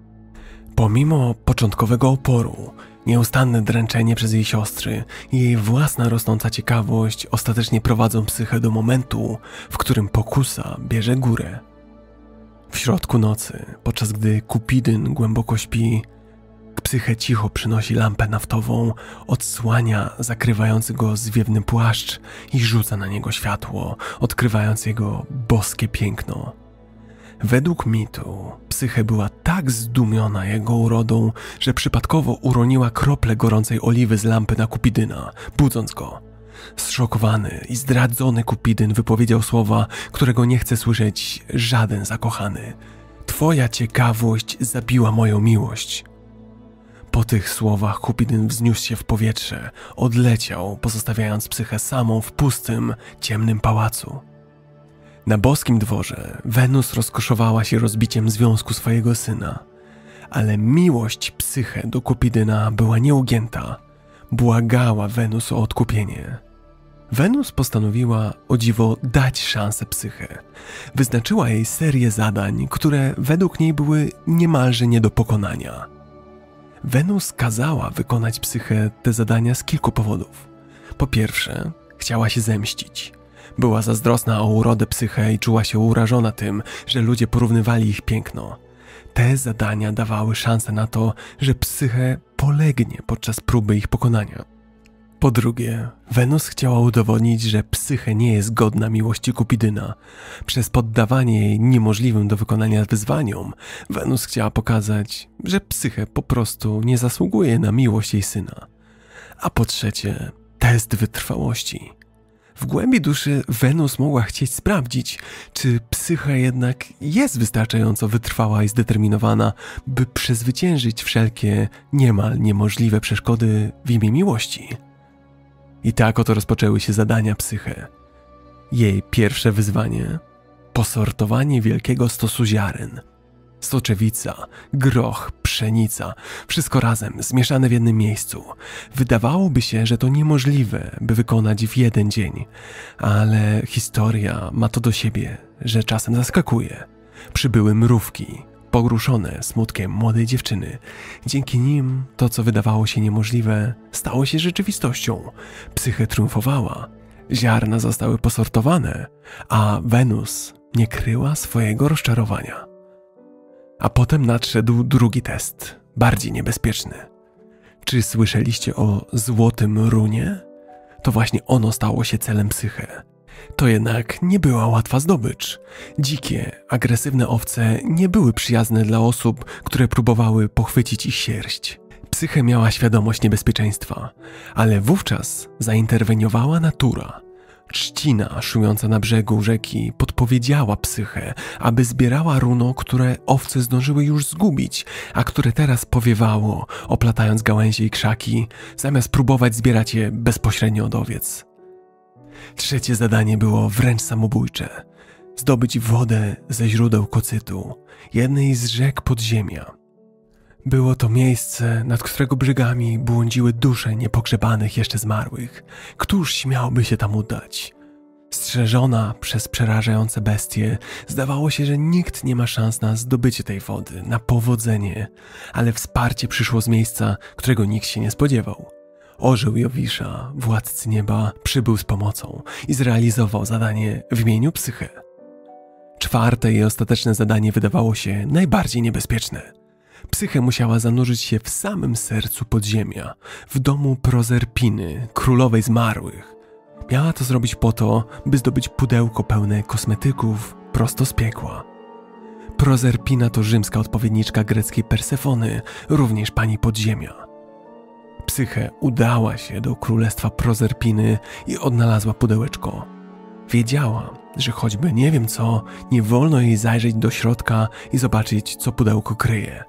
Pomimo początkowego oporu, nieustanne dręczenie przez jej siostry i jej własna rosnąca ciekawość ostatecznie prowadzą Psyche do momentu, w którym pokusa bierze górę. W środku nocy, podczas gdy Kupidyn głęboko śpi, Psyche cicho przynosi lampę naftową, odsłania zakrywający go zwiewny płaszcz i rzuca na niego światło, odkrywając jego boskie piękno. Według mitu Psyche była tak zdumiona jego urodą, że przypadkowo uroniła kroplę gorącej oliwy z lampy na Kupidyna, budząc go. Zszokowany i zdradzony Kupidyn wypowiedział słowa, którego nie chce słyszeć żaden zakochany. Twoja ciekawość zabiła moją miłość. Po tych słowach Kupidyn wzniósł się w powietrze, odleciał, pozostawiając Psychę samą w pustym, ciemnym pałacu. Na boskim dworze Wenus rozkoszowała się rozbiciem związku swojego syna, ale miłość Psyche do Kupidyna była nieugięta. Błagała Wenus o odkupienie. Wenus postanowiła, o dziwo, dać szansę Psyche. Wyznaczyła jej serię zadań, które według niej były niemalże nie do pokonania. Wenus kazała wykonać Psyche te zadania z kilku powodów. Po pierwsze, chciała się zemścić. Była zazdrosna o urodę Psyche i czuła się urażona tym, że ludzie porównywali ich piękno. Te zadania dawały szansę na to, że Psyche polegnie podczas próby ich pokonania. Po drugie, Wenus chciała udowodnić, że Psyche nie jest godna miłości Kupidyna. Przez poddawanie jej niemożliwym do wykonania wyzwaniom, Wenus chciała pokazać, że Psyche po prostu nie zasługuje na miłość jej syna. A po trzecie, test wytrwałości. W głębi duszy Wenus mogła chcieć sprawdzić, czy Psyche jednak jest wystarczająco wytrwała i zdeterminowana, by przezwyciężyć wszelkie niemal niemożliwe przeszkody w imię miłości. I tak oto rozpoczęły się zadania Psyche. Jej pierwsze wyzwanie – posortowanie wielkiego stosu ziaren. Soczewica, groch, pszenica, wszystko razem, zmieszane w jednym miejscu. Wydawałoby się, że to niemożliwe, by wykonać w jeden dzień, ale historia ma to do siebie, że czasem zaskakuje. Przybyły mrówki, pogruszone smutkiem młodej dziewczyny. Dzięki nim to, co wydawało się niemożliwe, stało się rzeczywistością. Psyche triumfowała, ziarna zostały posortowane, a Wenus nie kryła swojego rozczarowania. A potem nadszedł drugi test, bardziej niebezpieczny. Czy słyszeliście o złotym runie? To właśnie ono stało się celem Psyche. To jednak nie była łatwa zdobycz. Dzikie, agresywne owce nie były przyjazne dla osób, które próbowały pochwycić ich sierść. Psyche miała świadomość niebezpieczeństwa, ale wówczas zainterweniowała natura. Trzcina szumiąca na brzegu rzeki podpowiedziała Psyche, aby zbierała runo, które owce zdążyły już zgubić, a które teraz powiewało, oplatając gałęzie i krzaki, zamiast próbować zbierać je bezpośrednio od owiec. Trzecie zadanie było wręcz samobójcze. Zdobyć wodę ze źródeł Kocytu, jednej z rzek podziemia. Było to miejsce, nad którego brzegami błądziły dusze niepogrzebanych jeszcze zmarłych. Któż śmiałby się tam udać? Strzeżona przez przerażające bestie, zdawało się, że nikt nie ma szans na zdobycie tej wody, na powodzenie, ale wsparcie przyszło z miejsca, którego nikt się nie spodziewał. Orzeł Jowisza, władcy nieba, przybył z pomocą i zrealizował zadanie w imieniu Psyche. Czwarte i ostateczne zadanie wydawało się najbardziej niebezpieczne. Psyche musiała zanurzyć się w samym sercu podziemia, w domu Prozerpiny, królowej zmarłych. Miała to zrobić po to, by zdobyć pudełko pełne kosmetyków prosto z piekła. Prozerpina to rzymska odpowiedniczka greckiej Persefony, również pani podziemia. Psyche udała się do królestwa Prozerpiny i odnalazła pudełeczko. Wiedziała, że choćby nie wiem co, nie wolno jej zajrzeć do środka i zobaczyć, co pudełko kryje.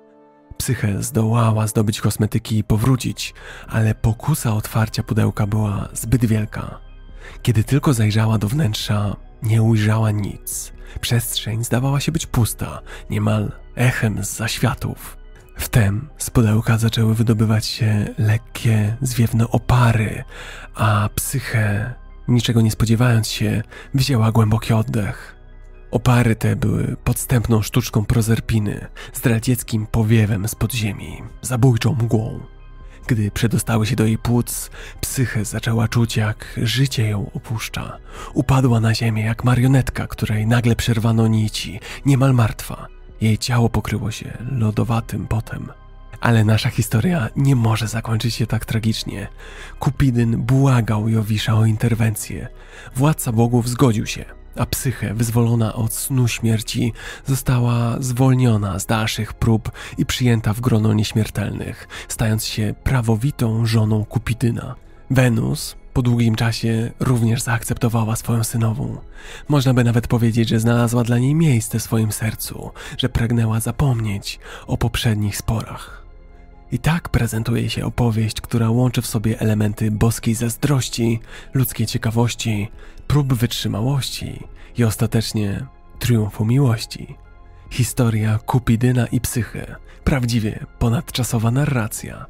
Psyche zdołała zdobyć kosmetyki i powrócić, ale pokusa otwarcia pudełka była zbyt wielka. Kiedy tylko zajrzała do wnętrza, nie ujrzała nic. Przestrzeń zdawała się być pusta, niemal echem z zaświatów. Wtem z pudełka zaczęły wydobywać się lekkie, zwiewne opary, a Psyche, niczego nie spodziewając się, wzięła głęboki oddech. Opary te były podstępną sztuczką Prozerpiny, zdradzieckim powiewem z podziemi, zabójczą mgłą. Gdy przedostały się do jej płuc, Psyche zaczęła czuć, jak życie ją opuszcza. Upadła na ziemię jak marionetka, której nagle przerwano nici, niemal martwa. Jej ciało pokryło się lodowatym potem. Ale nasza historia nie może zakończyć się tak tragicznie. Kupidyn błagał Jowisza o interwencję. Władca bogów zgodził się, a Psyche, wyzwolona od snu śmierci, została zwolniona z dalszych prób i przyjęta w grono nieśmiertelnych, stając się prawowitą żoną Kupidyna. Wenus po długim czasie również zaakceptowała swoją synową. Można by nawet powiedzieć, że znalazła dla niej miejsce w swoim sercu, że pragnęła zapomnieć o poprzednich sporach. I tak prezentuje się opowieść, która łączy w sobie elementy boskiej zazdrości, ludzkiej ciekawości, prób wytrzymałości i ostatecznie triumfu miłości. Historia Kupidyna i Psyche, prawdziwie ponadczasowa narracja.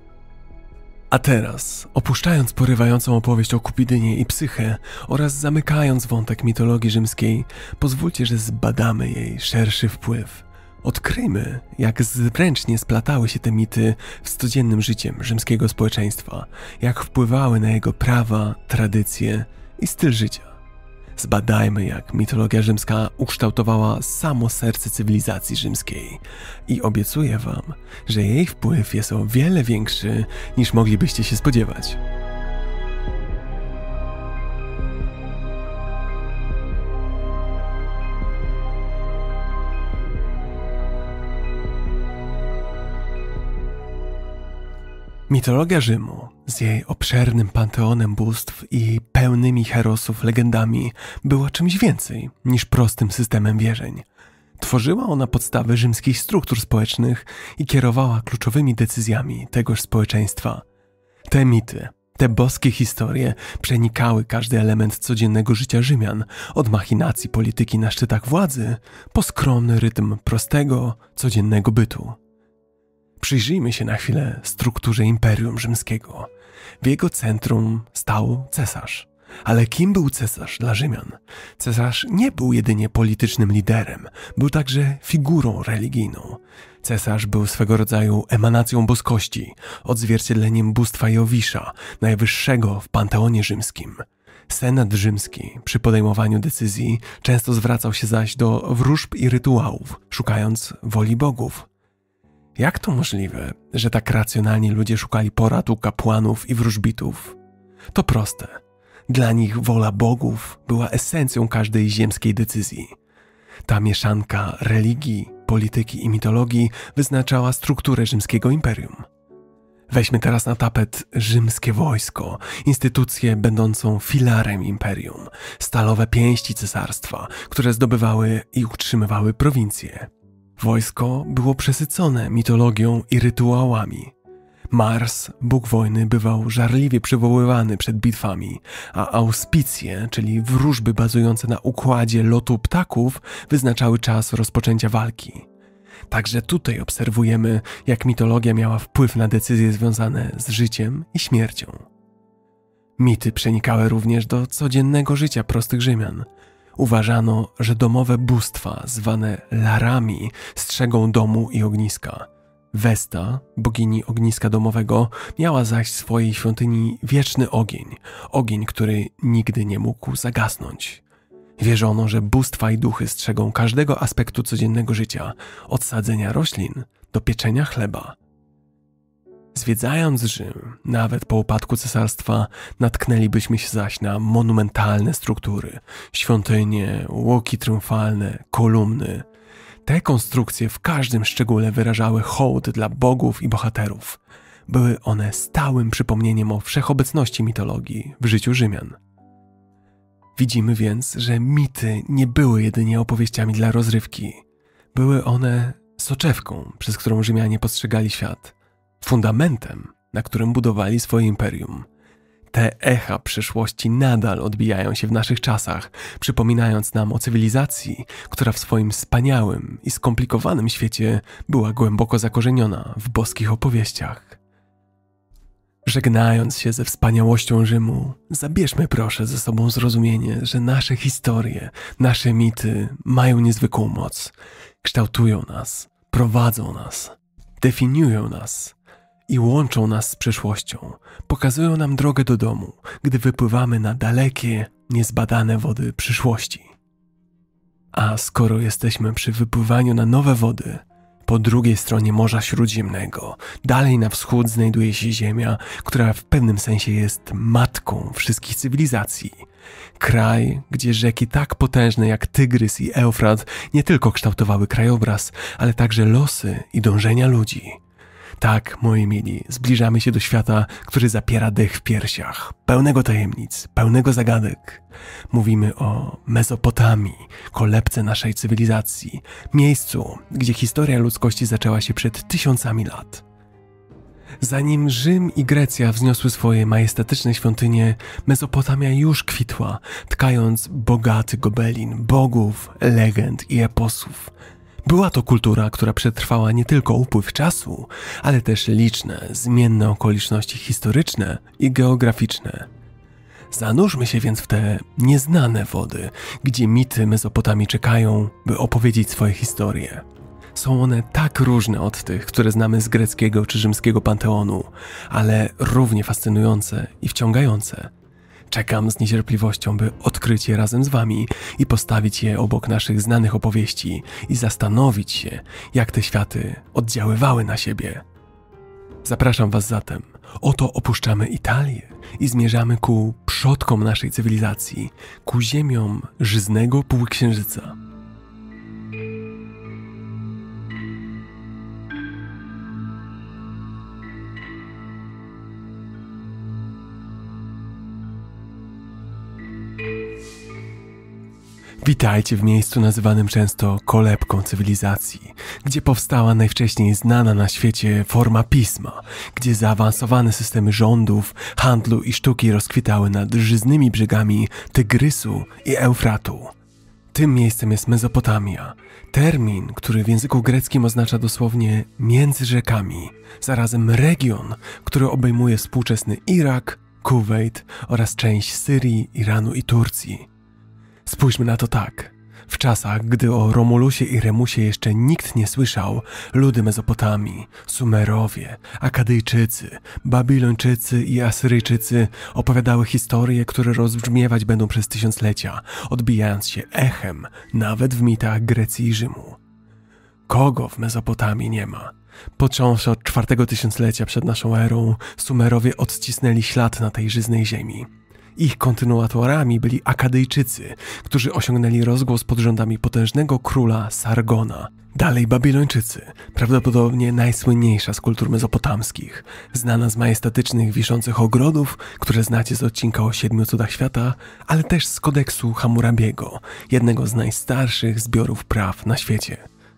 A teraz, opuszczając porywającą opowieść o Kupidynie i Psyche oraz zamykając wątek mitologii rzymskiej, pozwólcie, że zbadamy jej szerszy wpływ. Odkryjmy, jak zręcznie splatały się te mity z codziennym życiem rzymskiego społeczeństwa, jak wpływały na jego prawa, tradycje i styl życia. Zbadajmy, jak mitologia rzymska ukształtowała samo serce cywilizacji rzymskiej i obiecuję wam, że jej wpływ jest o wiele większy, niż moglibyście się spodziewać. Mitologia Rzymu z jej obszernym panteonem bóstw i pełnymi herosów legendami była czymś więcej niż prostym systemem wierzeń. Tworzyła ona podstawy rzymskich struktur społecznych i kierowała kluczowymi decyzjami tegoż społeczeństwa. Te mity, te boskie historie przenikały każdy element codziennego życia Rzymian, od machinacji polityki na szczytach władzy, po skromny rytm prostego, codziennego bytu. Przyjrzyjmy się na chwilę strukturze Imperium Rzymskiego. W jego centrum stał cesarz. Ale kim był cesarz dla Rzymian? Cesarz nie był jedynie politycznym liderem, był także figurą religijną. Cesarz był swego rodzaju emanacją boskości, odzwierciedleniem bóstwa Jowisza, najwyższego w panteonie rzymskim. Senat rzymski przy podejmowaniu decyzji często zwracał się zaś do wróżb i rytuałów, szukając woli bogów. Jak to możliwe, że tak racjonalni ludzie szukali porad u kapłanów i wróżbitów? To proste. Dla nich wola bogów była esencją każdej ziemskiej decyzji. Ta mieszanka religii, polityki i mitologii wyznaczała strukturę rzymskiego imperium. Weźmy teraz na tapet rzymskie wojsko, instytucję będącą filarem imperium, stalowe pięści cesarstwa, które zdobywały i utrzymywały prowincje. Wojsko było przesycone mitologią i rytuałami. Mars, bóg wojny, bywał żarliwie przywoływany przed bitwami, a auspicje, czyli wróżby bazujące na układzie lotu ptaków, wyznaczały czas rozpoczęcia walki. Także tutaj obserwujemy, jak mitologia miała wpływ na decyzje związane z życiem i śmiercią. Mity przenikały również do codziennego życia prostych Rzymian. Uważano, że domowe bóstwa, zwane larami, strzegą domu i ogniska. Vesta, bogini ogniska domowego, miała zaś w swojej świątyni wieczny ogień, ogień, który nigdy nie mógł zagasnąć. Wierzono, że bóstwa i duchy strzegą każdego aspektu codziennego życia, od sadzenia roślin do pieczenia chleba. Zwiedzając Rzym, nawet po upadku cesarstwa, natknęlibyśmy się zaś na monumentalne struktury, świątynie, łoki triumfalne, kolumny. Te konstrukcje w każdym szczególe wyrażały hołd dla bogów i bohaterów. Były one stałym przypomnieniem o wszechobecności mitologii w życiu Rzymian. Widzimy więc, że mity nie były jedynie opowieściami dla rozrywki. Były one soczewką, przez którą Rzymianie postrzegali świat, fundamentem, na którym budowali swoje imperium. Te echa przeszłości nadal odbijają się w naszych czasach, przypominając nam o cywilizacji, która w swoim wspaniałym i skomplikowanym świecie była głęboko zakorzeniona w boskich opowieściach. Żegnając się ze wspaniałością Rzymu, zabierzmy proszę ze sobą zrozumienie, że nasze historie, nasze mity mają niezwykłą moc. Kształtują nas, prowadzą nas, definiują nas i łączą nas z przeszłością, pokazują nam drogę do domu, gdy wypływamy na dalekie, niezbadane wody przyszłości. A skoro jesteśmy przy wypływaniu na nowe wody, po drugiej stronie Morza Śródziemnego, dalej na wschód znajduje się Ziemia, która w pewnym sensie jest matką wszystkich cywilizacji. Kraj, gdzie rzeki tak potężne jak Tygrys i Eufrat nie tylko kształtowały krajobraz, ale także losy i dążenia ludzi. Tak, moi mili, zbliżamy się do świata, który zapiera dech w piersiach, pełnego tajemnic, pełnego zagadek. Mówimy o Mezopotamii, kolebce naszej cywilizacji, miejscu, gdzie historia ludzkości zaczęła się przed tysiącami lat. Zanim Rzym i Grecja wzniosły swoje majestatyczne świątynie, Mezopotamia już kwitła, tkając bogaty gobelin bogów, legend i eposów. Była to kultura, która przetrwała nie tylko upływ czasu, ale też liczne, zmienne okoliczności historyczne i geograficzne. Zanurzmy się więc w te nieznane wody, gdzie mity Mezopotamii czekają, by opowiedzieć swoje historie. Są one tak różne od tych, które znamy z greckiego czy rzymskiego panteonu, ale równie fascynujące i wciągające. Czekam z niecierpliwością, by odkryć je razem z wami i postawić je obok naszych znanych opowieści i zastanowić się, jak te światy oddziaływały na siebie. Zapraszam was zatem. Oto opuszczamy Italię i zmierzamy ku przodkom naszej cywilizacji, ku ziemiom żyznego półksiężyca. Witajcie w miejscu nazywanym często kolebką cywilizacji, gdzie powstała najwcześniej znana na świecie forma pisma, gdzie zaawansowane systemy rządów, handlu i sztuki rozkwitały nad żyznymi brzegami Tygrysu i Eufratu. Tym miejscem jest Mezopotamia, termin, który w języku greckim oznacza dosłownie między rzekami, zarazem region, który obejmuje współczesny Irak, Kuwejt oraz część Syrii, Iranu i Turcji. Spójrzmy na to tak. W czasach, gdy o Romulusie i Remusie jeszcze nikt nie słyszał, ludy Mezopotamii, Sumerowie, Akadyjczycy, Babilończycy i Asyryjczycy opowiadały historie, które rozbrzmiewać będą przez tysiąclecia, odbijając się echem nawet w mitach Grecji i Rzymu. Kogo w Mezopotamii nie ma? Począwszy od czwartego tysiąclecia przed naszą erą, Sumerowie odcisnęli ślad na tej żyznej ziemi. Ich kontynuatorami byli Akadyjczycy, którzy osiągnęli rozgłos pod rządami potężnego króla Sargona. Dalej Babilończycy, prawdopodobnie najsłynniejsza z kultur mezopotamskich, znana z majestatycznych wiszących ogrodów, które znacie z odcinka o siedmiu cudach świata, ale też z kodeksu Hammurabiego, jednego z najstarszych zbiorów praw na świecie.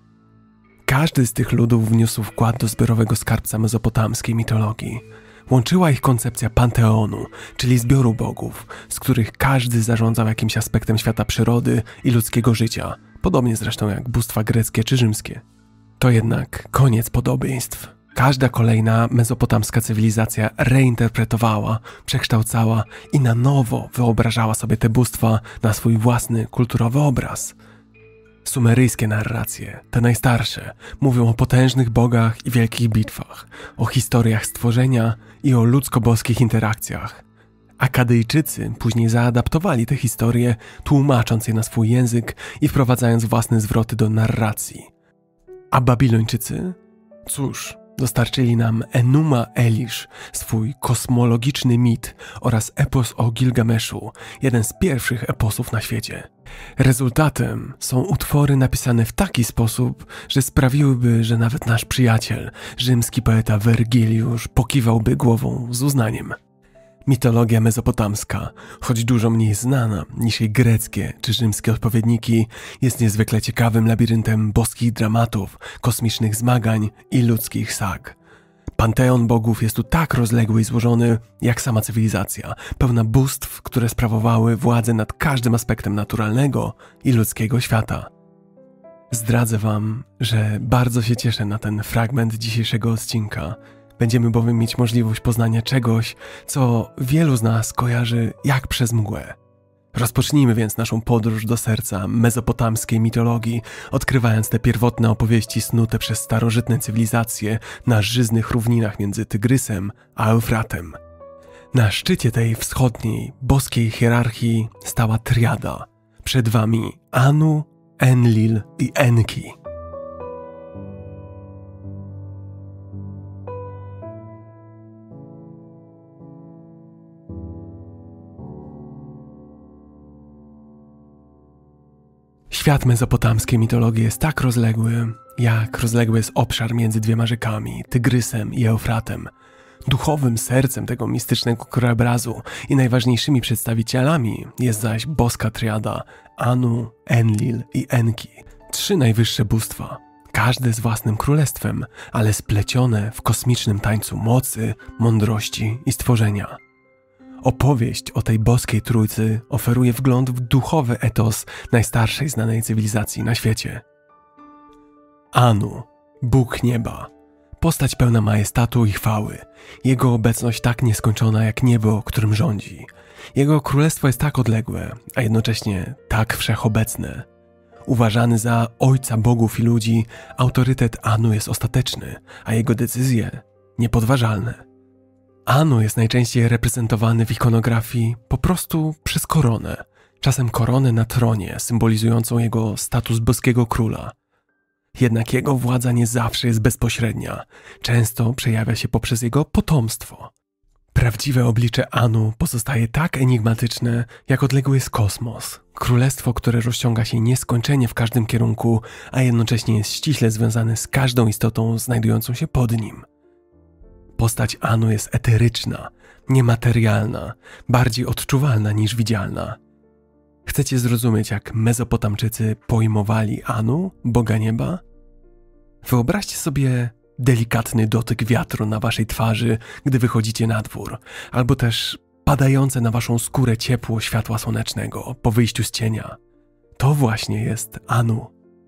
Każdy z tych ludów wniósł wkład do zbiorowego skarbca mezopotamskiej mitologii. Łączyła ich koncepcja panteonu, czyli zbioru bogów, z których każdy zarządzał jakimś aspektem świata przyrody i ludzkiego życia, podobnie zresztą jak bóstwa greckie czy rzymskie. To jednak koniec podobieństw. Każda kolejna mezopotamska cywilizacja reinterpretowała, przekształcała i na nowo wyobrażała sobie te bóstwa na swój własny kulturowy obraz. Sumeryjskie narracje, te najstarsze, mówią o potężnych bogach i wielkich bitwach, o historiach stworzenia i o ludzko-boskich interakcjach. Akadyjczycy później zaadaptowali te historie, tłumacząc je na swój język i wprowadzając własne zwroty do narracji. A Babilończycy? Cóż, dostarczyli nam Enuma Elish, swój kosmologiczny mit oraz epos o Gilgameszu, jeden z pierwszych eposów na świecie. Rezultatem są utwory napisane w taki sposób, że sprawiłyby, że nawet nasz przyjaciel, rzymski poeta Wergiliusz, pokiwałby głową z uznaniem. Mitologia mezopotamska, choć dużo mniej znana niż jej greckie czy rzymskie odpowiedniki, jest niezwykle ciekawym labiryntem boskich dramatów, kosmicznych zmagań i ludzkich sag. Panteon bogów jest tu tak rozległy i złożony, jak sama cywilizacja, pełna bóstw, które sprawowały władzę nad każdym aspektem naturalnego i ludzkiego świata. Zdradzę wam, że bardzo się cieszę na ten fragment dzisiejszego odcinka. Będziemy bowiem mieć możliwość poznania czegoś, co wielu z nas kojarzy jak przez mgłę. Rozpocznijmy więc naszą podróż do serca mezopotamskiej mitologii, odkrywając te pierwotne opowieści snute przez starożytne cywilizacje na żyznych równinach między Tygrysem a Eufratem. Na szczycie tej wschodniej, boskiej hierarchii stała triada. Przed wami Anu, Enlil i Enki. Świat mezopotamskiej mitologii jest tak rozległy, jak rozległy jest obszar między dwiema rzekami, Tygrysem i Eufratem. Duchowym sercem tego mistycznego krajobrazu i najważniejszymi przedstawicielami jest zaś boska triada Anu, Enlil i Enki. Trzy najwyższe bóstwa, każde z własnym królestwem, ale splecione w kosmicznym tańcu mocy, mądrości i stworzenia. Opowieść o tej boskiej trójcy oferuje wgląd w duchowy etos najstarszej znanej cywilizacji na świecie. Anu, Bóg nieba, postać pełna majestatu i chwały. Jego obecność tak nieskończona jak niebo, którym rządzi. Jego królestwo jest tak odległe, a jednocześnie tak wszechobecne. Uważany za ojca bogów i ludzi, autorytet Anu jest ostateczny, a jego decyzje niepodważalne. Anu jest najczęściej reprezentowany w ikonografii po prostu przez koronę, czasem koronę na tronie symbolizującą jego status boskiego króla. Jednak jego władza nie zawsze jest bezpośrednia, często przejawia się poprzez jego potomstwo. Prawdziwe oblicze Anu pozostaje tak enigmatyczne, jak odległy jest kosmos. Królestwo, które rozciąga się nieskończenie w każdym kierunku, a jednocześnie jest ściśle związane z każdą istotą znajdującą się pod nim. Postać Anu jest eteryczna, niematerialna, bardziej odczuwalna niż widzialna. Chcecie zrozumieć, jak Mezopotamczycy pojmowali Anu, Boga Nieba? Wyobraźcie sobie delikatny dotyk wiatru na waszej twarzy, gdy wychodzicie na dwór, albo też padające na waszą skórę ciepło światła słonecznego po wyjściu z cienia. To właśnie jest Anu.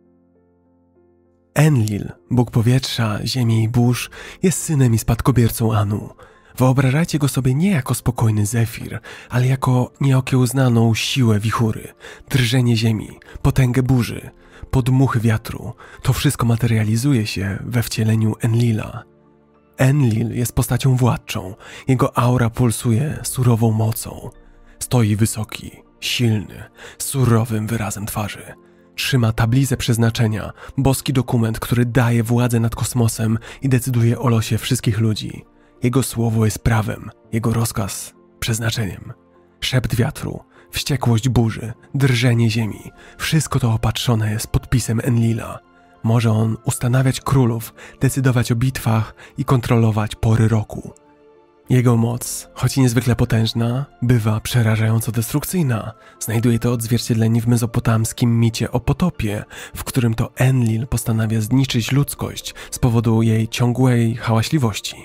Enlil, Bóg powietrza, ziemi i burz, jest synem i spadkobiercą Anu. Wyobrażajcie go sobie nie jako spokojny zefir, ale jako nieokiełznaną siłę wichury, drżenie ziemi, potęgę burzy, podmuchy wiatru. To wszystko materializuje się we wcieleniu Enlila. Enlil jest postacią władczą, jego aura pulsuje surową mocą. Stoi wysoki, silny, z surowym wyrazem twarzy. Trzyma tablicę przeznaczenia, boski dokument, który daje władzę nad kosmosem i decyduje o losie wszystkich ludzi. Jego słowo jest prawem, jego rozkaz przeznaczeniem. Szept wiatru, wściekłość burzy, drżenie ziemi, wszystko to opatrzone jest podpisem Enlila. Może on ustanawiać królów, decydować o bitwach i kontrolować pory roku. Jego moc, choć niezwykle potężna, bywa przerażająco destrukcyjna. Znajduje to odzwierciedlenie w mezopotamskim micie o potopie, w którym to Enlil postanawia zniszczyć ludzkość z powodu jej ciągłej hałaśliwości.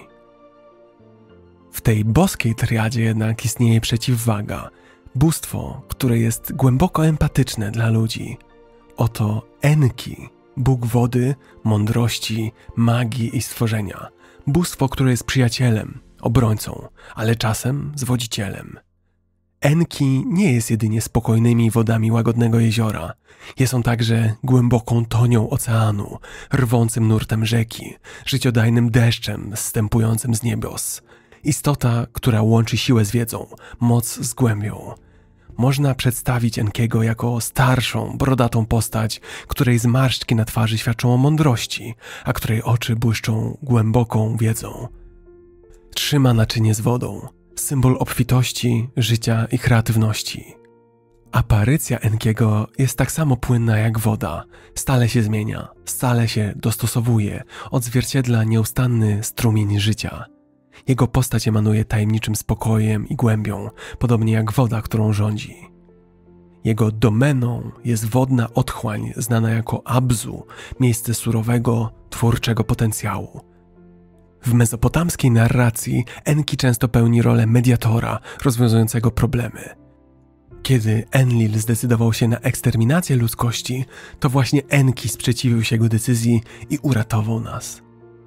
W tej boskiej triadzie jednak istnieje przeciwwaga, bóstwo, które jest głęboko empatyczne dla ludzi. Oto Enki, Bóg wody, mądrości, magii i stworzenia. Bóstwo, które jest przyjacielem, obrońcą, ale czasem zwodzicielem. Enki nie jest jedynie spokojnymi wodami łagodnego jeziora. Jest on także głęboką tonią oceanu, rwącym nurtem rzeki, życiodajnym deszczem zstępującym z niebios. Istota, która łączy siłę z wiedzą, moc z głębią. Można przedstawić Enkiego jako starszą, brodatą postać, której zmarszczki na twarzy świadczą o mądrości, a której oczy błyszczą głęboką wiedzą. Trzyma naczynie z wodą, symbol obfitości, życia i kreatywności. Aparycja Enkiego jest tak samo płynna jak woda, stale się zmienia, stale się dostosowuje, odzwierciedla nieustanny strumień życia. Jego postać emanuje tajemniczym spokojem i głębią, podobnie jak woda, którą rządzi. Jego domeną jest wodna otchłań znana jako Abzu, miejsce surowego, twórczego potencjału. W mezopotamskiej narracji Enki często pełni rolę mediatora rozwiązującego problemy. Kiedy Enlil zdecydował się na eksterminację ludzkości, to właśnie Enki sprzeciwił się jego decyzji i uratował nas.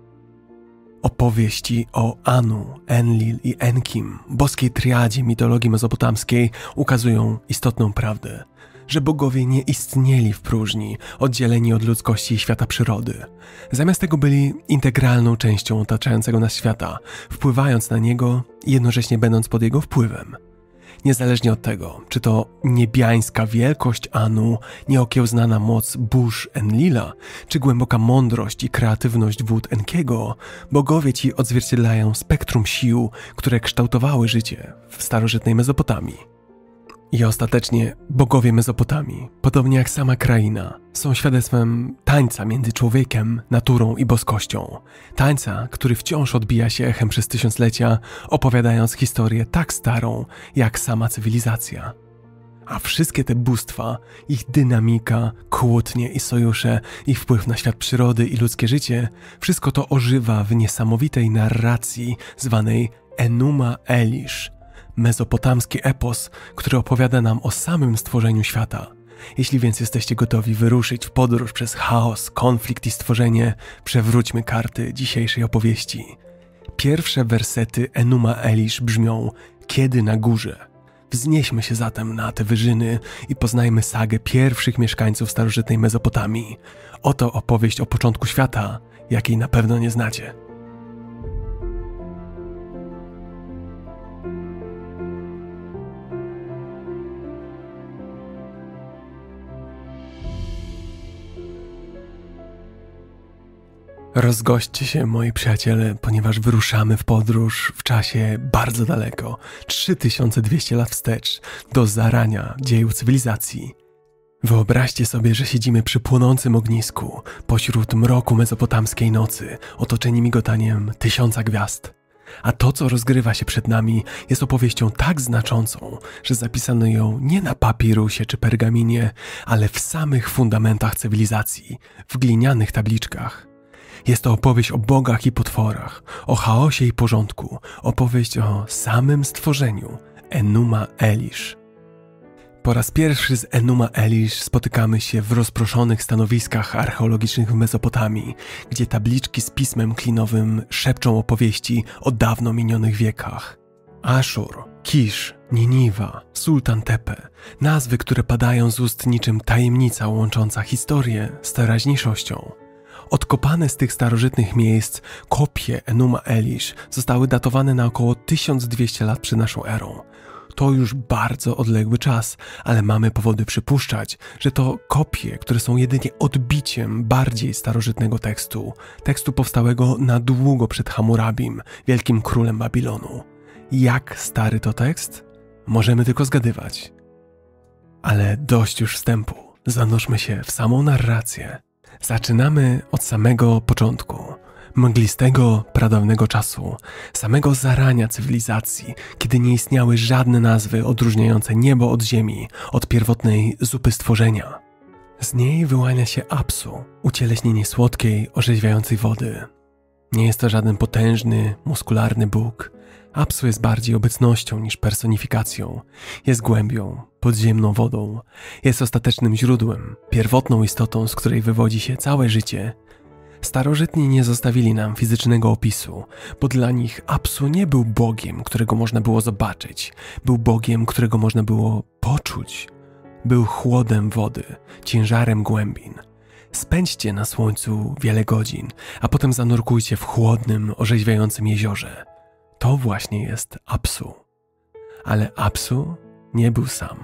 Opowieści o Anu, Enlil i Enkim, boskiej triadzie mitologii mezopotamskiej, ukazują istotną prawdę, że bogowie nie istnieli w próżni, oddzieleni od ludzkości i świata przyrody. Zamiast tego byli integralną częścią otaczającego nas świata, wpływając na niego i jednocześnie będąc pod jego wpływem. Niezależnie od tego, czy to niebiańska wielkość Anu, nieokiełznana moc burz Enlila, czy głęboka mądrość i kreatywność wód Enkiego, bogowie ci odzwierciedlają spektrum sił, które kształtowały życie w starożytnej Mezopotamii. I ostatecznie bogowie Mezopotamii, podobnie jak sama kraina, są świadectwem tańca między człowiekiem, naturą i boskością. Tańca, który wciąż odbija się echem przez tysiąclecia, opowiadając historię tak starą, jak sama cywilizacja. A wszystkie te bóstwa, ich dynamika, kłótnie i sojusze, ich wpływ na świat przyrody i ludzkie życie, wszystko to ożywa w niesamowitej narracji zwanej Enuma Elish, mezopotamski epos, który opowiada nam o samym stworzeniu świata. Jeśli więc jesteście gotowi wyruszyć w podróż przez chaos, konflikt i stworzenie, przewróćmy karty dzisiejszej opowieści. Pierwsze wersety Enuma Elish brzmią: kiedy na górze. Wznieśmy się zatem na te wyżyny i poznajmy sagę pierwszych mieszkańców starożytnej Mezopotamii. Oto opowieść o początku świata, jakiej na pewno nie znacie. Rozgośćcie się, moi przyjaciele, ponieważ wyruszamy w podróż w czasie bardzo daleko, trzy tysiące dwieście lat wstecz, do zarania dziejów cywilizacji. Wyobraźcie sobie, że siedzimy przy płonącym ognisku, pośród mroku mezopotamskiej nocy, otoczeni migotaniem tysiąca gwiazd. A to, co rozgrywa się przed nami, jest opowieścią tak znaczącą, że zapisano ją nie na papirusie czy pergaminie, ale w samych fundamentach cywilizacji, w glinianych tabliczkach. Jest to opowieść o bogach i potworach, o chaosie i porządku, opowieść o samym stworzeniu Enuma Elish. Po raz pierwszy z Enuma Elish spotykamy się w rozproszonych stanowiskach archeologicznych w Mezopotamii, gdzie tabliczki z pismem klinowym szepczą opowieści o dawno minionych wiekach. Aszur, Kisz, Niniwa, Sultan Tepe, nazwy, które padają z ust niczym tajemnica łącząca historię z teraźniejszością. Odkopane z tych starożytnych miejsc kopie Enuma Elish zostały datowane na około tysiąc dwieście lat przed naszą erą. To już bardzo odległy czas, ale mamy powody przypuszczać, że to kopie, które są jedynie odbiciem bardziej starożytnego tekstu, tekstu powstałego na długo przed Hammurabim, wielkim królem Babilonu. Jak stary to tekst? Możemy tylko zgadywać. Ale dość już wstępu, zanurzmy się w samą narrację. Zaczynamy od samego początku, mglistego, pradawnego czasu, samego zarania cywilizacji, kiedy nie istniały żadne nazwy odróżniające niebo od ziemi, od pierwotnej zupy stworzenia. Z niej wyłania się Apsu, ucieleśnienie słodkiej, orzeźwiającej wody. Nie jest to żaden potężny, muskularny bóg. Apsu jest bardziej obecnością niż personifikacją. Jest głębią, podziemną wodą. Jest ostatecznym źródłem, pierwotną istotą, z której wywodzi się całe życie. Starożytni nie zostawili nam fizycznego opisu, bo dla nich Apsu nie był bogiem, którego można było zobaczyć. Był bogiem, którego można było poczuć. Był chłodem wody, ciężarem głębin. Spędźcie na słońcu wiele godzin, a potem zanurkujcie w chłodnym, orzeźwiającym jeziorze. To właśnie jest Apsu. Ale Apsu nie był sam.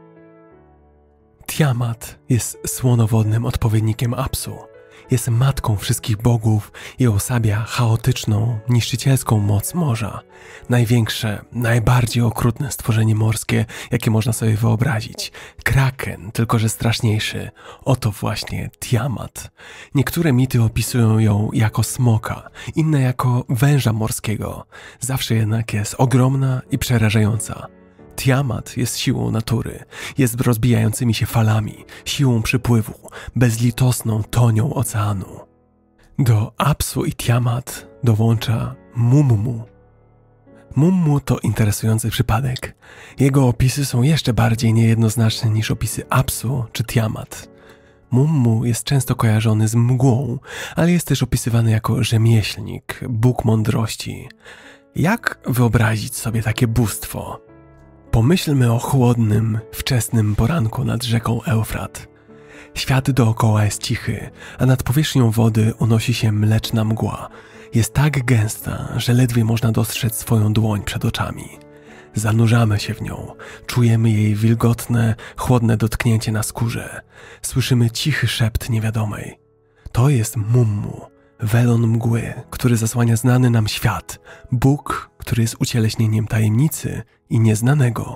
Tiamat jest słonowodnym odpowiednikiem Apsu. Jest matką wszystkich bogów i osabia chaotyczną, niszczycielską moc morza. Największe, najbardziej okrutne stworzenie morskie, jakie można sobie wyobrazić. Kraken, tylko że straszniejszy. Oto właśnie Tiamat. Niektóre mity opisują ją jako smoka, inne jako węża morskiego. Zawsze jednak jest ogromna i przerażająca. Tiamat jest siłą natury, jest rozbijającymi się falami, siłą przypływu, bezlitosną tonią oceanu. Do Apsu i Tiamat dołącza Mummu. Mummu to interesujący przypadek. Jego opisy są jeszcze bardziej niejednoznaczne niż opisy Apsu czy Tiamat. Mummu jest często kojarzony z mgłą, ale jest też opisywany jako rzemieślnik, bóg mądrości. Jak wyobrazić sobie takie bóstwo? Pomyślmy o chłodnym, wczesnym poranku nad rzeką Eufrat. Świat dookoła jest cichy, a nad powierzchnią wody unosi się mleczna mgła. Jest tak gęsta, że ledwie można dostrzec swoją dłoń przed oczami. Zanurzamy się w nią, czujemy jej wilgotne, chłodne dotknięcie na skórze. Słyszymy cichy szept niewiadomej. To jest Mummu, welon mgły, który zasłania znany nam świat, Bóg, który jest ucieleśnieniem tajemnicy i nieznanego.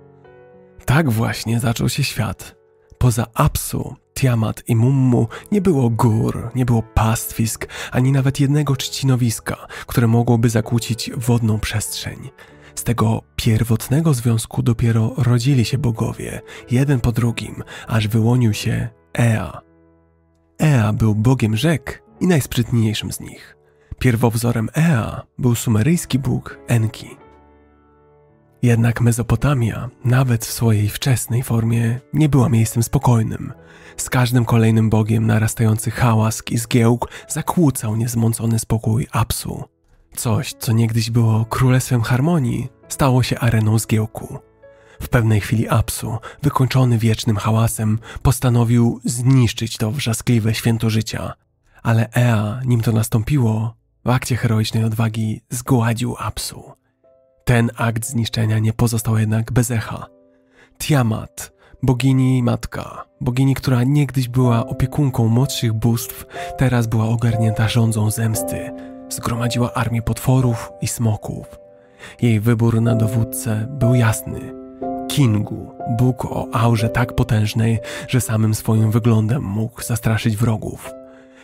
Tak właśnie zaczął się świat. Poza Apsu, Tiamat i Mummu nie było gór, nie było pastwisk, ani nawet jednego trzcinowiska, które mogłoby zakłócić wodną przestrzeń. Z tego pierwotnego związku dopiero rodzili się bogowie, jeden po drugim, aż wyłonił się Ea. Ea był bogiem rzek i najsprytniejszym z nich. Pierwowzorem Ea był sumeryjski bóg Enki. Jednak Mezopotamia, nawet w swojej wczesnej formie, nie była miejscem spokojnym. Z każdym kolejnym bogiem narastający hałas i zgiełk zakłócał niezmącony spokój Apsu. Coś, co niegdyś było królestwem harmonii, stało się areną zgiełku. W pewnej chwili Apsu, wykończony wiecznym hałasem, postanowił zniszczyć to wrzaskliwe święto życia. Ale Ea, nim to nastąpiło, w akcie heroicznej odwagi zgładził Apsu. Ten akt zniszczenia nie pozostał jednak bez echa. Tiamat, bogini matka, bogini, która niegdyś była opiekunką młodszych bóstw, teraz była ogarnięta rządzą zemsty. Zgromadziła armię potworów i smoków. Jej wybór na dowódcę był jasny. Kingu, bóg o aurze tak potężnej, że samym swoim wyglądem mógł zastraszyć wrogów.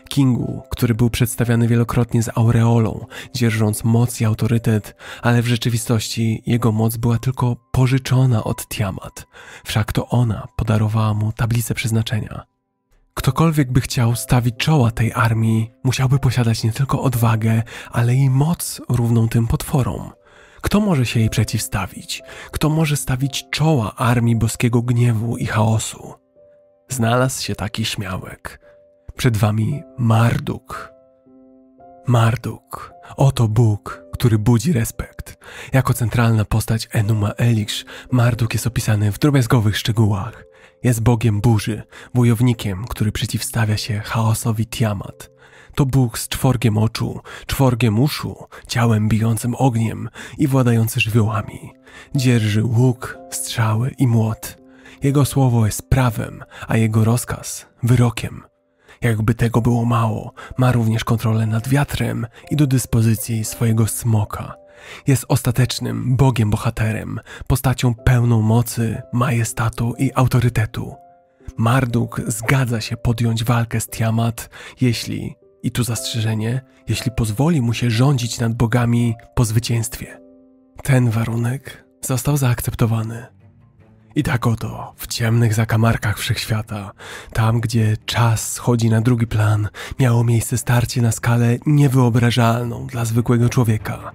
Kingu, który był przedstawiany wielokrotnie z aureolą, dzierżąc moc i autorytet, ale w rzeczywistości jego moc była tylko pożyczona od Tiamat, wszak to ona podarowała mu tablicę przeznaczenia. Ktokolwiek by chciał stawić czoła tej armii, musiałby posiadać nie tylko odwagę, ale i moc równą tym potworom. Kto może się jej przeciwstawić? Kto może stawić czoła armii boskiego gniewu i chaosu? Znalazł się taki śmiałek. Przed wami Marduk. Marduk. Oto Bóg, który budzi respekt. Jako centralna postać Enuma Elish, Marduk jest opisany w drobiazgowych szczegółach. Jest bogiem burzy, wojownikiem, który przeciwstawia się chaosowi Tiamat. To Bóg z czworgiem oczu, czworgiem uszu, ciałem bijącym ogniem i władający żywiołami. Dzierży łuk, strzały i młot. Jego słowo jest prawem, a jego rozkaz wyrokiem. Jakby tego było mało, ma również kontrolę nad wiatrem i do dyspozycji swojego smoka. Jest ostatecznym Bogiem bohaterem, postacią pełną mocy, majestatu i autorytetu. Marduk zgadza się podjąć walkę z Tiamat, jeśli, i tu zastrzeżenie, jeśli pozwoli mu się rządzić nad bogami po zwycięstwie. Ten warunek został zaakceptowany. I tak oto, w ciemnych zakamarkach wszechświata, tam gdzie czas schodzi na drugi plan, miało miejsce starcie na skalę niewyobrażalną dla zwykłego człowieka.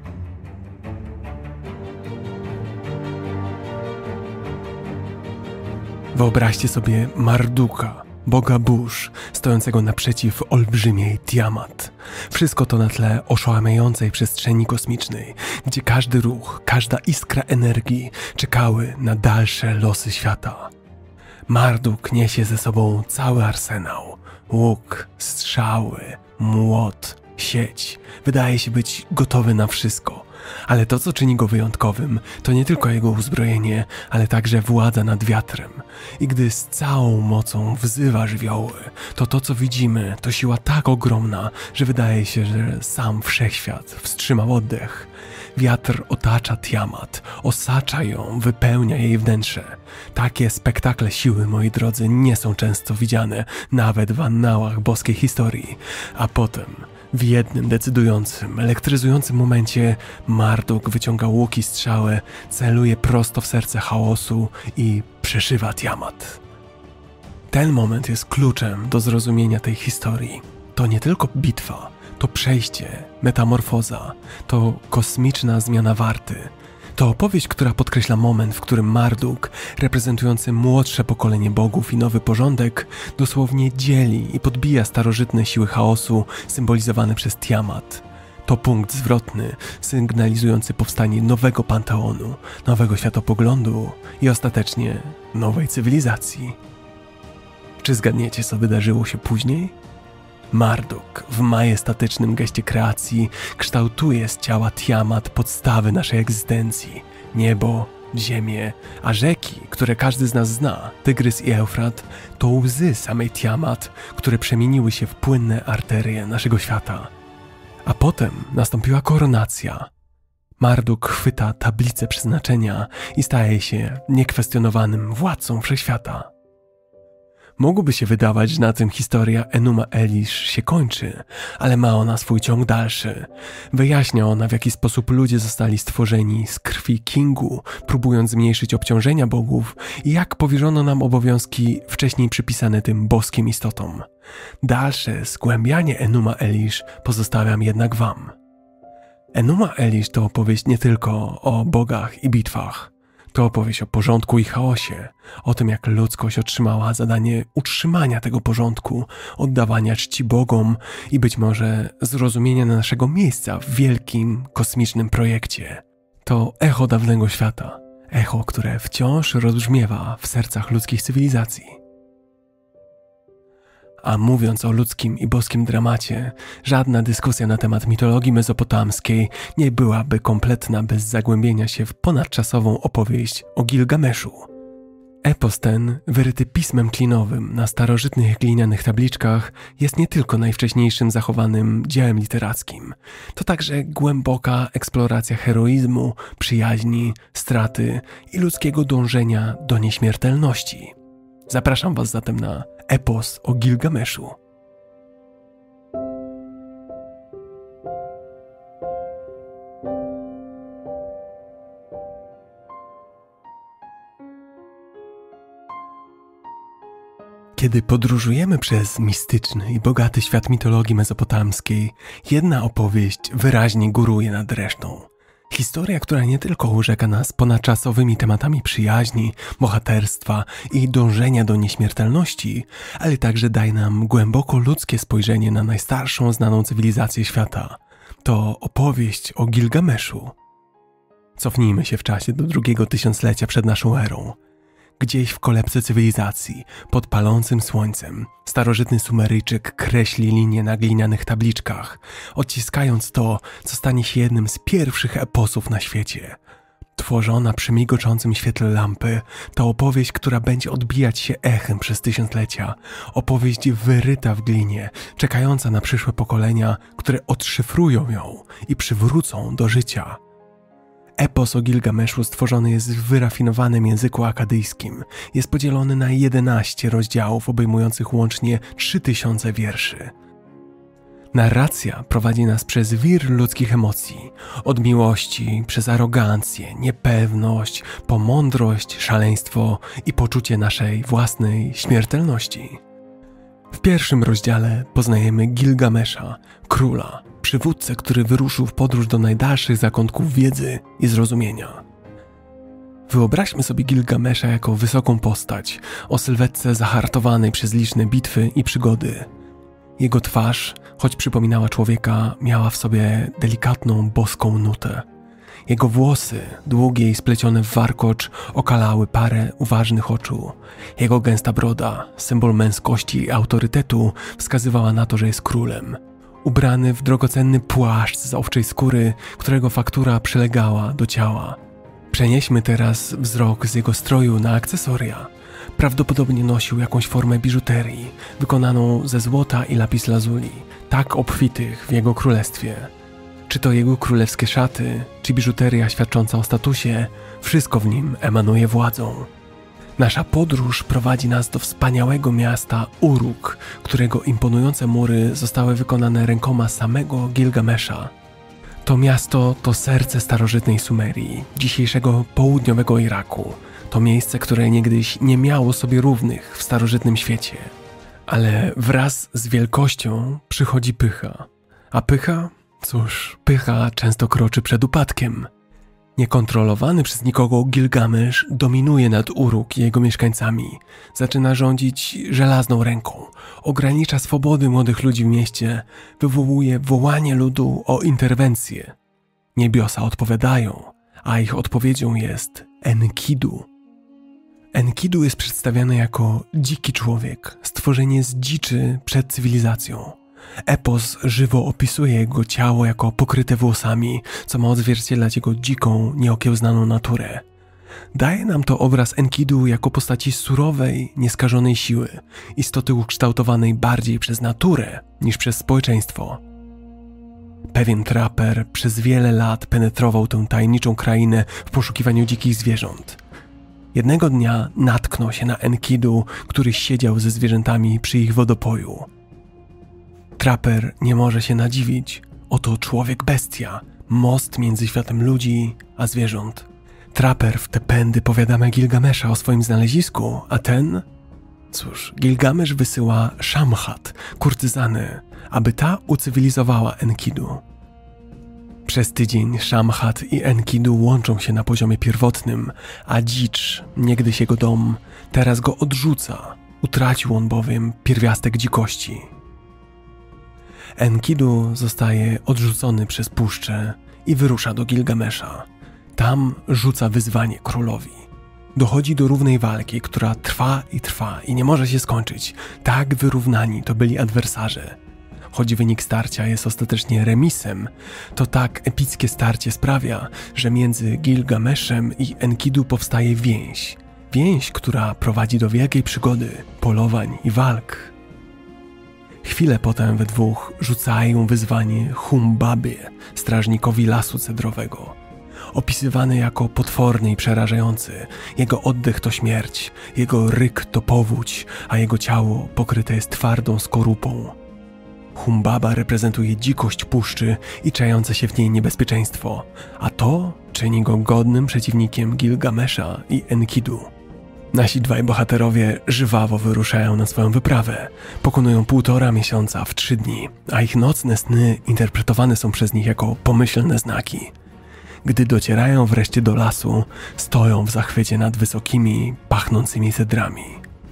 Wyobraźcie sobie Marduka, boga burz, stojącego naprzeciw olbrzymiej Tiamat. Wszystko to na tle oszałamiającej przestrzeni kosmicznej, gdzie każdy ruch, każda iskra energii czekały na dalsze losy świata. Marduk niesie ze sobą cały arsenał. Łuk, strzały, młot, sieć. Wydaje się być gotowy na wszystko. Ale to, co czyni go wyjątkowym, to nie tylko jego uzbrojenie, ale także władza nad wiatrem. I gdy z całą mocą wzywa żywioły, to to, co widzimy, to siła tak ogromna, że wydaje się, że sam wszechświat wstrzymał oddech. Wiatr otacza Tiamat, osacza ją, wypełnia jej wnętrze. Takie spektakle siły, moi drodzy, nie są często widziane, nawet w annałach boskiej historii. A potem, w jednym decydującym, elektryzującym momencie, Marduk wyciąga łuk i strzałę, celuje prosto w serce chaosu i przeszywa Tiamat. Ten moment jest kluczem do zrozumienia tej historii. To nie tylko bitwa, to przejście, metamorfoza, to kosmiczna zmiana warty. To opowieść, która podkreśla moment, w którym Marduk, reprezentujący młodsze pokolenie bogów i nowy porządek, dosłownie dzieli i podbija starożytne siły chaosu symbolizowane przez Tiamat. To punkt zwrotny, sygnalizujący powstanie nowego panteonu, nowego światopoglądu i ostatecznie nowej cywilizacji. Czy zgadniecie, co wydarzyło się później? Marduk w majestatycznym geście kreacji kształtuje z ciała Tiamat podstawy naszej egzystencji. Niebo, ziemię, a rzeki, które każdy z nas zna, Tygrys i Eufrat, to łzy samej Tiamat, które przemieniły się w płynne arterie naszego świata. A potem nastąpiła koronacja. Marduk chwyta tablicę przeznaczenia i staje się niekwestionowanym władcą wszechświata. Mogłoby się wydawać, że na tym historia Enuma Elish się kończy, ale ma ona swój ciąg dalszy. Wyjaśnia ona, w jaki sposób ludzie zostali stworzeni z krwi Kingu, próbując zmniejszyć obciążenia bogów i jak powierzono nam obowiązki wcześniej przypisane tym boskim istotom. Dalsze zgłębianie Enuma Elish pozostawiam jednak wam. Enuma Elish to opowieść nie tylko o bogach i bitwach. To opowieść o porządku i chaosie, o tym, jak ludzkość otrzymała zadanie utrzymania tego porządku, oddawania czci bogom i być może zrozumienia naszego miejsca w wielkim, kosmicznym projekcie. To echo dawnego świata, echo, które wciąż rozbrzmiewa w sercach ludzkich cywilizacji. A mówiąc o ludzkim i boskim dramacie, żadna dyskusja na temat mitologii mezopotamskiej nie byłaby kompletna bez zagłębienia się w ponadczasową opowieść o Gilgameszu. Epos ten, wyryty pismem klinowym na starożytnych glinianych tabliczkach, jest nie tylko najwcześniejszym zachowanym dziełem literackim. To także głęboka eksploracja heroizmu, przyjaźni, straty i ludzkiego dążenia do nieśmiertelności. Zapraszam was zatem na epos o Gilgameszu. Kiedy podróżujemy przez mistyczny i bogaty świat mitologii mezopotamskiej, jedna opowieść wyraźnie góruje nad resztą. Historia, która nie tylko urzeka nas ponadczasowymi tematami przyjaźni, bohaterstwa i dążenia do nieśmiertelności, ale także daje nam głęboko ludzkie spojrzenie na najstarszą znaną cywilizację świata. To opowieść o Gilgameszu. Cofnijmy się w czasie do drugiego tysiąclecia przed naszą erą. Gdzieś w kolebce cywilizacji, pod palącym słońcem, starożytny Sumeryjczyk kreśli linie na glinianych tabliczkach, odciskając to, co stanie się jednym z pierwszych eposów na świecie. Tworzona przy migoczącym świetle lampy, to opowieść, która będzie odbijać się echem przez tysiąclecia. Opowieść wyryta w glinie, czekająca na przyszłe pokolenia, które odszyfrują ją i przywrócą do życia. Epos o Gilgameszu stworzony jest w wyrafinowanym języku akadyjskim. Jest podzielony na jedenaście rozdziałów obejmujących łącznie trzy tysiące wierszy. Narracja prowadzi nas przez wir ludzkich emocji, od miłości, przez arogancję, niepewność, po mądrość, szaleństwo i poczucie naszej własnej śmiertelności. W pierwszym rozdziale poznajemy Gilgamesza, króla, przywódcę, który wyruszył w podróż do najdalszych zakątków wiedzy i zrozumienia. Wyobraźmy sobie Gilgamesza jako wysoką postać, o sylwetce zahartowanej przez liczne bitwy i przygody. Jego twarz, choć przypominała człowieka, miała w sobie delikatną, boską nutę. Jego włosy, długie i splecione w warkocz, okalały parę uważnych oczu. Jego gęsta broda, symbol męskości i autorytetu, wskazywała na to, że jest królem. Ubrany w drogocenny płaszcz z owczej skóry, którego faktura przylegała do ciała. Przenieśmy teraz wzrok z jego stroju na akcesoria. Prawdopodobnie nosił jakąś formę biżuterii, wykonaną ze złota i lapis lazuli, tak obfitych w jego królestwie. Czy to jego królewskie szaty, czy biżuteria świadcząca o statusie, wszystko w nim emanuje władzą. Nasza podróż prowadzi nas do wspaniałego miasta Uruk, którego imponujące mury zostały wykonane rękoma samego Gilgamesza. To miasto to serce starożytnej Sumerii, dzisiejszego południowego Iraku. To miejsce, które niegdyś nie miało sobie równych w starożytnym świecie. Ale wraz z wielkością przychodzi pycha. A pycha? Cóż, pycha często kroczy przed upadkiem. Niekontrolowany przez nikogo Gilgamesz dominuje nad Uruk i jego mieszkańcami. Zaczyna rządzić żelazną ręką, ogranicza swobody młodych ludzi w mieście, wywołuje wołanie ludu o interwencję. Niebiosa odpowiadają, a ich odpowiedzią jest Enkidu. Enkidu jest przedstawiany jako dziki człowiek, stworzenie z dziczy przed cywilizacją. Epos żywo opisuje jego ciało jako pokryte włosami, co ma odzwierciedlać jego dziką, nieokiełznaną naturę. Daje nam to obraz Enkidu jako postaci surowej, nieskażonej siły, istoty ukształtowanej bardziej przez naturę niż przez społeczeństwo. Pewien traper przez wiele lat penetrował tę tajemniczą krainę w poszukiwaniu dzikich zwierząt. Jednego dnia natknął się na Enkidu, który siedział ze zwierzętami przy ich wodopoju. Traper nie może się nadziwić. Oto człowiek-bestia, most między światem ludzi a zwierząt. Traper w te pędy powiadamia Gilgamesza o swoim znalezisku, a ten? Cóż, Gilgamesz wysyła Shamhat, kurtyzanę, aby ta ucywilizowała Enkidu. Przez tydzień Shamhat i Enkidu łączą się na poziomie pierwotnym, a dzicz, niegdyś jego dom, teraz go odrzuca. Utracił on bowiem pierwiastek dzikości. Enkidu zostaje odrzucony przez puszczę i wyrusza do Gilgamesza. Tam rzuca wyzwanie królowi. Dochodzi do równej walki, która trwa i trwa i nie może się skończyć. Tak wyrównani to byli adwersarze. Choć wynik starcia jest ostatecznie remisem, to tak epickie starcie sprawia, że między Gilgameszem i Enkidu powstaje więź. Więź, która prowadzi do wielkiej przygody, polowań i walk. Chwilę potem we dwóch rzucają wyzwanie Humbabie, strażnikowi lasu cedrowego. Opisywany jako potworny i przerażający, jego oddech to śmierć, jego ryk to powódź, a jego ciało pokryte jest twardą skorupą. Humbaba reprezentuje dzikość puszczy i czające się w niej niebezpieczeństwo, a to czyni go godnym przeciwnikiem Gilgamesza i Enkidu. Nasi dwaj bohaterowie żwawo wyruszają na swoją wyprawę. Pokonują półtora miesiąca w trzy dni, a ich nocne sny interpretowane są przez nich jako pomyślne znaki. Gdy docierają wreszcie do lasu, stoją w zachwycie nad wysokimi, pachnącymi cedrami.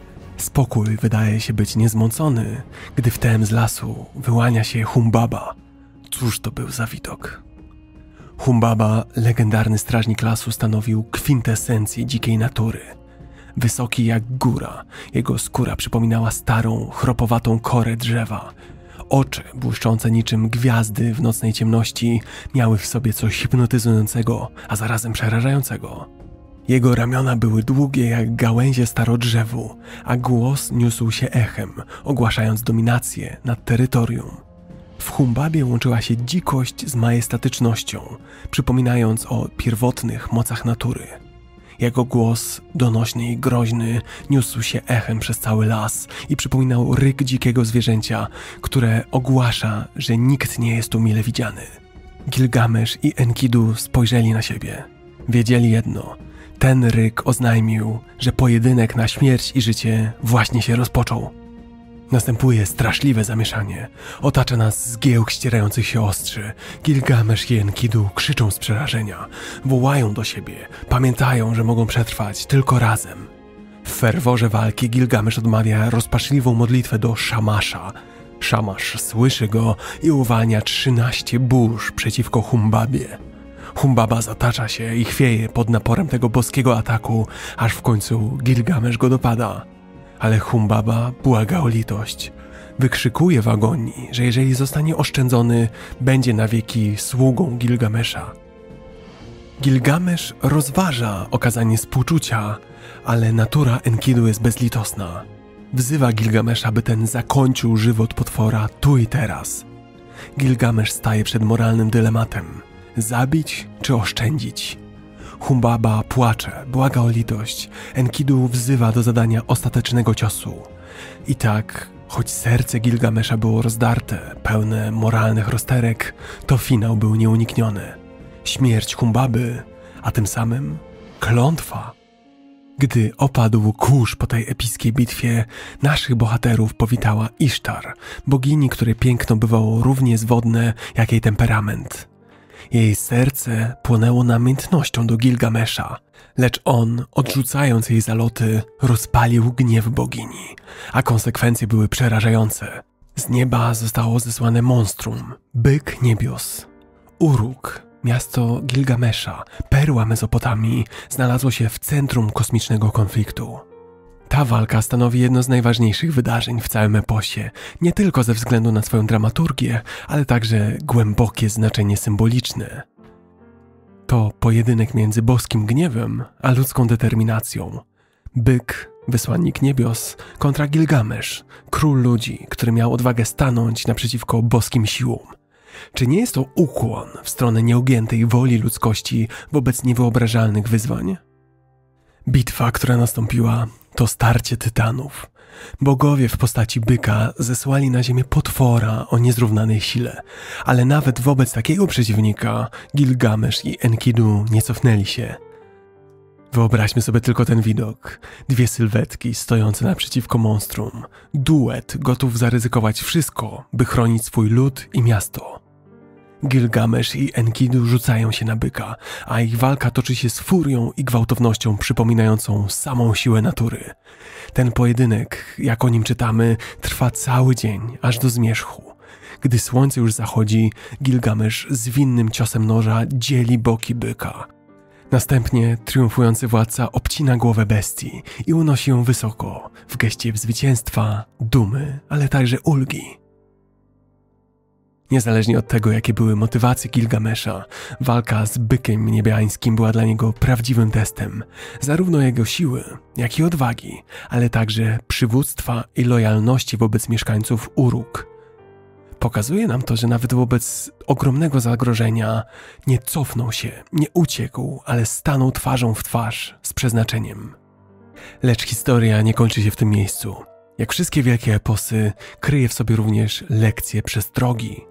Spokój wydaje się być niezmącony, gdy wtem z lasu wyłania się Humbaba. Cóż to był za widok? Humbaba, legendarny strażnik lasu, stanowił kwintesencję dzikiej natury. Wysoki jak góra, jego skóra przypominała starą, chropowatą korę drzewa. Oczy, błyszczące niczym gwiazdy w nocnej ciemności, miały w sobie coś hipnotyzującego, a zarazem przerażającego. Jego ramiona były długie jak gałęzie starodrzewu, a głos niósł się echem, ogłaszając dominację nad terytorium. W Humbabie łączyła się dzikość z majestatycznością, przypominając o pierwotnych mocach natury. Jego głos, donośny i groźny, niósł się echem przez cały las i przypominał ryk dzikiego zwierzęcia, które ogłasza, że nikt nie jest tu mile widziany. Gilgamesz i Enkidu spojrzeli na siebie. Wiedzieli jedno. Ten ryk oznajmił, że pojedynek na śmierć i życie właśnie się rozpoczął. Następuje straszliwe zamieszanie. Otacza nas zgiełk ścierających się ostrzy. Gilgamesz i Enkidu krzyczą z przerażenia. Wołają do siebie. Pamiętają, że mogą przetrwać tylko razem. W ferworze walki Gilgamesz odmawia rozpaczliwą modlitwę do Szamasza. Szamasz słyszy go i uwalnia trzynaście burz przeciwko Humbabie. Humbaba zatacza się i chwieje pod naporem tego boskiego ataku, aż w końcu Gilgamesz go dopada. Ale Humbaba błaga o litość. Wykrzykuje w agonii, że jeżeli zostanie oszczędzony, będzie na wieki sługą Gilgamesza. Gilgamesz rozważa okazanie współczucia, ale natura Enkidu jest bezlitosna. Wzywa Gilgamesza, by ten zakończył żywot potwora tu i teraz. Gilgamesz staje przed moralnym dylematem. Zabić czy oszczędzić? Humbaba płacze, błaga o litość. Enkidu wzywa do zadania ostatecznego ciosu. I tak, choć serce Gilgamesza było rozdarte, pełne moralnych rozterek, to finał był nieunikniony. Śmierć Humbaby, a tym samym klątwa. Gdy opadł kurz po tej epickiej bitwie, naszych bohaterów powitała Isztar, bogini, której piękno bywało równie zwodne jak jej temperament. Jej serce płonęło namiętnością do Gilgamesza, lecz on, odrzucając jej zaloty, rozpalił gniew bogini, a konsekwencje były przerażające. Z nieba zostało zesłane monstrum, byk niebios. Uruk, miasto Gilgamesza, perła Mezopotamii, znalazło się w centrum kosmicznego konfliktu. Ta walka stanowi jedno z najważniejszych wydarzeń w całym eposie, nie tylko ze względu na swoją dramaturgię, ale także głębokie znaczenie symboliczne. To pojedynek między boskim gniewem a ludzką determinacją. Byk, wysłannik niebios, kontra Gilgamesz, król ludzi, który miał odwagę stanąć naprzeciwko boskim siłom. Czy nie jest to ukłon w stronę nieugiętej woli ludzkości wobec niewyobrażalnych wyzwań? Bitwa, która nastąpiła, to starcie tytanów. Bogowie w postaci byka zesłali na ziemię potwora o niezrównanej sile, ale nawet wobec takiego przeciwnika Gilgamesz i Enkidu nie cofnęli się. Wyobraźmy sobie tylko ten widok. Dwie sylwetki stojące naprzeciwko monstrum. Duet gotów zaryzykować wszystko, by chronić swój lud i miasto. Gilgamesz i Enkidu rzucają się na byka, a ich walka toczy się z furią i gwałtownością przypominającą samą siłę natury. Ten pojedynek, jak o nim czytamy, trwa cały dzień, aż do zmierzchu. Gdy słońce już zachodzi, Gilgamesz zwinnym ciosem noża dzieli boki byka. Następnie triumfujący władca obcina głowę bestii i unosi ją wysoko, w geście zwycięstwa, dumy, ale także ulgi. Niezależnie od tego, jakie były motywacje Gilgamesza, walka z bykiem niebiańskim była dla niego prawdziwym testem, zarówno jego siły, jak i odwagi, ale także przywództwa i lojalności wobec mieszkańców Uruk. Pokazuje nam to, że nawet wobec ogromnego zagrożenia nie cofnął się, nie uciekł, ale stanął twarzą w twarz z przeznaczeniem. Lecz historia nie kończy się w tym miejscu. Jak wszystkie wielkie eposy, kryje w sobie również lekcje przestrogi.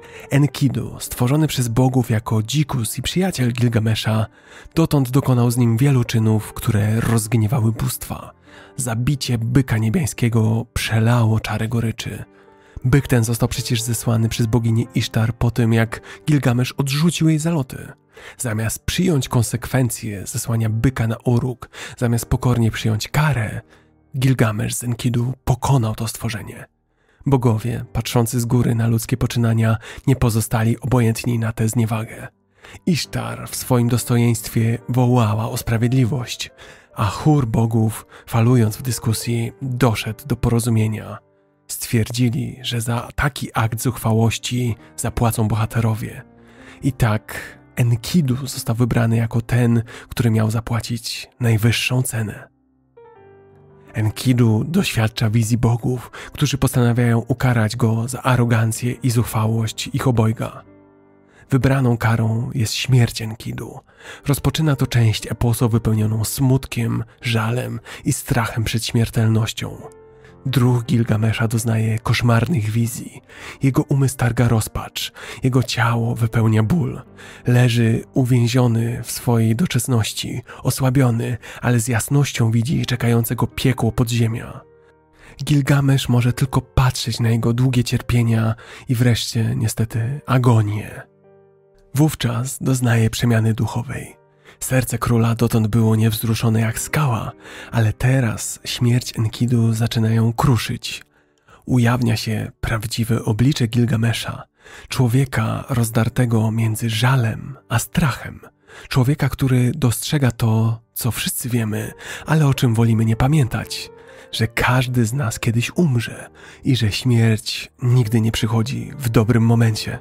Enkidu, stworzony przez bogów jako dzikus i przyjaciel Gilgamesza, dotąd dokonał z nim wielu czynów, które rozgniewały bóstwa. Zabicie byka niebiańskiego przelało czarę goryczy. Byk ten został przecież zesłany przez boginię Isztar po tym, jak Gilgamesz odrzucił jej zaloty. Zamiast przyjąć konsekwencje zesłania byka na Uruk, zamiast pokornie przyjąć karę, Gilgamesz z Enkidu pokonał to stworzenie. Bogowie, patrzący z góry na ludzkie poczynania, nie pozostali obojętni na tę zniewagę. Isztar w swoim dostojeństwie wołała o sprawiedliwość, a chór bogów, falując w dyskusji, doszedł do porozumienia. Stwierdzili, że za taki akt zuchwałości zapłacą bohaterowie. I tak Enkidu został wybrany jako ten, który miał zapłacić najwyższą cenę. Enkidu doświadcza wizji bogów, którzy postanawiają ukarać go za arogancję i zuchwałość ich obojga. Wybraną karą jest śmierć Enkidu. Rozpoczyna to część eposu wypełnioną smutkiem, żalem i strachem przed śmiertelnością. Druh Gilgamesza doznaje koszmarnych wizji. Jego umysł targa rozpacz, jego ciało wypełnia ból. Leży uwięziony w swojej doczesności, osłabiony, ale z jasnością widzi czekającego piekło podziemia. Gilgamesz może tylko patrzeć na jego długie cierpienia i wreszcie, niestety, agonię. Wówczas doznaje przemiany duchowej. Serce króla dotąd było niewzruszone jak skała, ale teraz śmierć Enkidu zaczyna ją kruszyć. Ujawnia się prawdziwe oblicze Gilgamesza, człowieka rozdartego między żalem a strachem, człowieka, który dostrzega to, co wszyscy wiemy, ale o czym wolimy nie pamiętać, że każdy z nas kiedyś umrze i że śmierć nigdy nie przychodzi w dobrym momencie.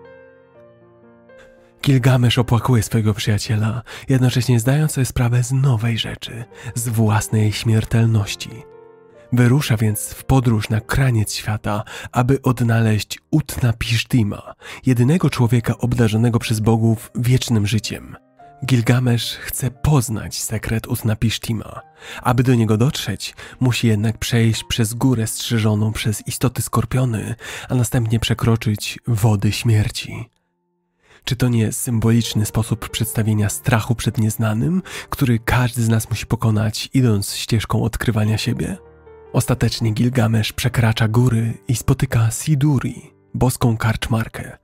Gilgamesz opłakuje swojego przyjaciela, jednocześnie zdając sobie sprawę z nowej rzeczy, z własnej śmiertelności. Wyrusza więc w podróż na kraniec świata, aby odnaleźć Utnapishtima, jedynego człowieka obdarzonego przez bogów wiecznym życiem. Gilgamesz chce poznać sekret Utnapishtima. Aby do niego dotrzeć, musi jednak przejść przez górę strzeżoną przez istoty skorpiony, a następnie przekroczyć wody śmierci. Czy to nie symboliczny sposób przedstawienia strachu przed nieznanym, który każdy z nas musi pokonać, idąc ścieżką odkrywania siebie? Ostatecznie Gilgamesz przekracza góry i spotyka Siduri, boską karczmarkę.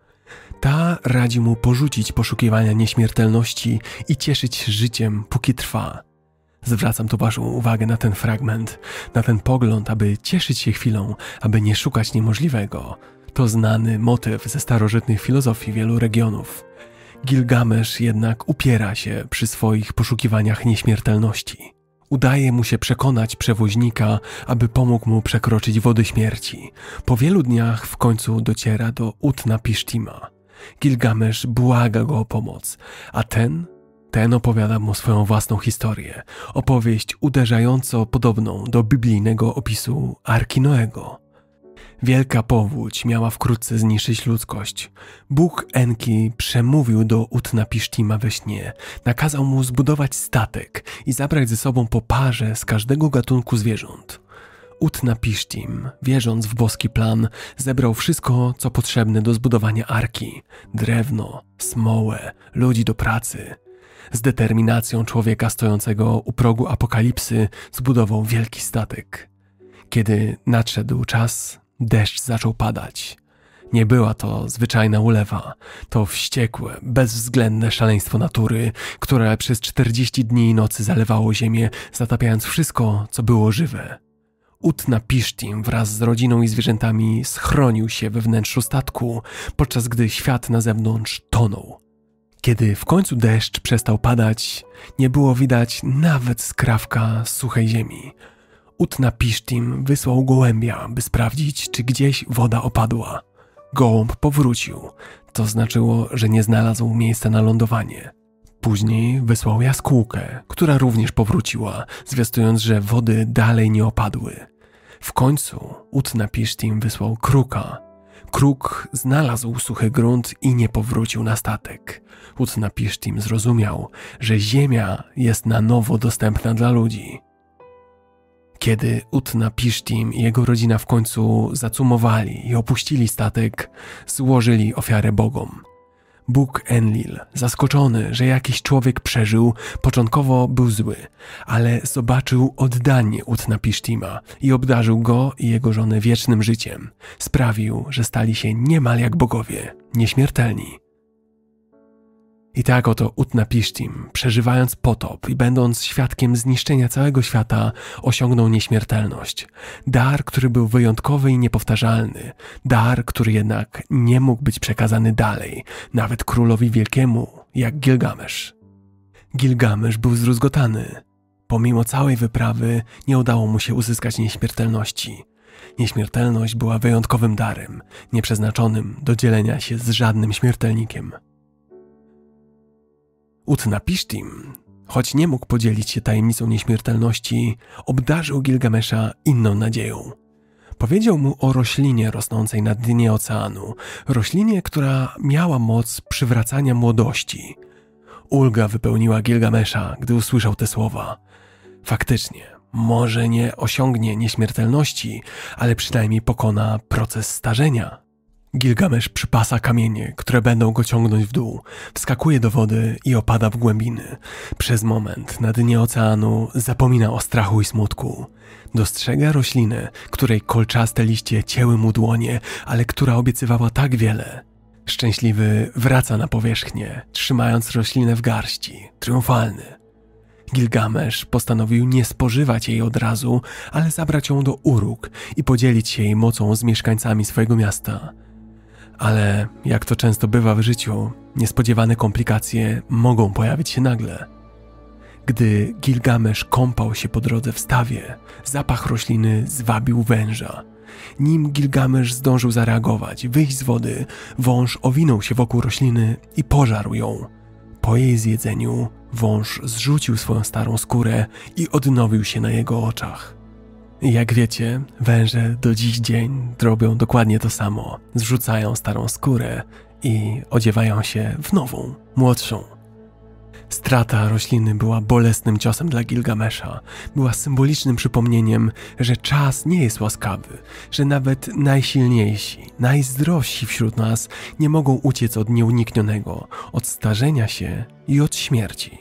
Ta radzi mu porzucić poszukiwania nieśmiertelności i cieszyć się życiem, póki trwa. Zwracam tu waszą uwagę na ten fragment, na ten pogląd, aby cieszyć się chwilą, aby nie szukać niemożliwego. To znany motyw ze starożytnych filozofii wielu regionów. Gilgamesz jednak upiera się przy swoich poszukiwaniach nieśmiertelności. Udaje mu się przekonać przewoźnika, aby pomógł mu przekroczyć wody śmierci. Po wielu dniach w końcu dociera do Utnapishtima. Gilgamesz błaga go o pomoc, a ten, ten opowiada mu swoją własną historię. Opowieść uderzająco podobną do biblijnego opisu Arki Noego. Wielka powódź miała wkrótce zniszczyć ludzkość. Bóg Enki przemówił do Utnapishtima we śnie, nakazał mu zbudować statek i zabrać ze sobą po parze z każdego gatunku zwierząt. Utnapishtim, wierząc w boski plan, zebrał wszystko, co potrzebne do zbudowania arki: drewno, smołę, ludzi do pracy. Z determinacją człowieka stojącego u progu apokalipsy zbudował wielki statek. Kiedy nadszedł czas, deszcz zaczął padać. Nie była to zwyczajna ulewa, to wściekłe, bezwzględne szaleństwo natury, które przez czterdzieści dni i nocy zalewało ziemię, zatapiając wszystko, co było żywe. Utnapishtim wraz z rodziną i zwierzętami schronił się we wnętrzu statku, podczas gdy świat na zewnątrz tonął. Kiedy w końcu deszcz przestał padać, nie było widać nawet skrawka suchej ziemi. Utnapishtim wysłał gołębia, by sprawdzić, czy gdzieś woda opadła. Gołąb powrócił. To znaczyło, że nie znalazł miejsca na lądowanie. Później wysłał jaskółkę, która również powróciła, zwiastując, że wody dalej nie opadły. W końcu Utnapishtim wysłał kruka. Kruk znalazł suchy grunt i nie powrócił na statek. Utnapishtim zrozumiał, że ziemia jest na nowo dostępna dla ludzi. Kiedy Utnapishtim i jego rodzina w końcu zacumowali i opuścili statek, złożyli ofiarę bogom. Bóg Enlil, zaskoczony, że jakiś człowiek przeżył, początkowo był zły, ale zobaczył oddanie Utnapishtima i obdarzył go i jego żonę wiecznym życiem. Sprawił, że stali się niemal jak bogowie, nieśmiertelni. I tak oto Utnapishtim, przeżywając potop i będąc świadkiem zniszczenia całego świata, osiągnął nieśmiertelność. Dar, który był wyjątkowy i niepowtarzalny. Dar, który jednak nie mógł być przekazany dalej, nawet królowi wielkiemu, jak Gilgamesz. Gilgamesz był zdruzgotany. Pomimo całej wyprawy nie udało mu się uzyskać nieśmiertelności. Nieśmiertelność była wyjątkowym darem, nieprzeznaczonym do dzielenia się z żadnym śmiertelnikiem. Utnapishtim, choć nie mógł podzielić się tajemnicą nieśmiertelności, obdarzył Gilgamesza inną nadzieją. Powiedział mu o roślinie rosnącej na dnie oceanu, roślinie, która miała moc przywracania młodości. Ulga wypełniła Gilgamesza, gdy usłyszał te słowa. Faktycznie, może nie osiągnie nieśmiertelności, ale przynajmniej pokona proces starzenia. Gilgamesz przypasa kamienie, które będą go ciągnąć w dół, wskakuje do wody i opada w głębiny. Przez moment na dnie oceanu zapomina o strachu i smutku. Dostrzega roślinę, której kolczaste liście cięły mu dłonie, ale która obiecywała tak wiele. Szczęśliwy wraca na powierzchnię, trzymając roślinę w garści, triumfalny. Gilgamesz postanowił nie spożywać jej od razu, ale zabrać ją do Uruk i podzielić się jej mocą z mieszkańcami swojego miasta. Ale, jak to często bywa w życiu, niespodziewane komplikacje mogą pojawić się nagle. Gdy Gilgamesz kąpał się po drodze w stawie, zapach rośliny zwabił węża. Nim Gilgamesz zdążył zareagować, wyjść z wody, wąż owinął się wokół rośliny i pożarł ją. Po jej zjedzeniu wąż zrzucił swoją starą skórę i odnowił się na jego oczach. Jak wiecie, węże do dziś dzień robią dokładnie to samo. Zrzucają starą skórę i odziewają się w nową, młodszą. Strata rośliny była bolesnym ciosem dla Gilgamesza. Była symbolicznym przypomnieniem, że czas nie jest łaskawy, że nawet najsilniejsi, najzdrowsi wśród nas nie mogą uciec od nieuniknionego, od starzenia się i od śmierci.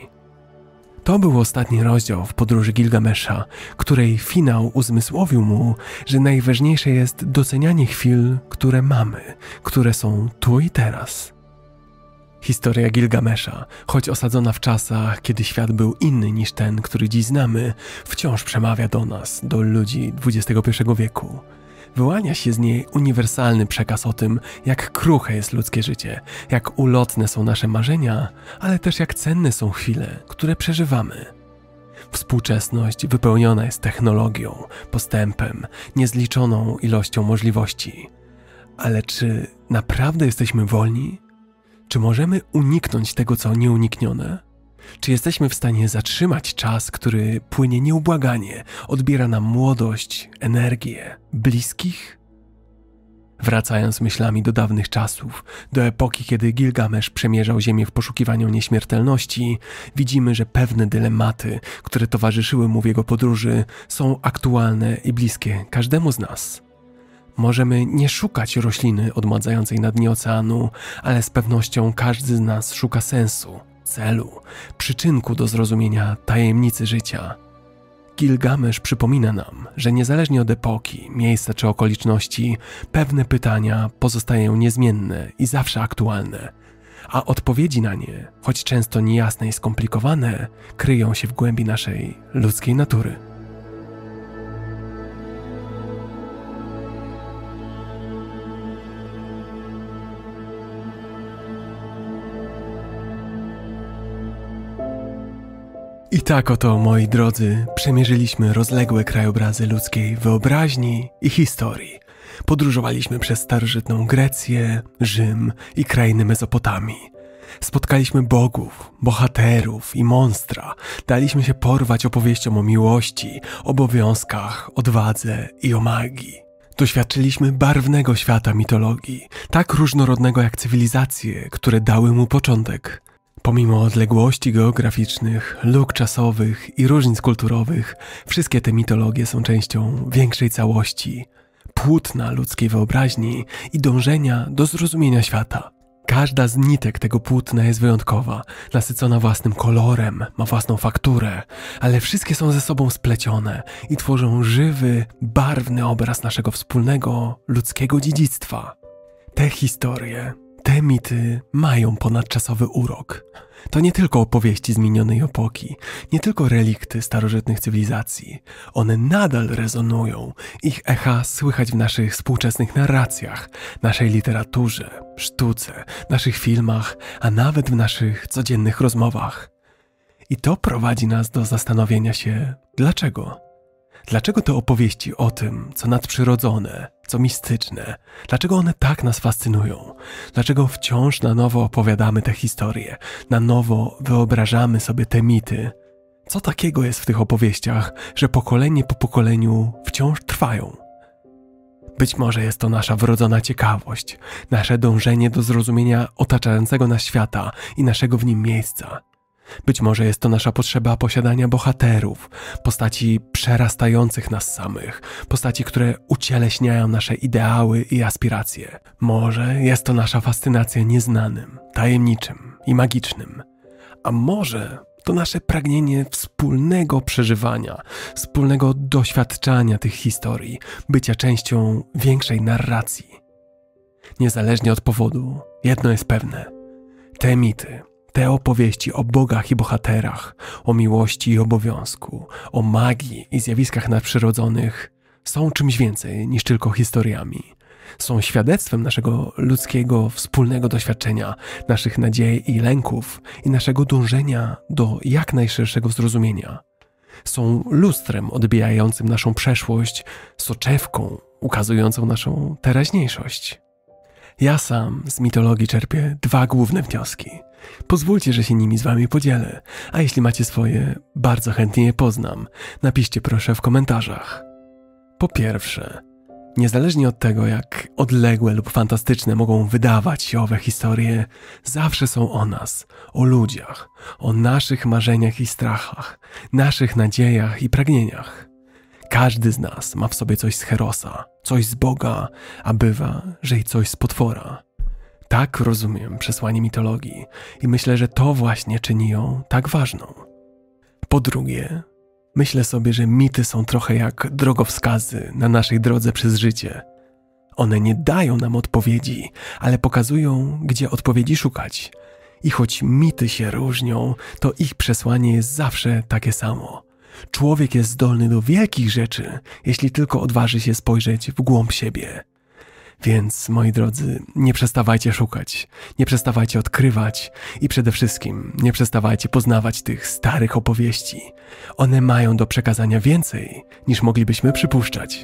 To był ostatni rozdział w podróży Gilgamesza, której finał uzmysłowił mu, że najważniejsze jest docenianie chwil, które mamy, które są tu i teraz. Historia Gilgamesza, choć osadzona w czasach, kiedy świat był inny niż ten, który dziś znamy, wciąż przemawia do nas, do ludzi dwudziestego pierwszego wieku. Wyłania się z niej uniwersalny przekaz o tym, jak kruche jest ludzkie życie, jak ulotne są nasze marzenia, ale też jak cenne są chwile, które przeżywamy. Współczesność wypełniona jest technologią, postępem, niezliczoną ilością możliwości. Ale czy naprawdę jesteśmy wolni? Czy możemy uniknąć tego, co nieuniknione? Czy jesteśmy w stanie zatrzymać czas, który płynie nieubłaganie, odbiera nam młodość, energię, bliskich? Wracając myślami do dawnych czasów, do epoki, kiedy Gilgamesz przemierzał ziemię w poszukiwaniu nieśmiertelności, widzimy, że pewne dylematy, które towarzyszyły mu w jego podróży, są aktualne i bliskie każdemu z nas. Możemy nie szukać rośliny odmładzającej na dnie oceanu, ale z pewnością każdy z nas szuka sensu, celu, przyczynku do zrozumienia tajemnicy życia. Gilgamesz przypomina nam, że niezależnie od epoki, miejsca czy okoliczności, pewne pytania pozostają niezmienne i zawsze aktualne, a odpowiedzi na nie, choć często niejasne i skomplikowane, kryją się w głębi naszej ludzkiej natury. I tak oto, moi drodzy, przemierzyliśmy rozległe krajobrazy ludzkiej wyobraźni i historii. Podróżowaliśmy przez starożytną Grecję, Rzym i krainy Mezopotamii. Spotkaliśmy bogów, bohaterów i monstra. Daliśmy się porwać opowieściom o miłości, obowiązkach, odwadze i o magii. Doświadczyliśmy barwnego świata mitologii, tak różnorodnego jak cywilizacje, które dały mu początek. Pomimo odległości geograficznych, luk czasowych i różnic kulturowych, wszystkie te mitologie są częścią większej całości, płótna ludzkiej wyobraźni i dążenia do zrozumienia świata. Każda z nitek tego płótna jest wyjątkowa, nasycona własnym kolorem, ma własną fakturę, ale wszystkie są ze sobą splecione i tworzą żywy, barwny obraz naszego wspólnego ludzkiego dziedzictwa. Te historie, te mity mają ponadczasowy urok. To nie tylko opowieści z minionej epoki, nie tylko relikty starożytnych cywilizacji. One nadal rezonują, ich echa słychać w naszych współczesnych narracjach, naszej literaturze, sztuce, naszych filmach, a nawet w naszych codziennych rozmowach. I to prowadzi nas do zastanowienia się, dlaczego? Dlaczego te opowieści o tym, co nadprzyrodzone, co mistyczne, dlaczego one tak nas fascynują? Dlaczego wciąż na nowo opowiadamy te historie, na nowo wyobrażamy sobie te mity? Co takiego jest w tych opowieściach, że pokolenie po pokoleniu wciąż trwają? Być może jest to nasza wrodzona ciekawość, nasze dążenie do zrozumienia otaczającego nas świata i naszego w nim miejsca. Być może jest to nasza potrzeba posiadania bohaterów, postaci przerastających nas samych, postaci, które ucieleśniają nasze ideały i aspiracje. Może jest to nasza fascynacja nieznanym, tajemniczym i magicznym. A może to nasze pragnienie wspólnego przeżywania, wspólnego doświadczania tych historii, bycia częścią większej narracji. Niezależnie od powodu, jedno jest pewne. Te mity, te opowieści o bogach i bohaterach, o miłości i obowiązku, o magii i zjawiskach nadprzyrodzonych są czymś więcej niż tylko historiami. Są świadectwem naszego ludzkiego wspólnego doświadczenia, naszych nadziei i lęków i naszego dążenia do jak najszerszego zrozumienia. Są lustrem odbijającym naszą przeszłość, soczewką ukazującą naszą teraźniejszość. Ja sam z mitologii czerpię dwa główne wnioski. Pozwólcie, że się nimi z wami podzielę, a jeśli macie swoje, bardzo chętnie je poznam. Napiszcie proszę w komentarzach. Po pierwsze, niezależnie od tego, jak odległe lub fantastyczne mogą wydawać się owe historie, zawsze są o nas, o ludziach, o naszych marzeniach i strachach, naszych nadziejach i pragnieniach. Każdy z nas ma w sobie coś z Herosa, coś z Boga, a bywa, że i coś z potwora. Tak rozumiem przesłanie mitologii i myślę, że to właśnie czyni ją tak ważną. Po drugie, myślę sobie, że mity są trochę jak drogowskazy na naszej drodze przez życie. One nie dają nam odpowiedzi, ale pokazują, gdzie odpowiedzi szukać. I choć mity się różnią, to ich przesłanie jest zawsze takie samo. Człowiek jest zdolny do wielkich rzeczy, jeśli tylko odważy się spojrzeć w głąb siebie. Więc, moi drodzy, nie przestawajcie szukać, nie przestawajcie odkrywać i przede wszystkim nie przestawajcie poznawać tych starych opowieści. One mają do przekazania więcej, niż moglibyśmy przypuszczać.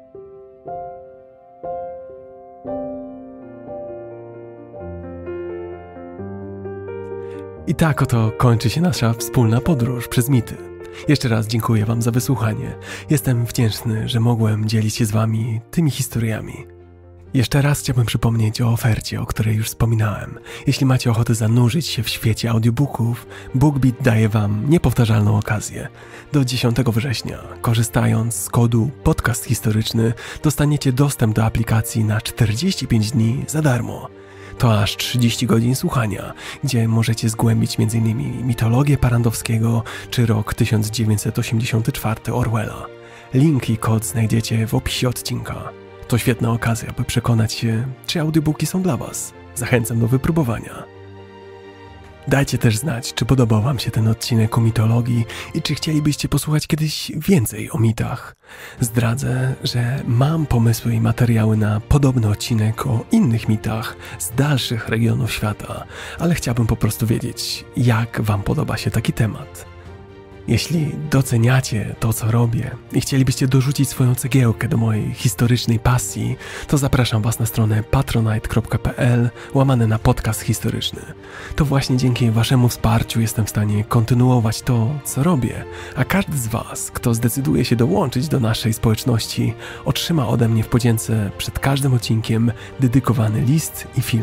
I tak oto kończy się nasza wspólna podróż przez mity. Jeszcze raz dziękuję wam za wysłuchanie. Jestem wdzięczny, że mogłem dzielić się z wami tymi historiami. Jeszcze raz chciałbym przypomnieć o ofercie, o której już wspominałem. Jeśli macie ochotę zanurzyć się w świecie audiobooków, BookBeat daje wam niepowtarzalną okazję. Do dziesiątego września, korzystając z kodu podcast historyczny, dostaniecie dostęp do aplikacji na czterdzieści pięć dni za darmo. To aż trzydzieści godzin słuchania, gdzie możecie zgłębić między innymi mitologię Parandowskiego czy rok tysiąc dziewięćset osiemdziesiąty czwarty Orwella. Link i kod znajdziecie w opisie odcinka. To świetna okazja, by przekonać się, czy audiobooki są dla was. Zachęcam do wypróbowania. Dajcie też znać, czy podobał wam się ten odcinek o mitologii i czy chcielibyście posłuchać kiedyś więcej o mitach. Zdradzę, że mam pomysły i materiały na podobny odcinek o innych mitach z dalszych regionów świata, ale chciałbym po prostu wiedzieć, jak wam podoba się taki temat. Jeśli doceniacie to, co robię i chcielibyście dorzucić swoją cegiełkę do mojej historycznej pasji, to zapraszam was na stronę patronite kropka pl łamane na podcast historyczny. To właśnie dzięki waszemu wsparciu jestem w stanie kontynuować to, co robię, a każdy z was, kto zdecyduje się dołączyć do naszej społeczności, otrzyma ode mnie w podzięce przed każdym odcinkiem dedykowany list i film.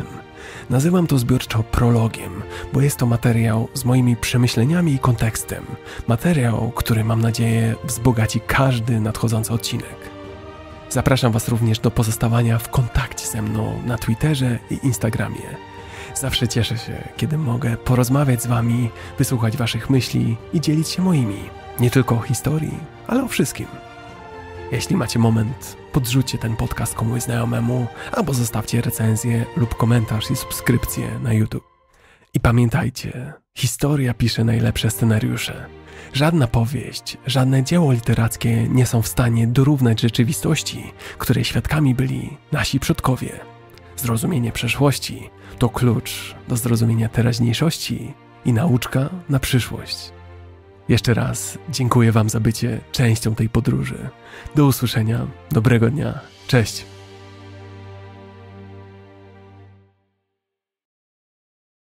Nazywam to zbiorczo prologiem, bo jest to materiał z moimi przemyśleniami i kontekstem. Materiał, który mam nadzieję wzbogaci każdy nadchodzący odcinek. Zapraszam Was również do pozostawania w kontakcie ze mną na Twitterze i Instagramie. Zawsze cieszę się, kiedy mogę porozmawiać z Wami, wysłuchać Waszych myśli i dzielić się moimi. Nie tylko o historii, ale o wszystkim. Jeśli macie moment, podrzućcie ten podcast komuś znajomemu, albo zostawcie recenzję lub komentarz i subskrypcję na YouTube. I pamiętajcie, historia pisze najlepsze scenariusze. Żadna powieść, żadne dzieło literackie nie są w stanie dorównać rzeczywistości, której świadkami byli nasi przodkowie. Zrozumienie przeszłości to klucz do zrozumienia teraźniejszości i nauczka na przyszłość. Jeszcze raz dziękuję Wam za bycie częścią tej podróży. Do usłyszenia, dobrego dnia, cześć!